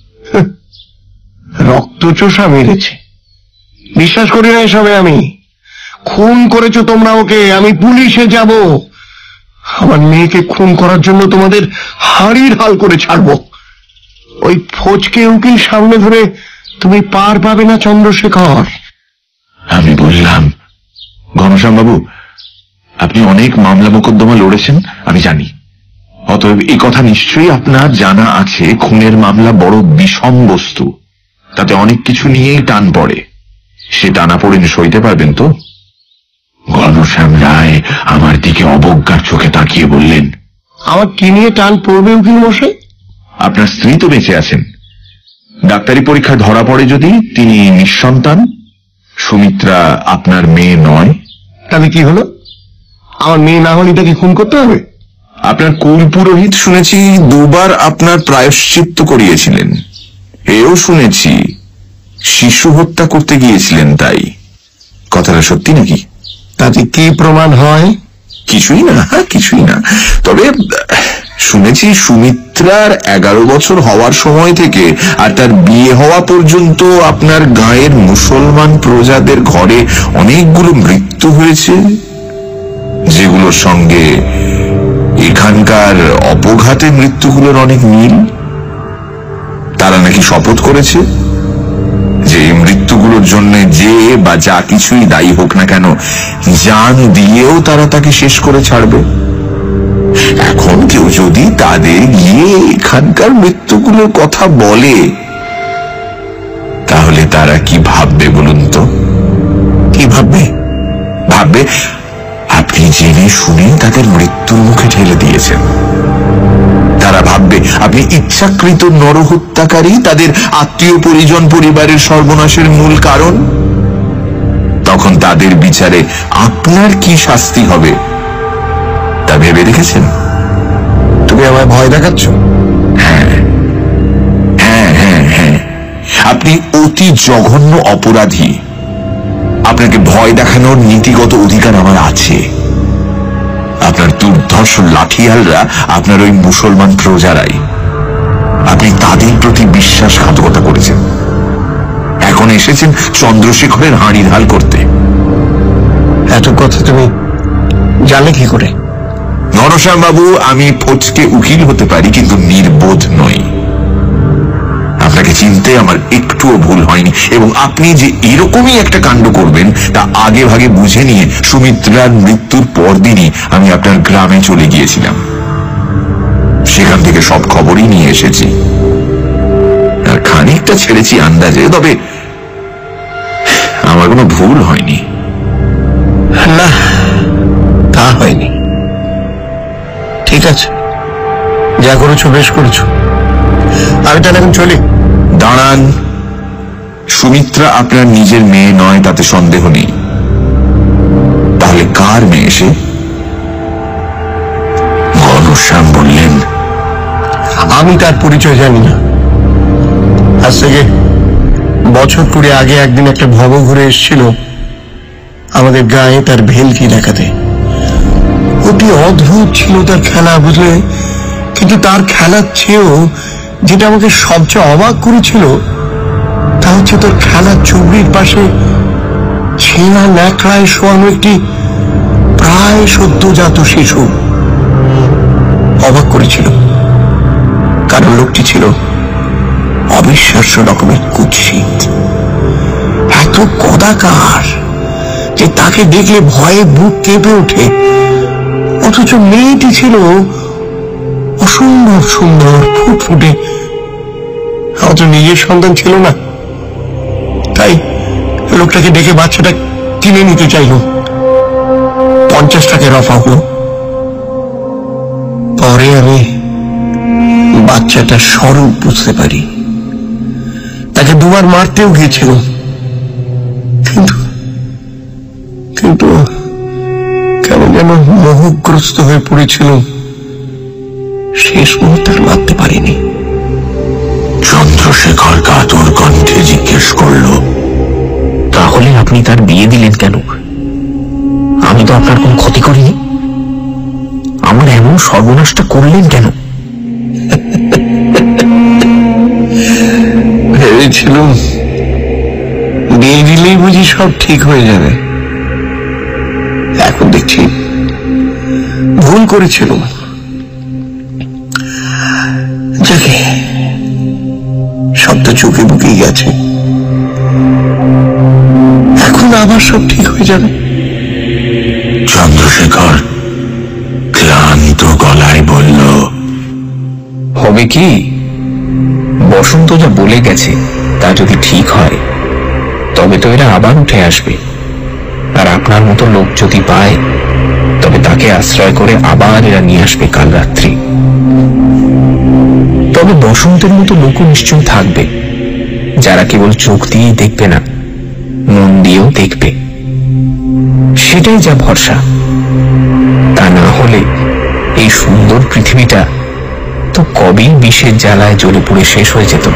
রক্তচোষা মেরেছে। বিশ্বাস করি না এসবে। আমি খুন করেছো তোমরা ওকে, আমি পুলিশে যাব। আমার মেয়েকে খুন করার জন্য তোমাদের হাড়ির হাল করে ছাড়বো। ওই ফোজকে উকিল সামনে ধরে তুমি পার পাবে না চন্দ্রশেখর। আমি বললাম, ঘনশ্যাম বাবু আপনি অনেক মামলা মোকদ্দমা লড়েছেন আমি জানি, অতএব এই কথা নিশ্চয়ই আপনার জানা আছে খুনের মামলা বড় বিষম বস্তু, তাতে অনেক কিছু নিয়েই টান পড়ে। সে টানা পড়েন সইতে পারবেন তো? ঘনশ্যাম রায় আমার দিকে অবজ্ঞার চোখে তাকিয়ে বললেন, আমার কি নিয়ে টান পড়বে উকিল মশাই? আপনার স্ত্রী তো বেঁচে আছেন, ডাক্তারি পরীক্ষায় ধরা পড়ে যদি তিনি নিঃসন্তান, সুমিত্রা আপনার মেয়ে নয়, তাহলে কি হলো? আমার মেয়ে না হলে তাকে খুন করতে হবে? আপনার কুল পুরোহিত শুনেছি দুবার আপনার প্রায়শ্চিত্ত করিয়েছিলেন, এও শুনেছি শিশু হত্যা করতে গিয়েছিলেন, তাই কথাটা সত্যি নাকি? তাতে কি প্রমাণ হয়? কিছুই না, কিছুই না। তবে শুনেছি সুমিত্রা সুমিত্রার এগারো বছর হওয়ার সময় থেকে আর তার বিয়ে হওয়া পর্যন্ত আপনার গাঁয়ের মুসলমান প্রজাদের ঘরে অনেকগুলো মৃত্যু হয়েছে, যেগুলোর সঙ্গে এখানকার অপঘাতে মৃত্যুগুলোর অনেক মিল। তারা নাকি শপথ করেছে যে এই মৃত্যুগুলোর জন্য যে বা যা কিছুই দায়ী হোক না কেন, জান দিয়েও তারা তাকে শেষ করে ছাড়বে। এখন কেউ যদি তাদের গিয়ে এখানকার মৃত্যুগুলোর কথা বলে, তাহলে তারা কি ভাববে বলুন তো? কি ভাববে? ভাববে আপনি জেনে শুনে তাদের মৃত্যুর মুখে ঠেলে দিয়েছেন। তারা ভাববে আপনি ইচ্ছাকৃত নরহত্যাকারী, তাদের আত্মীয় পরিজন পরিবারের সর্বনাশের মূল কারণ। তখন তাদের বিচারে আপনার কি শাস্তি হবে তা ভেবে দেখেছেন? তুমি আমায় ভয় দেখাচ্ছ? হ্যাঁ হ্যাঁ হ্যাঁ হ্যাঁ আপনি অতি জঘন্য অপরাধী। আপনাকে ভয় দেখানোর নীতিগত অধিকার আমার আছে। আপনার দুর্ধর্ষ লাঠিয়ালরা আপনার ওই মুসলমান প্রজারাই। আপনি তাদের প্রতি বিশ্বাসঘাতকতা করেছেন, এখন এসেছেন চন্দ্রশেখরের হাঁড়ি ঢাল করতে। এত কথা তুমি জানলে কি করে? নরশ্যাম বাবু, আমি ফচকে উকিল হতে পারি, কিন্তু নির্বোধ নই। আপনাকে চিনতে আমার একটুও ভুল হয়নি, এবং আপনি যে এরকমই একটা কাণ্ড করবেন তা আগে ভাগে বুঝে নিয়ে সুমিত্রার মৃত্যুর পরদিনই আমি আপনার গ্রামে চলে গিয়েছিলাম। সেখান থেকে সব খবরই নিয়ে এসেছি, আর খানিকটা ছেড়েছি আন্দাজে, তবে আমার কোনো ভুল হয়নি। না, তা হয়নি। ঠিক আছে, যা করেছো বেশ করেছো। আমি তাহলে এখন চলি। দাঁড়ান, সুমিত্রা আপনার নিজের মেয়ে নয় তাতে সন্দেহ নেই। তাহলে কার মেয়ে সে? ঘনশ্যাম বললেন, আমি তার পরিচয় জানি না। আজ থেকে বছর কুড়ি আগে একদিন একটা ভব ঘুরে এসেছিল আমাদের গায়ে তার ভেলকি দেখাতে। অতি অদ্ভুত ছিল তার খেলা, বুঝলে? কিন্তু তার খেলার চেয়েও যেটা আমাকে সবচেয়ে অবাক করেছিল তা হচ্ছে তোর খেলার চুবড়ির পাশে ছেঁড়া ন্যাকড়ায় শোয়ানো একটি প্রায় সদ্যজাত শিশু। অবাক করেছিল কারণ লোকটি ছিল অবিশ্বাস্য রকমের কুৎসিত, এত কদাকার যে তাকে দেখলে ভয়ে বুক কেঁপে ওঠে। অথচ মেয়েটি ছিল অসম্ভব সুন্দর, ফুটফুটে। অথচ নিজের সন্তান ছিল না, তাই লোকটাকে ডেকে বাচ্চাটা কিনে নিতে চাইল। পঞ্চাশ টাকার রফা হলো। পরে আমি বাচ্চাটার স্বরূপ বুঝতে পারি। তাকে দুবার মারতেও গিয়েছিল, কিন্তু কিন্তু কেমন যেন মোহগ্রস্ত হয়ে পড়েছিল। শেষ মুহূর্তে মারতে পারিনি। চন্দ্রশেখর কাতর কণ্ঠে জিজ্ঞেস করল, তাহলে আপনি তার বিয়ে দিলেন কেন? আমি তো আপনার কোনো ক্ষতি করিনি, আমার এমন সর্বনাশটা করলেন কেন? ভেবেছিলাম বিয়ে দিলেই বুঝি সব ঠিক হয়ে যাবে। এখন দেখছি ভুল করেছিল। যাকে সব তো চোখে বুকেই গেছে, এখন আবার সব ঠিক হয়ে যাবে। চন্দ্রশেখর ক্লান্ত গলায় বলল, হবে কি? বসন্ত যা বলে গেছে তা যদি ঠিক হয় তবে তো এরা আবার উঠে আসবে, আর আপনার মতো লোক যদি পায় তবে তাকে আশ্রয় করে আবার এরা নিয়ে আসবে কাল রাত্রি। তবে বসন্তের মতো লোকও নিশ্চয় থাকবে যারা কেবল চোখ দিয়েই দেখবে না, মন দিয়েও দেখবে। সেটাই যা ভরসা। তা না হলে এই সুন্দর পৃথিবীটা তো কবেই বিষের জ্বালায় জ্বলে পুড়ে শেষ হয়ে যেত।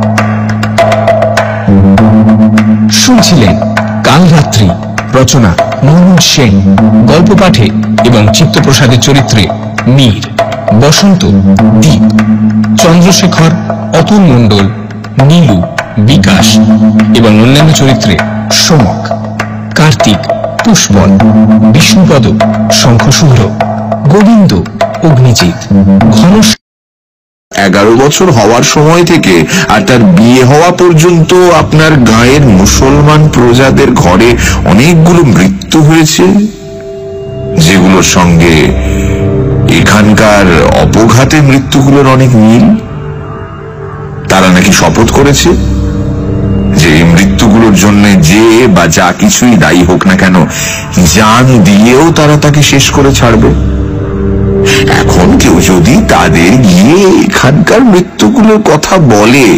শুনছিলেন কাল রাত্রি, রচনা মনোজ সেন, গল্প পাঠে এবং চিত্তপ্রসাদের চরিত্রে মীর, বসন্ত দীপ, চন্দ্রশেখর অতুল মণ্ডল, নীলু, বিকাশ এবং অন্যান্য চরিত্রে সোমক, কার্তিক, পুষ্পন, বিষ্ণুপদ, শঙ্খশুভ্র, গোবিন্দ, অগ্নিজিৎ, ঘন। এগারো বছর হওয়ার সময় থেকে আর তার বিয়ে হওয়া পর্যন্ত আপনার গাঁয়ের মুসলমান প্রজাদের ঘরে অনেকগুলো মৃত্যু হয়েছে, যেগুলোর সঙ্গে এখানকার অপঘাতে মৃত্যুগুলোর অনেক মিল। তারা নাকি শপথ করেছে যে এই মৃত্যুগুলোর জন্য যে বা যা কিছুই দায়ী হোক না কেন, জান দিয়েও তারা তাকে শেষ করে ছাড়বে। এখন কেউ যদি তাদের গিয়ে এখানকার মৃত্যুগুলোর কথা বলে,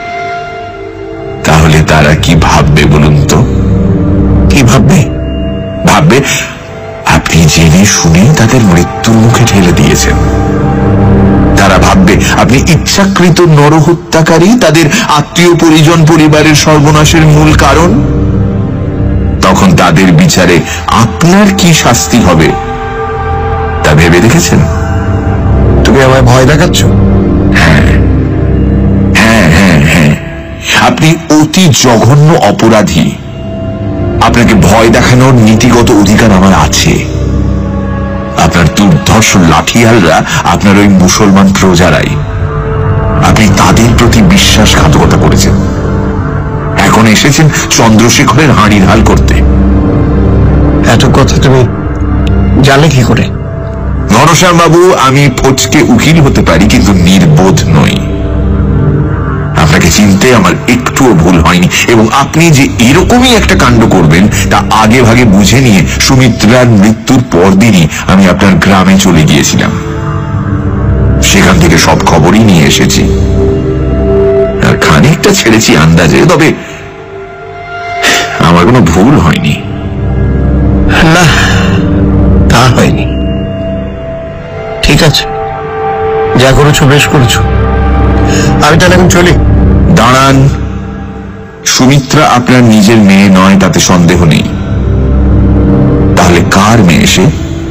তাহলে তারা কি ভাববে বলুন তো? কি ভাববে? ভাববে আপনি জেনে শুনে তাদের মৃত্যুর মুখে ঠেলে দিয়েছেন। তারা ভাববে আপনি ইচ্ছাকৃত নরহত্যাকারী, তাদের আত্মীয় পরিজন পরিবারের সর্বনাশের মূল কারণ। তখন তাদের বিচারে আপনার কি শাস্তি হবে তা ভেবে দেখেছেন? তুমি আমায় ভয় দেখাচ্ছ? হ্যাঁ হ্যাঁ হ্যাঁ হ্যাঁ আপনি অতি জঘন্য অপরাধী। আপনাকে ভয় দেখানোর নীতিগত অধিকার আমার আছে। আপনার দুর্ধর্ষ লাঠিয়ালরা আপনার ওই মুসলমান প্রজারাই। আপনি তাদের প্রতি বিশ্বাসঘাতকতা করেছেন। এখন এসেছেন চন্দ্রশেখরের হাঁড়ির হাল করতে। এত কথা তুমি জানলে কি করে? ঘনশ্যাম বাবু, আমি ফচকে উকিল হতে পারি, কিন্তু নির্বোধ নই। আপনাকে চিনতে আমার একটুও ভুল হয়নি, এবং আপনি যে এরকমই একটা কাণ্ড করবেন তা আগে ভাগে বুঝে নিয়ে সুমিত্রার মৃত্যুর পরদিনই আমি আপনার গ্রামে চলে গিয়েছিলাম। সেখান থেকে সব খবরই নিয়ে এসেছি, আর খানিকটা ছেড়েছি আন্দাজে। তবে আমার কোনো ভুল হয়নি। না, তা হয়নি। ঠিক আছে, যা করেছো বেশ করেছো। আমি তাহলে এখন চলি। দাঁড়ান, সুমিত্রা আপনার নিজের মেয়ে নয় তাতে সন্দেহ নেই। তাহলে কার মেয়ে সে?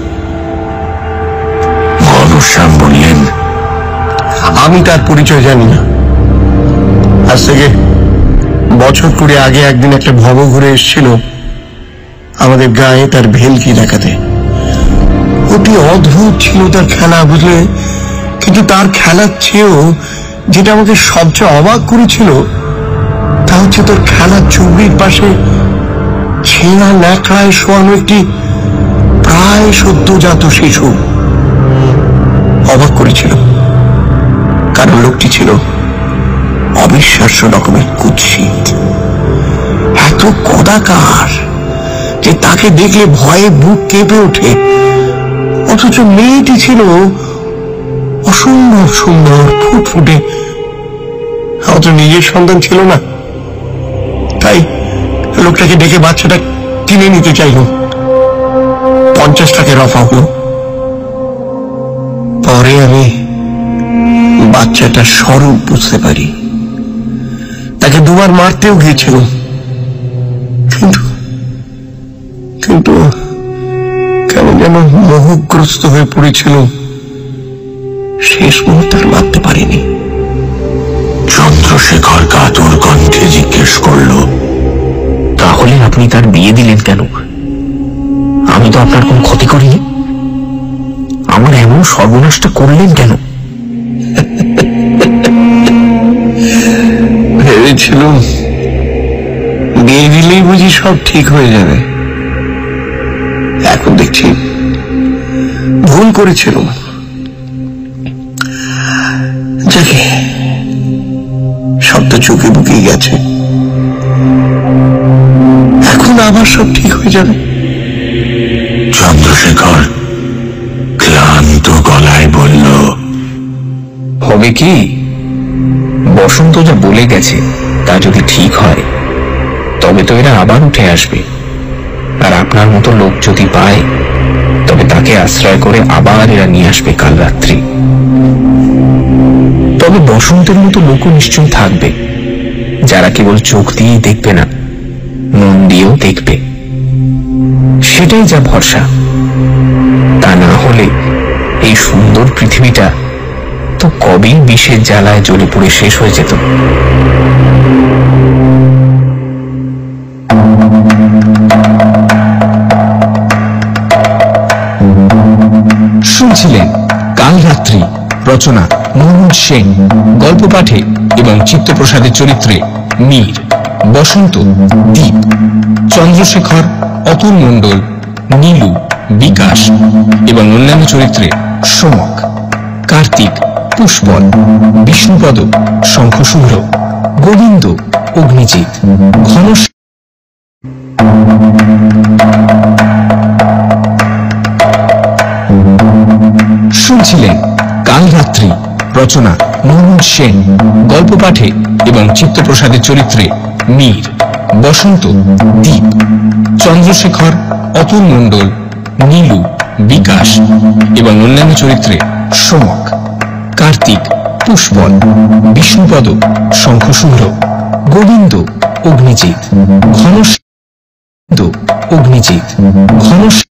ঘনশ্যাম বললেন, আমি তার পরিচয় জানি না। আজ থেকে বছর কুড়ি আগে একদিন একটা ভব ঘুরে এসেছিল আমাদের গায়ে তার ভেলকি দেখাতে। অতি অদ্ভুত ছিল তার খেলা, বুঝলে? কিন্তু তার খেলার চেয়েও যেটা আমাকে সবচেয়ে অবাক করেছিল তা হচ্ছে তোর খেলার চুবড়ির পাশে ছেঁড়া ন্যাকড়ায় শোয়ানো একটি প্রায় সদ্যজাত শিশু। অবাক করেছিল কারণ লোকটি ছিল অবিশ্বাস্য রকমের কুৎসিত, এত কদাকার যে তাকে দেখলে ভয়ে বুক কেঁপে ওঠে। অথচ মেয়েটি ছিল অসম্ভব সুন্দর, ফুটফুটে। অথচ নিজের সন্তান ছিল না, তাই লোকটাকে ডেকে বাচ্চাটা কিনে নিতে চাইল। পঞ্চাশ টাকা রফা হলো। পরে আমি বাচ্চাটার স্বরূপ বুঝতে পারি। তাকে দুবার মারতেও গিয়েছিল, কিন্তু কিন্তু কেন যেন মোহগ্রস্ত হয়ে পড়েছিল। শেষ মুহূর্তে আর মারতে পারিনি। চন্দ্রশেখর কাতর কণ্ঠে জিজ্ঞেস করল, তাহলে আপনি তার বিয়ে দিলেন কেন? আমি তো আপনার কোনো ক্ষতি করিনি, আমার এমন সর্বনাশটা করলেন কেন? ভেবেছিলাম বিয়ে দিলেই বুঝি সব ঠিক হয়ে যাবে। এখন দেখছি ভুল করেছিল। যাকে সব তো চোখে বুকে গেছে, এখন আবার সব ঠিক হয়ে যাবে। চন্দ্রশেখর ক্লান্ত গলায় বলল, হবে কি? বসন্ত যা বলে গেছে তা যদি ঠিক হয় তবে তো এরা আবার উঠে আসবে, আর আপনার মতো লোক যদি পায় তবে তাকে আশ্রয় করে আবার এরা নিয়ে আসবে কাল রাত্রি। তবে বসন্তের মতো লোকও নিশ্চয়ই থাকবে যারা কেবল চোখ দিয়েই দেখবে না, মন দিয়েও দেখবে। সে সেটাই যা ভরসা। তা না হলে এই সুন্দর পৃথিবীটা তো কবেই বিষের জ্বালায় জ্বলে পুড়ে শেষ হয়ে যেত। শুনছিলেন কাল রাত্রি, রচনা মনোজ সেন, গল্প পাঠে এবং চিত্তপ্রসাদের চরিত্রে মীর, বসন্ত, দীপ, চন্দ্রশেখর, অতুল মণ্ডল, নীলু, বিকাশ এবং অন্যান্য চরিত্রে সোমক, কার্তিক, পুষ্পল, বিষ্ণুপদ, শঙ্খশুভ্র, গোবিন্দ, অগ্নিজিৎ, ঘনশ। শুনছিলেন কাল রাত্রি, রচনা মনোজ সেন, গল্প পাঠে এবং চিত্তপ্রসাদের চরিত্রে মীর, বসন্ত, দীপ, চন্দ্রশেখর, অতুল মণ্ডল, নীলু, বিকাশ এবং অন্যান্য চরিত্রে সোমক, কার্তিক, পুষ্পল, বিষ্ণুপদ, শঙ্খশুভ্র, গোবিন্দ, অগ্নিজিৎ, ঘনশ, অগ্নিজিৎ, ঘনশ।